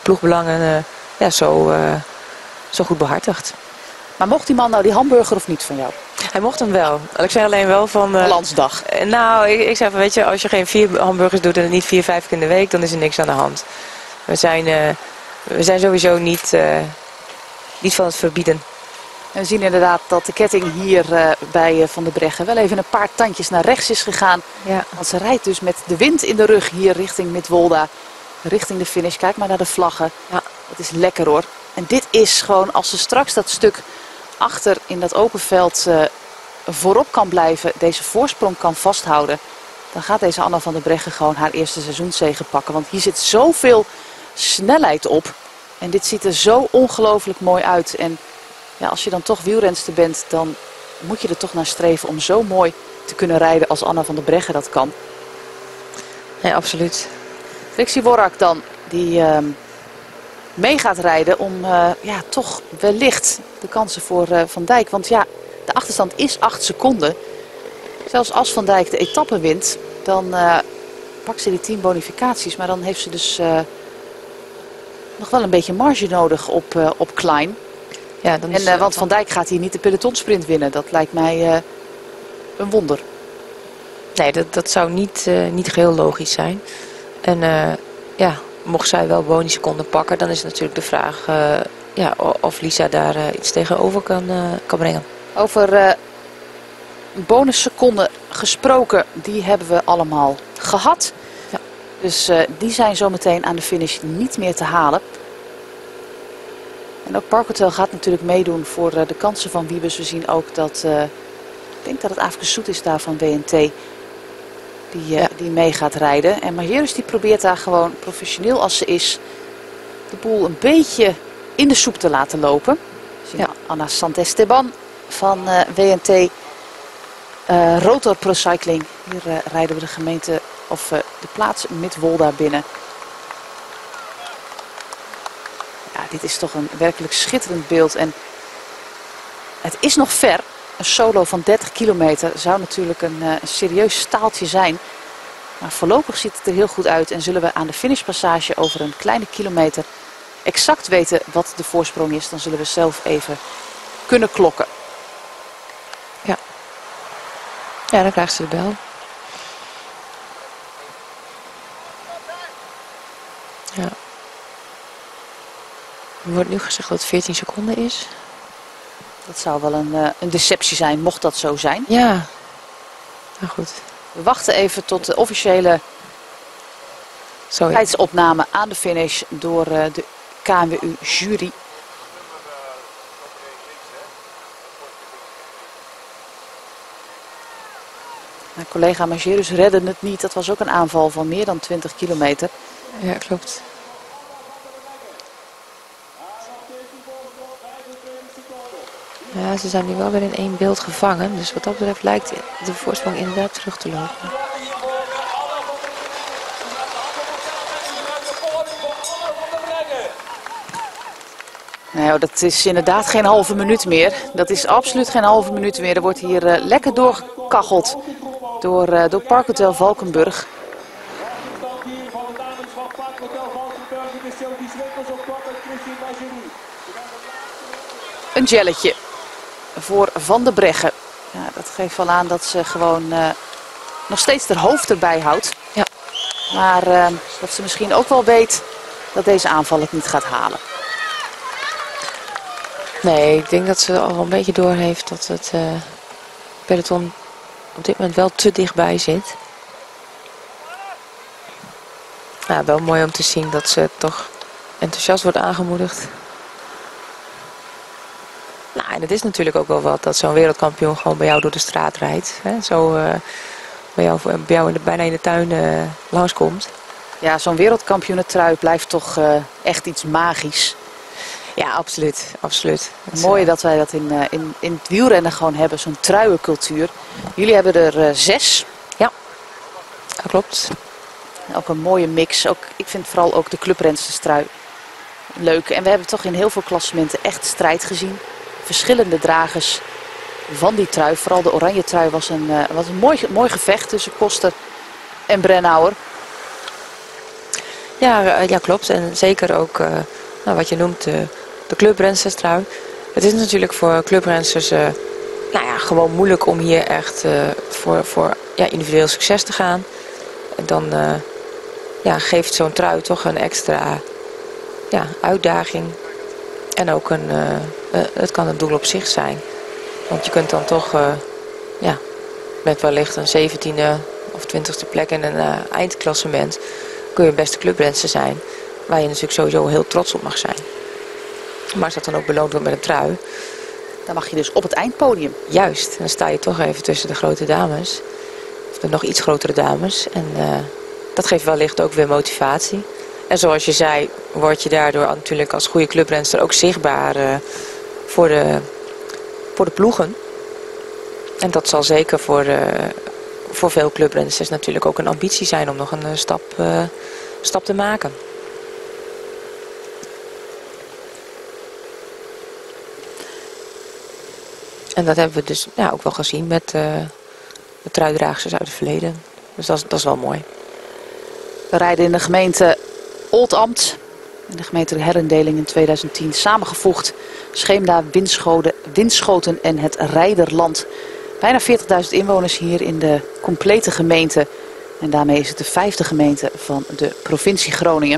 ploegbelangen uh, ja, zo, uh, zo goed behartigt. Maar mocht die man nou die hamburger of niet van jou? Hij mocht hem wel. Ik zei alleen wel van... Uh, Landsdag. Uh, nou, ik, ik zei van, weet je, als je geen vier hamburgers doet en niet vier, vijf keer in de week, dan is er niks aan de hand. We zijn, uh, we zijn sowieso niet, uh, niet van het verbieden. En we zien inderdaad dat de ketting hier uh, bij uh, Van der Breggen wel even een paar tandjes naar rechts is gegaan. Ja. Want ze rijdt dus met de wind in de rug hier richting Midwolda. Richting de finish. Kijk maar naar de vlaggen. Ja. Dat is lekker hoor. En dit is gewoon, als ze straks dat stuk achter in dat open veld uh, voorop kan blijven, deze voorsprong kan vasthouden, dan gaat deze Anna van der Breggen gewoon haar eerste seizoenszege pakken. Want hier zit zoveel snelheid op. En dit ziet er zo ongelooflijk mooi uit. En ja, als je dan toch wielrenster bent, dan moet je er toch naar streven om zo mooi te kunnen rijden als Anna van der Breggen dat kan. Ja, absoluut. Trixie Worrack dan, die uh, mee gaat rijden om uh, ja, toch wellicht de kansen voor uh, Van Dijk. Want ja, de achterstand is acht seconden. Zelfs als Van Dijk de etappe wint, dan uh, pakt ze die tien bonificaties. Maar dan heeft ze dus uh, nog wel een beetje marge nodig op, uh, op Klein. Ja, dan is, en, uh, want Van Dijk gaat hier niet de pelotonsprint winnen. Dat lijkt mij uh, een wonder. Nee, dat, dat zou niet, uh, niet geheel logisch zijn. En uh, ja, mocht zij wel bonusseconden pakken, dan is natuurlijk de vraag uh, ja, of Lisa daar uh, iets tegenover kan, uh, kan brengen. Over uh, bonusseconden gesproken, die hebben we allemaal gehad. Ja. Dus uh, die zijn zometeen aan de finish niet meer te halen. En ook Parkhotel gaat natuurlijk meedoen voor uh, de kansen van Wiebes. We zien ook dat, uh, ik denk dat het Aafke Soet is daar van W N T, die, uh, ja. die mee gaat rijden. En Majerus die probeert daar gewoon professioneel als ze is, de boel een beetje in de soep te laten lopen. We zien ja. Anna Santesteban van uh, W N T uh, Rotor Pro Cycling. Hier uh, rijden we de gemeente, of uh, de plaats Midwolda binnen. Ja, dit is toch een werkelijk schitterend beeld. En het is nog ver. Een solo van dertig kilometer zou natuurlijk een, uh, een serieus staaltje zijn. Maar voorlopig ziet het er heel goed uit. En zullen we aan de finishpassage over een kleine kilometer exact weten wat de voorsprong is. Dan zullen we zelf even kunnen klokken. Ja. Ja, dan krijgt ze de bel. Ja. Er wordt nu gezegd dat het veertien seconden is. Dat zou wel een, uh, een deceptie zijn, mocht dat zo zijn. Ja, nou goed. We wachten even tot de officiële zo, ja. tijdsopname aan de finish door uh, de K N W U-jury. Mijn collega Majerus redde het niet. Dat was ook een aanval van meer dan twintig kilometer. Ja, klopt. Ja, ze zijn nu wel weer in één beeld gevangen. Dus wat dat betreft lijkt de voorsprong inderdaad terug te lopen. Nou, dat is inderdaad geen halve minuut meer. Dat is absoluut geen halve minuut meer. Er wordt hier uh, lekker doorgekacheld door, uh, door Parkhotel Valkenburg. Een jelletje voor Van der Breggen. Ja, dat geeft wel aan dat ze gewoon uh, nog steeds haar hoofd erbij houdt. Ja. Maar uh, dat ze misschien ook wel weet dat deze aanval het niet gaat halen. Nee, ik denk dat ze al wel een beetje doorheeft dat het uh, peloton op dit moment wel te dichtbij zit. Ja, wel mooi om te zien dat ze toch enthousiast wordt aangemoedigd. Nou, en het is natuurlijk ook wel wat dat zo'n wereldkampioen gewoon bij jou door de straat rijdt. Hè? Zo uh, bij jou, bij jou in de, bijna in de tuin uh, langskomt. Ja, zo'n wereldkampioenentrui blijft toch uh, echt iets magisch. Ja, absoluut. absoluut. Het mooie uh, dat wij dat in, uh, in, in het wielrennen gewoon hebben, zo'n truiencultuur. Jullie hebben er uh, zes. Ja, dat klopt. Ook een mooie mix. Ook, ik vind vooral ook de clubrensterstrui leuk. En we hebben toch in heel veel klassementen echt strijd gezien. Verschillende dragers van die trui. Vooral de oranje trui was een, uh, was een mooi, mooi gevecht tussen Koster en Brennauer. Ja, ja, klopt. En zeker ook uh, nou, wat je noemt uh, de clubrensterstrui. Het is natuurlijk voor clubrensters uh, nou ja, gewoon moeilijk om hier echt uh, voor, voor ja, individueel succes te gaan. En dan uh, ja, geeft zo'n trui toch een extra ja, uitdaging. En ook een, uh, uh, het kan een doel op zich zijn. Want je kunt dan toch uh, ja, met wellicht een zeventiende of twintigste plek in een uh, eindklassement kun je beste clubrenster zijn. Waar je natuurlijk sowieso heel trots op mag zijn. Maar als dat dan ook beloond wordt met een trui. Dan mag je dus op het eindpodium. Juist, dan sta je toch even tussen de grote dames. Of de nog iets grotere dames. En uh, dat geeft wellicht ook weer motivatie. En zoals je zei, word je daardoor natuurlijk als goede clubrenster ook zichtbaar uh, voor, de, voor de ploegen. En dat zal zeker voor, uh, voor veel clubrensters natuurlijk ook een ambitie zijn om nog een uh, stap, uh, stap te maken. En dat hebben we dus ja, ook wel gezien met uh, de truidraagsters uit het verleden. Dus dat is, dat is wel mooi. We rijden in de gemeente Oldambt. In de gemeentelijke herindeling in tweeduizend tien samengevoegd. Scheemda, Winschoten, Winschoten en het Reiderland. Bijna veertigduizend inwoners hier in de complete gemeente. En daarmee is het de vijfde gemeente van de provincie Groningen.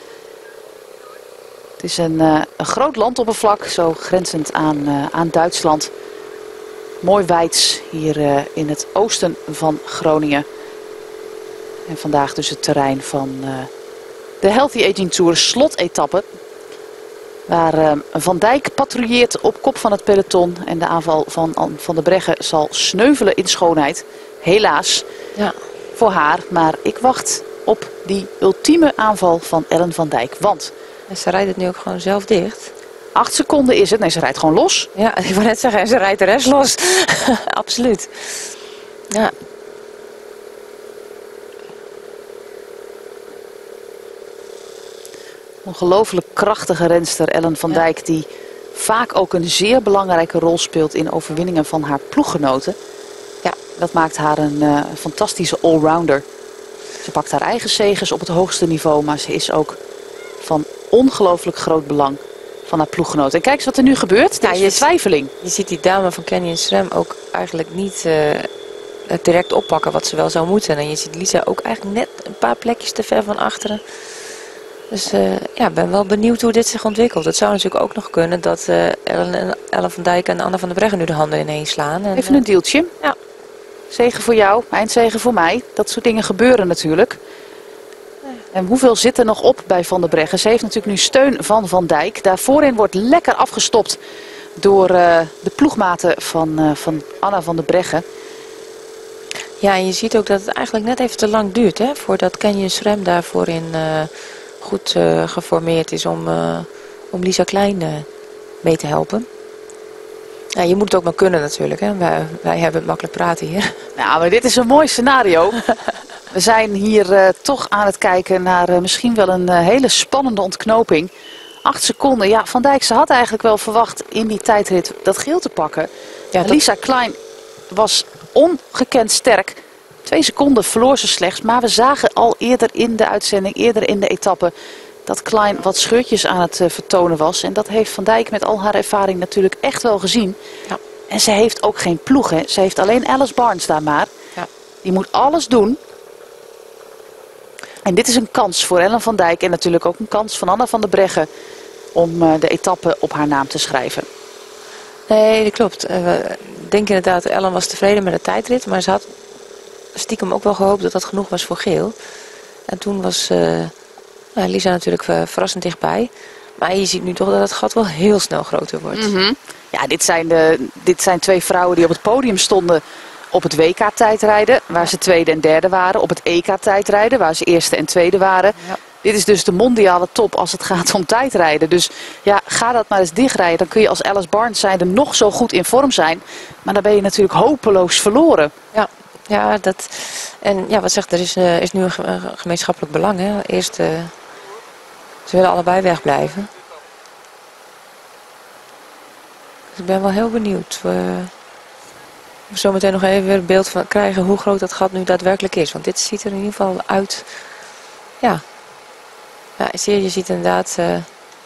Het is een, uh, een groot landoppervlak, zo grenzend aan, uh, aan Duitsland. Mooi weids hier uh, in het oosten van Groningen. En vandaag dus het terrein van uh, de Healthy Aging Tour slotetappe. Waar uh, Van Dijk patrouilleert op kop van het peloton. En de aanval van Van der Breggen zal sneuvelen in schoonheid. Helaas ja. voor haar. Maar ik wacht op die ultieme aanval van Ellen van Dijk. Want en ze rijdt het nu ook gewoon zelf dicht. Acht seconden is het. Nee, ze rijdt gewoon los. Ja, ik wou net zeggen, ze rijdt de rest los. Absoluut. Ja. Ongelooflijk krachtige renster Ellen van ja. Dijk. Die vaak ook een zeer belangrijke rol speelt in overwinningen van haar ploeggenoten. Ja, dat maakt haar een uh, fantastische allrounder. Ze pakt haar eigen zeges op het hoogste niveau. Maar ze is ook van ongelooflijk groot belang van haar ploeggenoten. En kijk eens wat er nu gebeurt. Ja, je twijfeling. Je ziet die dame van Canyon SRAM ook eigenlijk niet uh, direct oppakken wat ze wel zou moeten. En je ziet Lisa ook eigenlijk net een paar plekjes te ver van achteren. Dus uh, ja, ik ben wel benieuwd hoe dit zich ontwikkelt. Het zou natuurlijk ook nog kunnen dat uh, Ellen, Ellen van Dijk en Anna van der Breggen nu de handen ineens slaan. En, even een deeltje. Ja. Zegen voor jou, eindzegen voor mij. Dat soort dingen gebeuren natuurlijk. En hoeveel zit er nog op bij Van der Breggen? Ze heeft natuurlijk nu steun van Van Dijk. Daarvoorin wordt lekker afgestopt door uh, de ploegmaten van, uh, van Anna van der Breggen. Ja, en je ziet ook dat het eigenlijk net even te lang duurt, hè, voordat Canyon SRAM daarvoorin uh, goed uh, geformeerd is om, uh, om Lisa Klein uh, mee te helpen. Ja, je moet het ook maar kunnen natuurlijk, hè. Wij, wij hebben het makkelijk praten hier. Nou, maar dit is een mooi scenario. We zijn hier uh, toch aan het kijken naar uh, misschien wel een uh, hele spannende ontknoping. Acht seconden. Ja, Van Dijk, ze had eigenlijk wel verwacht in die tijdrit dat geel te pakken. Ja, dat... Lisa Klein was ongekend sterk. Twee seconden verloor ze slechts. Maar we zagen al eerder in de uitzending, eerder in de etappe, dat Klein wat scheurtjes aan het uh, vertonen was. En dat heeft Van Dijk met al haar ervaring natuurlijk echt wel gezien. Ja. En ze heeft ook geen ploeg, hè. Ze heeft alleen Alice Barnes daar maar. Ja. Die moet alles doen. En dit is een kans voor Ellen van Dijk en natuurlijk ook een kans van Anna van der Breggen om uh, de etappe op haar naam te schrijven. Nee, dat klopt. Uh, ik denk inderdaad, Ellen was tevreden met de tijdrit, maar ze had stiekem ook wel gehoopt dat dat genoeg was voor geel. En toen was uh, nou, Lisa natuurlijk uh, verrassend dichtbij. Maar je ziet nu toch dat het gat wel heel snel groter wordt. Mm-hmm. Ja, dit zijn, de, dit zijn twee vrouwen die op het podium stonden op het W K-tijdrijden, waar ze tweede en derde waren. Op het E K-tijdrijden, waar ze eerste en tweede waren. Ja. Dit is dus de mondiale top als het gaat om tijdrijden. Dus ja, ga dat maar eens dichtrijden. Dan kun je als Alice Barnes zijnde nog zo goed in vorm zijn. Maar dan ben je natuurlijk hopeloos verloren. Ja, ja dat. En ja, wat zegt, er is, uh, is nu een gemeenschappelijk belang. Hè? Eerst, uh, ze willen allebei wegblijven. Dus ik ben wel heel benieuwd. Uh, we zometeen nog even weer een beeld van krijgen hoe groot dat gat nu daadwerkelijk is. Want dit ziet er in ieder geval uit. Ja. Ja, zie je, je ziet inderdaad uh,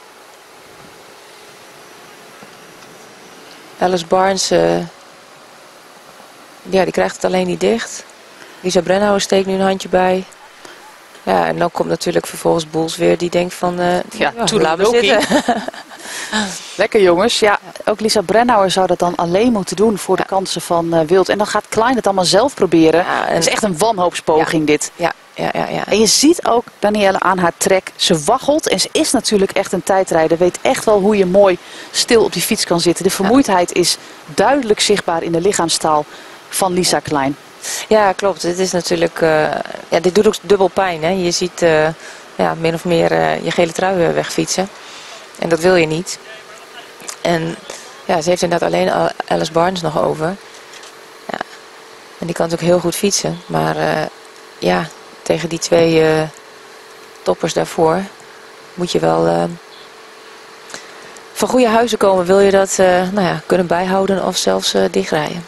Alice Barnes, uh, ja, die krijgt het alleen niet dicht. Lisa Brennauer steekt nu een handje bij. Ja, en dan komt natuurlijk vervolgens Boels weer die denkt van, uh, ja, ja laten we zitten. Lekker jongens. Ja, ook Lisa Brennauer zou dat dan alleen moeten doen voor de kansen van uh, Wild. En dan gaat Klein het allemaal zelf proberen. Ja, en het is echt een wanhoopspoging ja, dit. Ja, ja, ja, ja. En je ziet ook Danielle aan haar trek. Ze waggelt en ze is natuurlijk echt een tijdrijder. Weet echt wel hoe je mooi stil op die fiets kan zitten. De vermoeidheid is duidelijk zichtbaar in de lichaamstaal van Lisa Klein. Ja, klopt. Dit is natuurlijk, uh, ja, dit doet ook dubbel pijn. Hè? Je ziet uh, ja, min of meer uh, je gele trui wegfietsen. En dat wil je niet. En ja, ze heeft inderdaad alleen Alice Barnes nog over. Ja. En die kan natuurlijk heel goed fietsen. Maar uh, ja, tegen die twee uh, toppers daarvoor moet je wel uh, van goede huizen komen. Wil je dat uh, nou ja, kunnen bijhouden of zelfs uh, dichtrijden.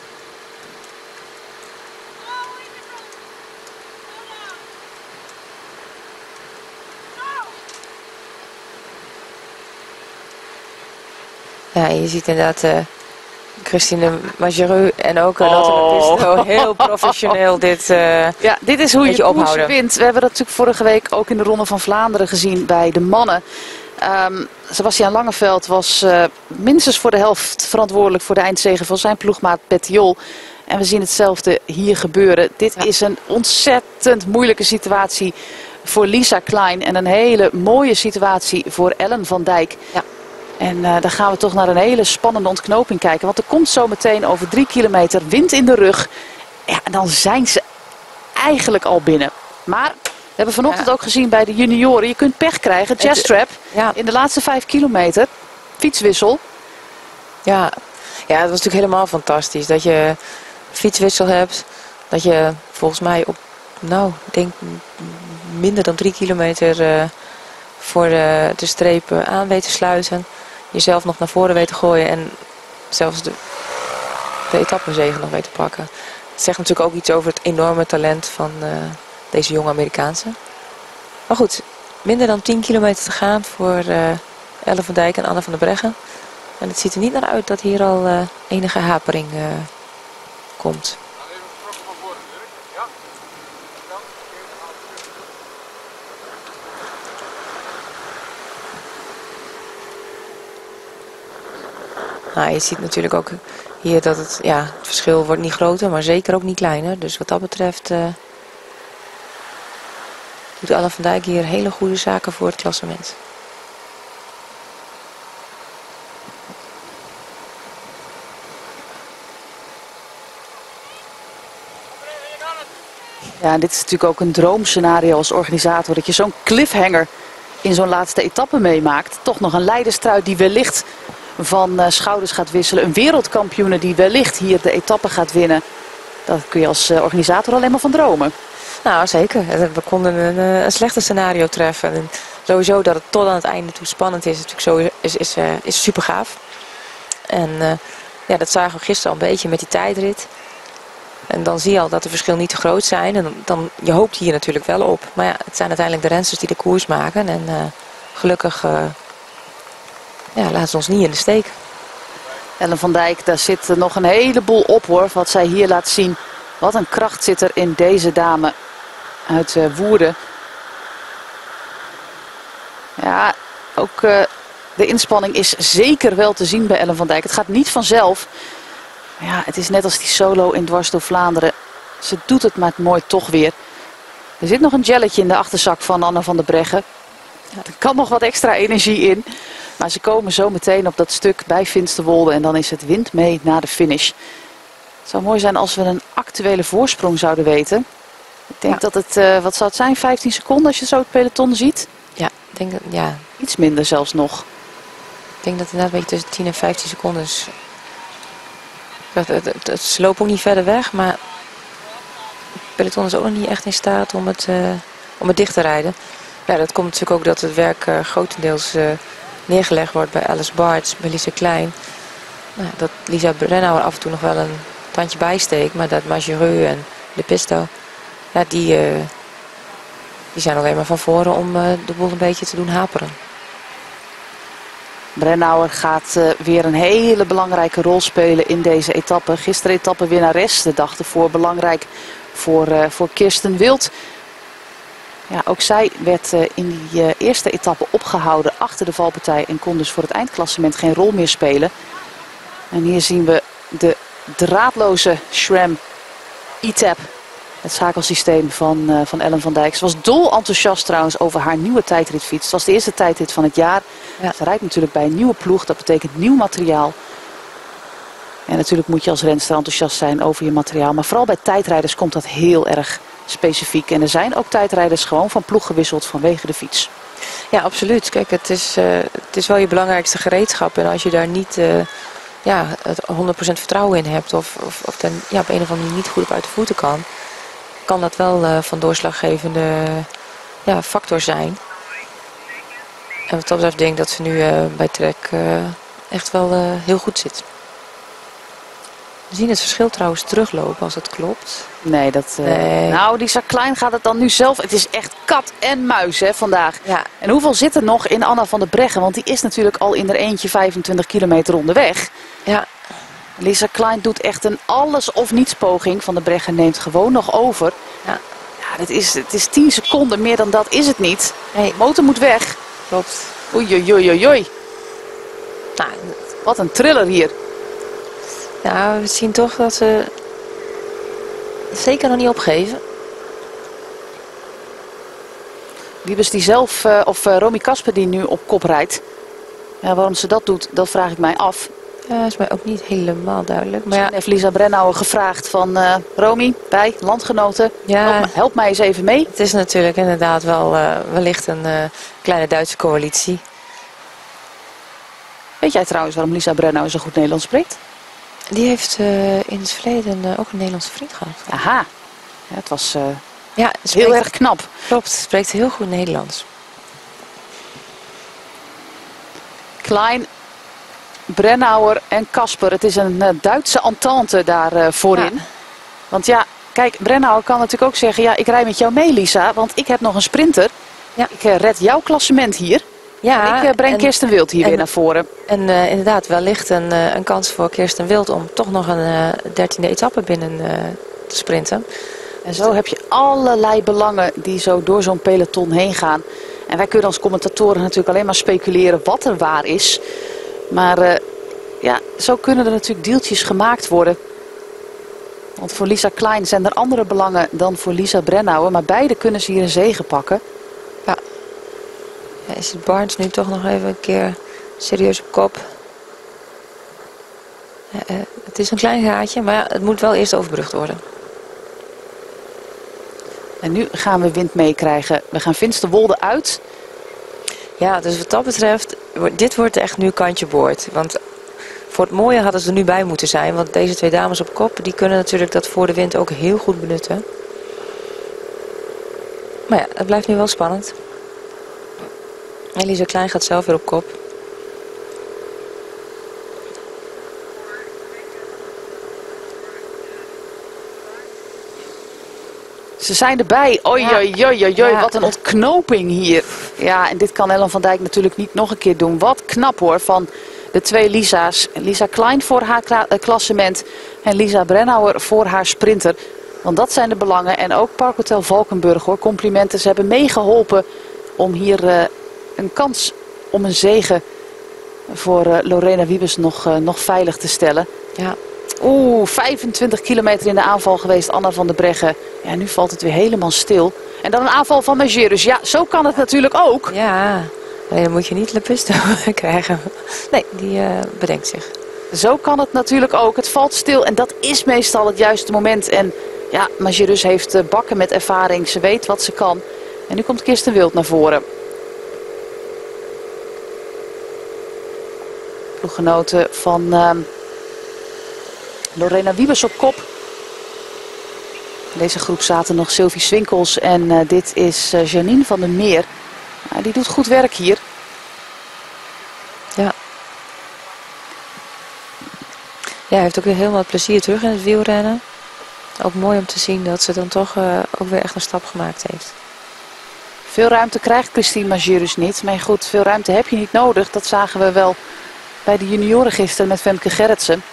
Ja, je ziet inderdaad uh, Christine Majereux en ook uh, Natalie Pisto heel professioneel dit uh, Ja, dit is hoe je ophouden wint. We hebben dat natuurlijk vorige week ook in de Ronde van Vlaanderen gezien bij de mannen. Um, Sebastiaan Langeveld was uh, minstens voor de helft verantwoordelijk voor de eindzege van zijn ploegmaat Bettiol. En we zien hetzelfde hier gebeuren. Dit ja. is een ontzettend moeilijke situatie voor Lisa Klein en een hele mooie situatie voor Ellen van Dijk. Ja. En uh, dan gaan we toch naar een hele spannende ontknoping kijken. Want er komt zo meteen over drie kilometer wind in de rug. Ja, en dan zijn ze eigenlijk al binnen. Maar we hebben vanochtend ja. ook gezien bij de junioren. Je kunt pech krijgen. Jazztrap ja. in de laatste vijf kilometer. Fietswissel. Ja. ja, dat was natuurlijk helemaal fantastisch. Dat je fietswissel hebt. Dat je volgens mij op, nou, denk minder dan drie kilometer uh, voor de, de streep aan weet te sluiten. Jezelf nog naar voren weet te gooien en zelfs de, de etappenzege nog weet te pakken. Het zegt natuurlijk ook iets over het enorme talent van uh, deze jonge Amerikaanse. Maar goed, minder dan tien kilometer te gaan voor uh, Ellen van Dijk en Anne van der Breggen. En het ziet er niet naar uit dat hier al uh, enige hapering uh, komt. Nou, je ziet natuurlijk ook hier dat het, ja, het verschil wordt niet groter, maar zeker ook niet kleiner. Dus wat dat betreft uh, doet Ellen van Dijk hier hele goede zaken voor het klassement. Ja, en dit is natuurlijk ook een droomscenario als organisator. Dat je zo'n cliffhanger in zo'n laatste etappe meemaakt. Toch nog een leiderstrui die wellicht van uh, schouders gaat wisselen. Een wereldkampioene die wellicht hier de etappe gaat winnen. Daar kun je als uh, organisator alleen maar van dromen. Nou, zeker. We konden een, een slechter scenario treffen. En sowieso dat het tot aan het einde toe spannend is, natuurlijk zo, is, is, uh, is super gaaf. En uh, ja, dat zagen we gisteren al een beetje met die tijdrit. En dan zie je al dat de verschillen niet te groot zijn. En dan, dan, je hoopt hier natuurlijk wel op. Maar ja, het zijn uiteindelijk de rensters die de koers maken. En uh, gelukkig uh, ja, laten ze ons niet in de steek. Ellen van Dijk, daar zit nog een heleboel op hoor. Wat zij hier laat zien. Wat een kracht zit er in deze dame uit uh, Woerden. Ja, ook uh, de inspanning is zeker wel te zien bij Ellen van Dijk. Het gaat niet vanzelf. Ja, het is net als die solo in Dwars door Vlaanderen. Ze doet het maar mooi toch weer. Er zit nog een jelletje in de achterzak van Anne van der Breggen. Ja, er kan nog wat extra energie in. Maar ze komen zo meteen op dat stuk bij Finsterwolde. En dan is het wind mee naar de finish. Het zou mooi zijn als we een actuele voorsprong zouden weten. Ik denk ja. dat het, uh, wat zou het zijn, vijftien seconden als je zo het peloton ziet? Ja, ik denk dat, ja. Iets minder zelfs nog. Ik denk dat het inderdaad een beetje tussen tien en vijftien seconden is. Het, het, het, het sloop ook niet verder weg, maar het peloton is ook nog niet echt in staat om het, uh, om het dicht te rijden. Ja, dat komt natuurlijk ook dat het werk uh, grotendeels uh, neergelegd wordt bij Alice Barnes, bij Lisa Klein. Nou, dat Lisa Brennauer af en toe nog wel een tandje bijsteekt, maar dat Majereux en de Pisto, ja, die, uh, die zijn alleen maar van voren om uh, de boel een beetje te doen haperen. Brennauer gaat uh, weer een hele belangrijke rol spelen in deze etappe. Gisteren etappe winnares, de dag ervoor belangrijk voor, uh, voor Kirsten Wild. Ja, ook zij werd uh, in die uh, eerste etappe opgehouden achter de valpartij en kon dus voor het eindklassement geen rol meer spelen. En hier zien we de draadloze SRAM E-Tab. Het schakelsysteem van, uh, van Ellen van Dijk. Ze was dol enthousiast trouwens over haar nieuwe tijdritfiets. Het was de eerste tijdrit van het jaar. Ja. Ze rijdt natuurlijk bij een nieuwe ploeg. Dat betekent nieuw materiaal. En natuurlijk moet je als renster enthousiast zijn over je materiaal. Maar vooral bij tijdrijders komt dat heel erg specifiek. En er zijn ook tijdrijders gewoon van ploeg gewisseld vanwege de fiets. Ja, absoluut. Kijk, het is, uh, het is wel je belangrijkste gereedschap. En als je daar niet uh, ja, het honderd procent vertrouwen in hebt. Of, of, of dan, ja, op een of andere manier niet goed op uit de voeten kan. Kan dat wel uh, van doorslaggevende ja, factor zijn. En wat dat betreft denk ik dat ze nu uh, bij Trek uh, echt wel uh, heel goed zit. We zien het verschil trouwens teruglopen als het klopt. Nee, dat... Uh, nee. Nou, Lisa Klein gaat het dan nu zelf... Het is echt kat en muis hè, vandaag. Ja. En hoeveel zit er nog in Anna van der Breggen? Want die is natuurlijk al in er eentje vijfentwintig kilometer onderweg. Ja. Lisa Klein doet echt een alles of niets poging. Van der Breggen neemt gewoon nog over. Ja. Ja, dit is, het is tien seconden. Meer dan dat is het niet. Nee. De motor moet weg. Klopt. Oei, oei, oei, oei, oei. Nou, wat een thriller hier. ja, we zien toch dat ze zeker nog niet opgeven. Wiebes die zelf, uh, of uh, Romy Kasper die nu op kop rijdt. Ja, waarom ze dat doet, dat vraag ik mij af. Ja, is mij ook niet helemaal duidelijk. Maar Misschien ja, heeft Lisa Brennauer gevraagd van uh, Romy, bij landgenoten, ja, help, help mij eens even mee. het is natuurlijk inderdaad wel uh, wellicht een uh, kleine Duitse coalitie. Weet jij trouwens waarom Lisa Brennauer zo goed Nederlands spreekt? Die heeft uh, in het verleden uh, ook een Nederlandse vriend gehad. Aha, ja, het was uh, Ja, heel spreekt, erg knap. klopt, spreekt heel goed Nederlands. Klein, Brennauer en Kasper. Het is een uh, Duitse entente daar uh, voorin. Ja. Want ja, kijk, Brennauer kan natuurlijk ook zeggen... ja, ik rij met jou mee, Lisa, want ik heb nog een sprinter. Ja. Ik uh, red jouw klassement hier. Ja, ik uh, breng en, Kirsten Wild hier en, weer naar voren. En uh, inderdaad, wellicht een, uh, een kans voor Kirsten Wild om toch nog een uh, dertiende etappe binnen uh, te sprinten. En zo heb je allerlei belangen die zo door zo'n peloton heen gaan. En wij kunnen als commentatoren natuurlijk alleen maar speculeren wat er waar is. Maar uh, ja, zo kunnen er natuurlijk deeltjes gemaakt worden. Want voor Lisa Klein zijn er andere belangen dan voor Lisa Brennauer. Maar beide kunnen ze hier een zege pakken. Ja. Ja, is het Barnes nu toch nog even een keer serieus op kop? Ja, uh, het is een klein gaatje, maar ja, het moet wel eerst overbrugd worden. En nu gaan we wind meekrijgen. We gaan Finsterwolde uit. Ja, dus wat dat betreft, dit wordt echt nu kantje boord. Want voor het mooie hadden ze er nu bij moeten zijn. Want deze twee dames op kop, die kunnen natuurlijk dat voor de wind ook heel goed benutten. Maar ja, het blijft nu wel spannend. Elisa Klein gaat zelf weer op kop. Ze zijn erbij. Oei, Ja. oei, oei, oei, Ja. wat een ontknoping hier. Ja, en dit kan Ellen van Dijk natuurlijk niet nog een keer doen. Wat knap hoor, van de twee Lisa's. Lisa Klein voor haar kla uh, klassement en Lisa Brennauer voor haar sprinter. Want dat zijn de belangen. En ook Parkhotel Valkenburg hoor, complimenten. Ze hebben meegeholpen om hier uh, een kans om een zege voor uh, Lorena Wiebes nog, uh, nog veilig te stellen. Ja. Oeh, vijfentwintig kilometer in de aanval geweest, Anna van der Breggen. Ja, nu valt het weer helemaal stil. En dan een aanval van Magier. Dus ja, zo kan het natuurlijk ook. Ja, alleen dan moet je niet Lepisto krijgen. Nee, die uh, bedenkt zich. Zo kan het natuurlijk ook. Het valt stil en dat is meestal het juiste moment. En ja, Magirus heeft uh, bakken met ervaring. Ze weet wat ze kan. En nu komt Kirsten Wild naar voren. Ploeggenoten van uh, Lorena Wiebes op kop. In deze groep zaten nog Sylvie Swinkels en uh, dit is uh, Janine van der Meer. Uh, die doet goed werk hier. Ja. Ja, hij heeft ook weer heel wat plezier terug in het wielrennen. Ook mooi om te zien dat ze dan toch uh, ook weer echt een stap gemaakt heeft. Veel ruimte krijgt Christine Magirus niet. Maar goed, veel ruimte heb je niet nodig. Dat zagen we wel bij de junioren gisteren met Femke Gerritsen.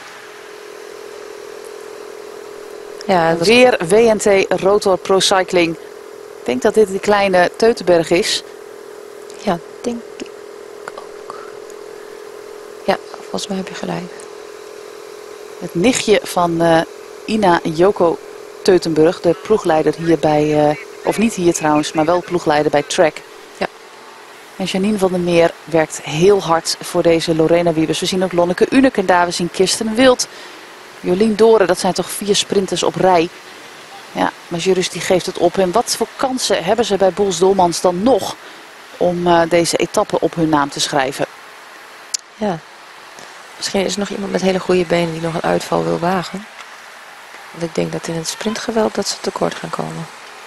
Ja, was... Weer W N T Rotor Pro Cycling. Ik denk dat dit de kleine Teutenberg is. Ja, denk ik ook. Ja, volgens mij heb je gelijk. Het nichtje van uh, Ina Joko Teutenberg, de ploegleider hier bij, uh, of niet hier trouwens, maar wel ploegleider bij Trek. Ja. En Janine van der Meer werkt heel hard voor deze Lorena Wiebes. We zien ook Lonneke Uneken daar, we zien Kirsten Wild, Jolien Doren, dat zijn toch vier sprinters op rij. Ja, Magirus die geeft het op. En wat voor kansen hebben ze bij Boels Dolmans dan nog om uh, deze etappe op hun naam te schrijven? Ja. Misschien is er nog iemand met hele goede benen die nog een uitval wil wagen. Want ik denk dat in het sprintgeweld dat ze tekort gaan komen.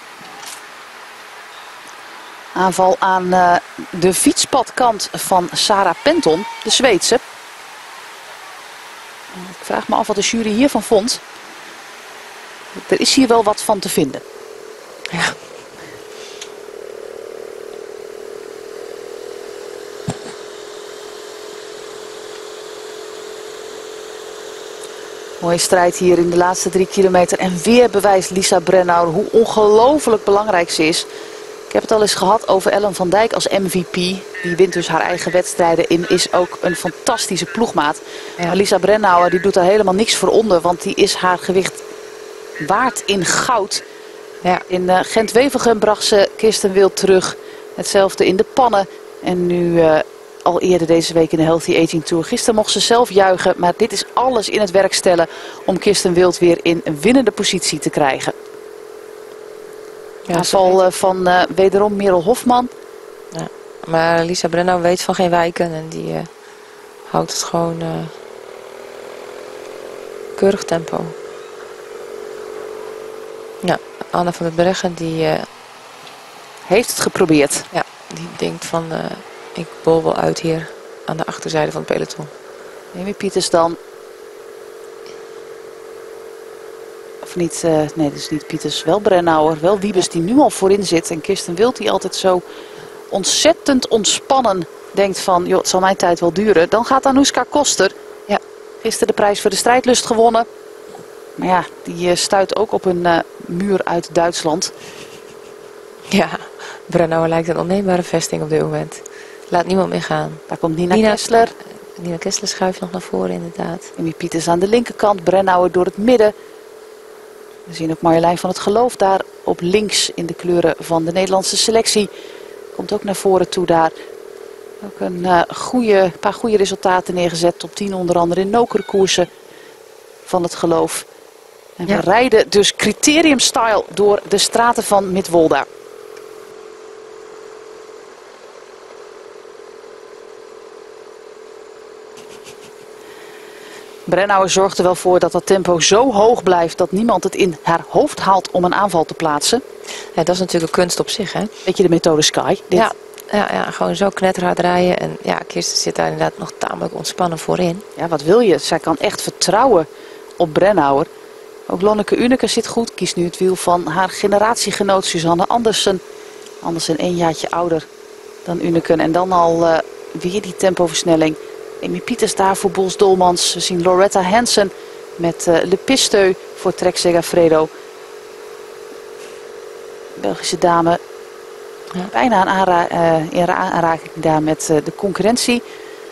Aanval aan uh, de fietspadkant van Sarah Penton, de Zweedse. Ik vraag me af wat de jury hiervan vond. Er is hier wel wat van te vinden. Ja. Mooie strijd hier in de laatste drie kilometer. En weer bewijst Lisa Brennauer hoe ongelooflijk belangrijk ze is. Ik heb het al eens gehad over Ellen van Dijk als M V P. Die wint dus haar eigen wedstrijden in. Is ook een fantastische ploegmaat. Ja. Maar Lisa Brennauer die doet daar helemaal niks voor onder. Want die is haar gewicht waard in goud. Ja. In uh, Gent-Wevelgem bracht ze Kirsten Wild terug. Hetzelfde in de pannen. En nu uh, al eerder deze week in de Healthy Aging Tour. Gisteren mocht ze zelf juichen. Maar dit is alles in het werk stellen om Kirsten Wild weer in een winnende positie te krijgen. Ja, aanval uh, van uh, wederom Merel Hofman. Ja, maar Lisa Brennauer weet van geen wijken. En die uh, houdt het gewoon uh, keurig tempo. Ja, Anna van der Breggen die uh, heeft het geprobeerd. Ja, die denkt van uh, ik bol wel uit hier aan de achterzijde van het peloton. Amy Pieters dan. Of niet, uh, nee dat is niet Pieters, wel Brennauer, wel Wiebes die nu al voorin zit. En Kirsten Wild die altijd zo ontzettend ontspannen denkt van, joh, het zal mijn tijd wel duren. Dan gaat Anouska Koster. Ja, gisteren de prijs voor de strijdlust gewonnen. Maar ja, die uh, stuit ook op een uh, muur uit Duitsland. Ja, Brennauer lijkt een onneembare vesting op dit moment. Laat niemand meer gaan. Daar komt Nina, Nina Kessler. Nina Kessler schuift nog naar voren inderdaad. Amy Pieters aan de linkerkant, Brennauer door het midden. We zien ook Marjolein van het Geloof daar op links in de kleuren van de Nederlandse selectie. Komt ook naar voren toe daar. Ook een uh, goede, paar goede resultaten neergezet. Top tien onder andere in nokerkoersen van het Geloof. En we ja. rijden dus criterium-style door de straten van Midwolda. Brennauer zorgt er wel voor dat dat tempo zo hoog blijft dat niemand het in haar hoofd haalt om een aanval te plaatsen. Ja, dat is natuurlijk een kunst op zich, hè? Weet je, de methode Sky? Dit. Ja, ja, ja, gewoon zo knetterhard rijden. En ja, Kirsten zit daar inderdaad nog tamelijk ontspannen voorin. Ja, wat wil je? Zij kan echt vertrouwen op Brennauer. Ook Lonneke Uneken zit goed. Kiest nu het wiel van haar generatiegenoot Suzanne Andersen. Andersen een jaartje ouder dan Uneken. En dan al uh, weer die tempoversnelling. Amy Pieters daar voor Boels Dolmans. We zien Loretta Hansen met uh, Le Pisteu voor Trek Segafredo. Belgische dame. Ja. Bijna een aanra uh, in aanraking daar met uh, de concurrentie.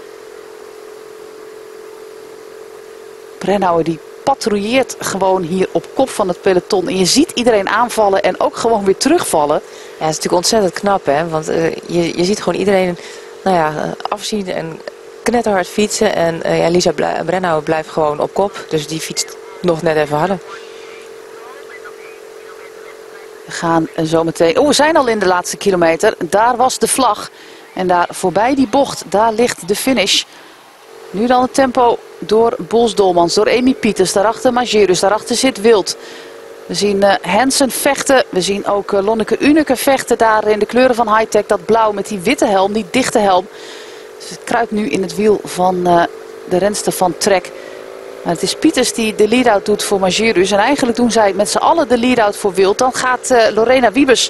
Brennauer die patrouilleert gewoon hier op kop van het peloton. En je ziet iedereen aanvallen en ook gewoon weer terugvallen. Ja, dat is natuurlijk ontzettend knap, hè. Want uh, je, je ziet gewoon iedereen nou ja, afzien en knetterhard fietsen. En uh, ja, Lisa Brennauer blijft gewoon op kop. Dus die fietst nog net even harder. We gaan zo meteen... Oh, we zijn al in de laatste kilometer. Daar was de vlag. En daar voorbij die bocht, daar ligt de finish. Nu dan het tempo door Boels Dolmans, door Amy Pieters. Daarachter Magirus, daarachter zit Wild. We zien uh, Hansen vechten. We zien ook uh, Lonneke Uneken vechten daar in de kleuren van Hightech. Dat blauw met die witte helm, die dichte helm. Dus het kruipt nu in het wiel van uh, de renster van Trek. Maar het is Pieters die de lead-out doet voor Magirus. En eigenlijk doen zij met z'n allen de lead-out voor Wild. Dan gaat uh, Lorena Wiebes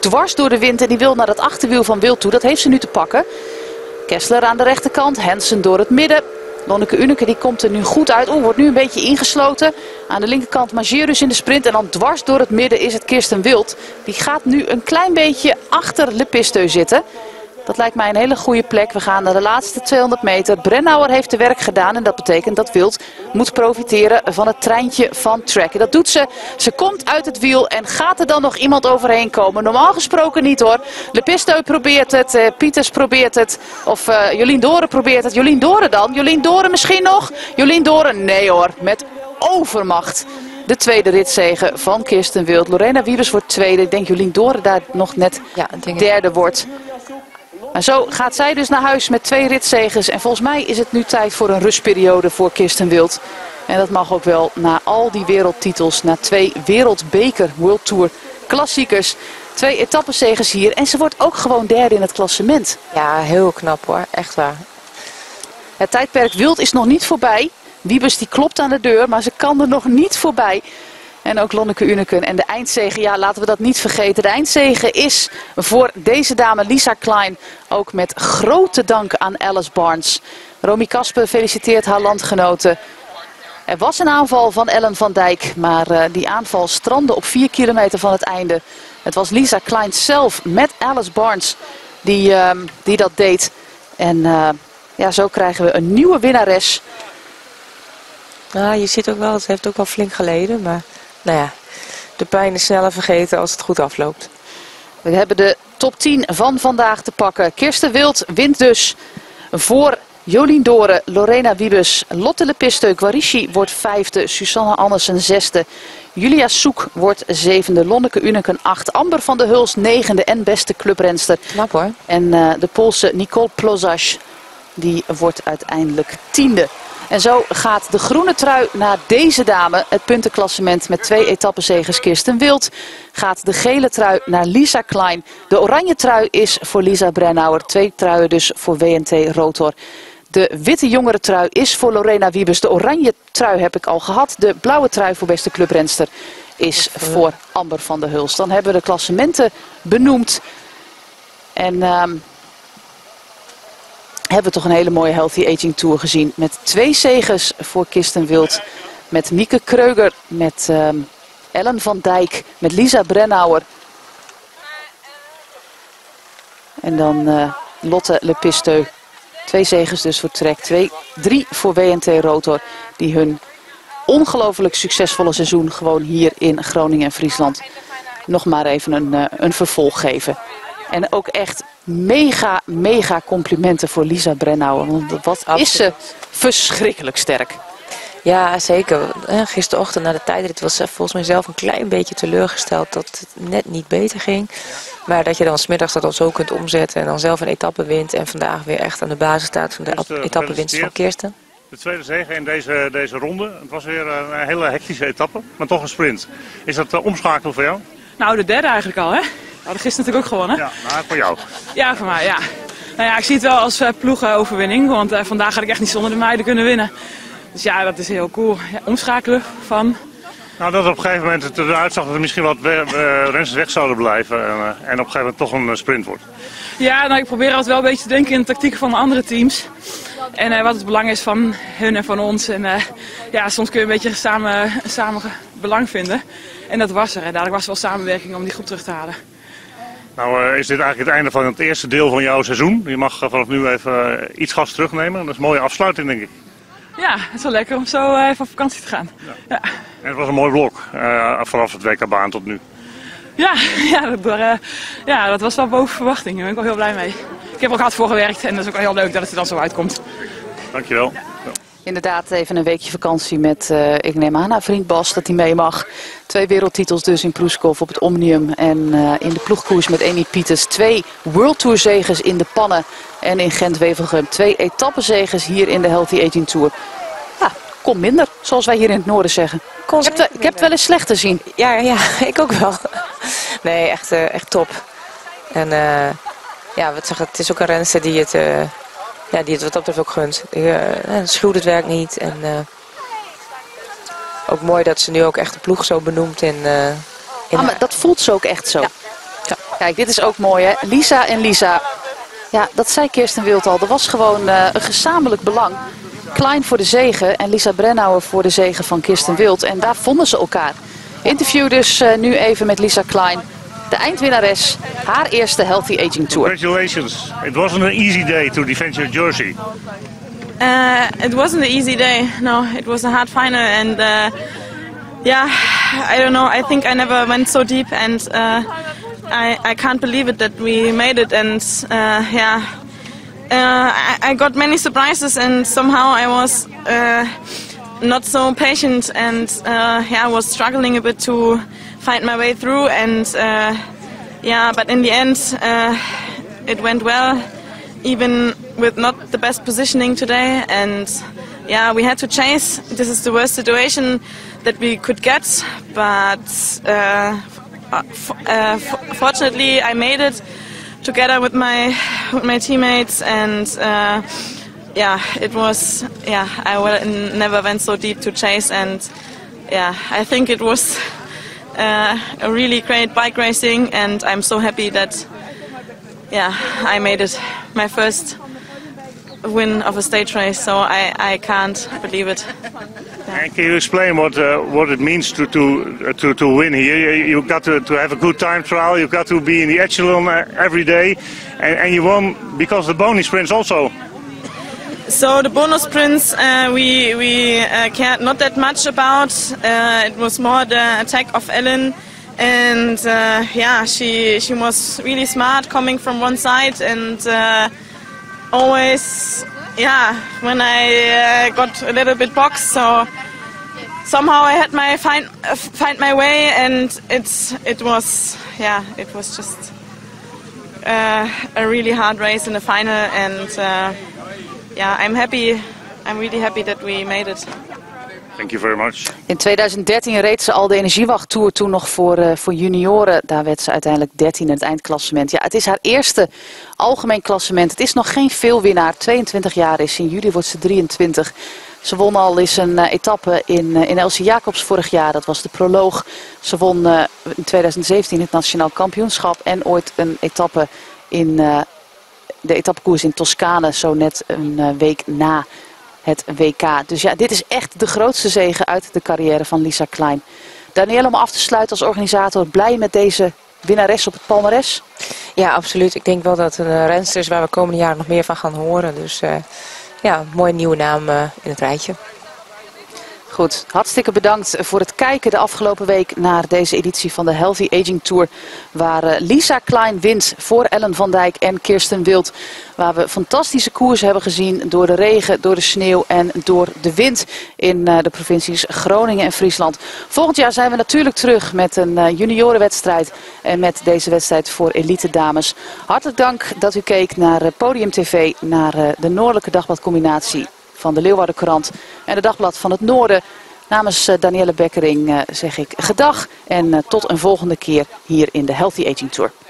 dwars door de wind en die wil naar het achterwiel van Wild toe. Dat heeft ze nu te pakken. Kessler aan de rechterkant, Hansen door het midden. Lonneke Uneke die komt er nu goed uit. Oeh, wordt nu een beetje ingesloten. Aan de linkerkant Magirus in de sprint. En dan dwars door het midden is het Kirsten Wild. Die gaat nu een klein beetje achter Le Pisteu zitten. Dat lijkt mij een hele goede plek. We gaan naar de laatste tweehonderd meter. Brennauer heeft de werk gedaan. En dat betekent dat Wild moet profiteren van het treintje van Trek. En dat doet ze. Ze komt uit het wiel. En gaat er dan nog iemand overheen komen? Normaal gesproken niet hoor. Le Pisteu probeert het. Uh, Pieters probeert het. Of uh, Jolien Doren probeert het. Jolien Doren dan? Jolien Doren misschien nog? Jolien Doren? Nee hoor. Met overmacht. De tweede ritzege van Kirsten Wild. Lorena Wiebes wordt tweede. Ik denk Jolien Doren daar nog net ja, derde wordt. Maar zo gaat zij dus naar huis met twee ritzeges. En volgens mij is het nu tijd voor een rustperiode voor Kirsten Wild. En dat mag ook wel na al die wereldtitels. Na twee wereldbeker World Tour klassiekers. Twee etappezeges hier. En ze wordt ook gewoon derde in het klassement. Ja, heel knap hoor. Echt waar. Het tijdperk Wild is nog niet voorbij. Wiebes die klopt aan de deur, maar ze kan er nog niet voorbij. En ook Lonneke Uneke en de eindzege, ja laten we dat niet vergeten. De eindzege is voor deze dame Lisa Klein. Ook met grote dank aan Alice Barnes. Romy Kasper feliciteert haar landgenoten. Er was een aanval van Ellen van Dijk, maar uh, die aanval strandde op vier kilometer van het einde. Het was Lisa Klein zelf met Alice Barnes die, uh, die dat deed. En uh, ja, zo krijgen we een nieuwe winnares. Nou, je ziet ook wel, het heeft ook wel flink geleden, maar nou ja, de pijn is sneller vergeten als het goed afloopt. We hebben de top tien van vandaag te pakken. Kirsten Wild wint dus voor Jolien Doren, Lorena Wiebes, Lotte Le Pisteu, Guarici wordt vijfde, Susanne Andersen zesde, Julia Soek wordt zevende, Lonneke Uneke acht, Amber van der Huls negende en beste clubrenster. Knap hoor. En uh, de Poolse Nicole Plozas, die wordt uiteindelijk tiende. En zo gaat de groene trui naar deze dame, het puntenklassement met twee etappenzegers Kirsten Wild. Gaat de gele trui naar Lisa Klein. De oranje trui is voor Lisa Brennauer, twee truien dus voor W N T Rotor. De witte jongere trui is voor Lorena Wiebes. De oranje trui heb ik al gehad. De blauwe trui voor beste clubrenster is voor Amber van der Huls. Dan hebben we de klassementen benoemd. En uh, hebben we toch een hele mooie Healthy Aging Tour gezien. Met twee zeges voor Kirsten Wild. Met Mieke Kreuger, met uh, Ellen van Dijk, met Lisa Brennauer. En dan uh, Lotte Le Pisteu. Twee zeges dus voor Trek. Twee, drie voor W N T Rotor. Die hun ongelooflijk succesvolle seizoen gewoon hier in Groningen en Friesland nog maar even een, uh, een vervolg geven. En ook echt mega, mega complimenten voor Lisa Brennauer. Want wat Absoluut. Is ze verschrikkelijk sterk. Ja, zeker. Gisterochtend na de tijdrit was ze volgens mij zelf een klein beetje teleurgesteld dat het net niet beter ging. Maar dat je dan 's middags dat dan zo kunt omzetten en dan zelf een etappe wint. En vandaag weer echt aan de basis staat van de dus, uh, etappewinst van Kirsten. De tweede zege in deze, deze ronde. Het was weer een hele hectische etappe, maar toch een sprint. Is dat uh, omschakelen voor jou? Nou, de derde eigenlijk al, hè? We hadden gisteren natuurlijk ook gewonnen. Ja, nou, voor jou. Ja, voor mij, ja. Nou ja, ik zie het wel als uh, ploegenoverwinning, want uh, vandaag had ik echt niet zonder de meiden kunnen winnen. Dus ja, dat is heel cool. Ja, omschakelen van... Nou, dat op een gegeven moment het eruit zag dat er misschien wat uh, renners weg zouden blijven en, uh, en op een gegeven moment toch een uh, sprint wordt. Ja, nou, ik probeer altijd wel een beetje te denken in de tactieken van de andere teams. En uh, wat het belang is van hun en van ons. En uh, ja, soms kun je een beetje samen, samen belang vinden. En dat was er. En dadelijk was er wel samenwerking om die groep terug te halen. Nou, uh, is dit eigenlijk het einde van het eerste deel van jouw seizoen. Je mag uh, vanaf nu even uh, iets gas terugnemen. Dat is een mooie afsluiting, denk ik. Ja, het is wel lekker om zo uh, even op vakantie te gaan. Ja. Ja. En het was een mooi blok, uh, vanaf het W K-baan tot nu. Ja, ja, dat, uh, ja, dat was wel boven verwachting. Daar ben ik wel heel blij mee. Ik heb er ook hard voor gewerkt en dat is ook wel heel leuk dat het er dan zo uitkomt. Dankjewel. Ja. Inderdaad, even een weekje vakantie met, uh, ik neem aan, haar vriend Bas, dat hij mee mag. Twee wereldtitels dus in Ploeskov op het Omnium en uh, in de ploegkoers met Amy Pieters. Twee World Tour zeges in de Pannen en in Gent-Wevelgem. Twee etappenzegers hier in de Healthy Aging Tour. Ja, kon minder, zoals wij hier in het noorden zeggen. Ik heb, de, ik heb het wel eens slecht te zien. Ja, ja, ik ook wel. Nee, echt, uh, echt top. En uh, ja, wat zeg, het is ook een renster die het... Uh, Ja, die het wat dat betreft ook gunt. Uh, schuwt het werk niet. En uh, ook mooi dat ze nu ook echt de ploeg zo benoemt. In, uh, in ah, maar dat voelt ze ook echt zo. Ja. Ja. Kijk, dit is ook mooi, hè? Lisa en Lisa. Ja, dat zei Kirsten Wild al. Er was gewoon uh, een gezamenlijk belang. Klein voor de zege en Lisa Brennauer voor de zege van Kirsten Wild. En daar vonden ze elkaar. Interview dus uh, nu even met Lisa Klein. De eindwinnares, haar eerste Healthy Aging Tour. Congratulations. It wasn't an easy day to defend your jersey. Uh, it wasn't an easy day. No, it was a hard final, and uh, yeah, I don't know. I think I never went so deep, and uh, I I can't believe it that we made it. And uh, yeah, uh, I, I got many surprises, and somehow I was uh, not so patient, and uh, yeah, I was struggling a bit to find my way through. And uh, yeah, but in the end, uh, it went well. Even with not the best positioning today, and yeah, we had to chase. This is the worst situation that we could get, but uh, uh, fortunately I made it together with my with my teammates, and uh, yeah, it was yeah I will, never went so deep to chase, and yeah, I think it was uh, a really great bike racing, and I'm so happy that yeah I made it. My first win of a stage race, so I, I can't believe it. Yeah. And can you explain what uh, what it means to to uh, to to win here? You got to to have a good time trial. You got to be in the echelon every day, and, and you won because the bonus sprints also. So the bonus sprints uh, we we uh, cared not that much about. Uh, it was more the attack of Ellen. And uh, yeah, she she was really smart coming from one side, and uh, always yeah when I uh, got a little bit boxed, so somehow I had my find uh, find my way, and it's it was yeah it was just uh, a really hard race in the final, and uh, yeah I'm happy I'm really happy that we made it. Thank you very much. In tweeduizend dertien reed ze al de Energiewacht Tour toen nog voor, uh, voor junioren. Daar werd ze uiteindelijk dertien in het eindklassement. Ja, het is haar eerste algemeen klassement. Het is nog geen veelwinnaar. tweeëntwintig jaar is ze. In juli wordt ze drieëntwintig. Ze won al eens een uh, etappe in, uh, in Elsje Jacobs vorig jaar. Dat was de proloog. Ze won uh, in tweeduizend zeventien het nationaal kampioenschap. En ooit een etappe in uh, de etappekoers in Toscane. Zo net een uh, week na het W K. Dus ja, dit is echt de grootste zege uit de carrière van Lisa Klein. Danielle, om af te sluiten als organisator, blij met deze winnares op het palmares? Ja, absoluut. Ik denk wel dat het een renster is waar we komende jaren nog meer van gaan horen. Dus uh, ja, een mooie nieuwe naam uh, in het rijtje. Goed, hartstikke bedankt voor het kijken de afgelopen week naar deze editie van de Healthy Aging Tour. Waar uh, Lisa Klein wint voor Ellen van Dijk en Kirsten Wild. Waar we fantastische koersen hebben gezien door de regen, door de sneeuw en door de wind in uh, de provincies Groningen en Friesland. Volgend jaar zijn we natuurlijk terug met een uh, juniorenwedstrijd en met deze wedstrijd voor elite dames. Hartelijk dank dat u keek naar uh, Podium T V, naar uh, de Noordelijke Dagbladcombinatie van de Leeuwarden Courant en de Dagblad van het Noorden. Namens uh, Danielle Bekkering uh, zeg ik gedag en uh, tot een volgende keer hier in de Healthy Aging Tour.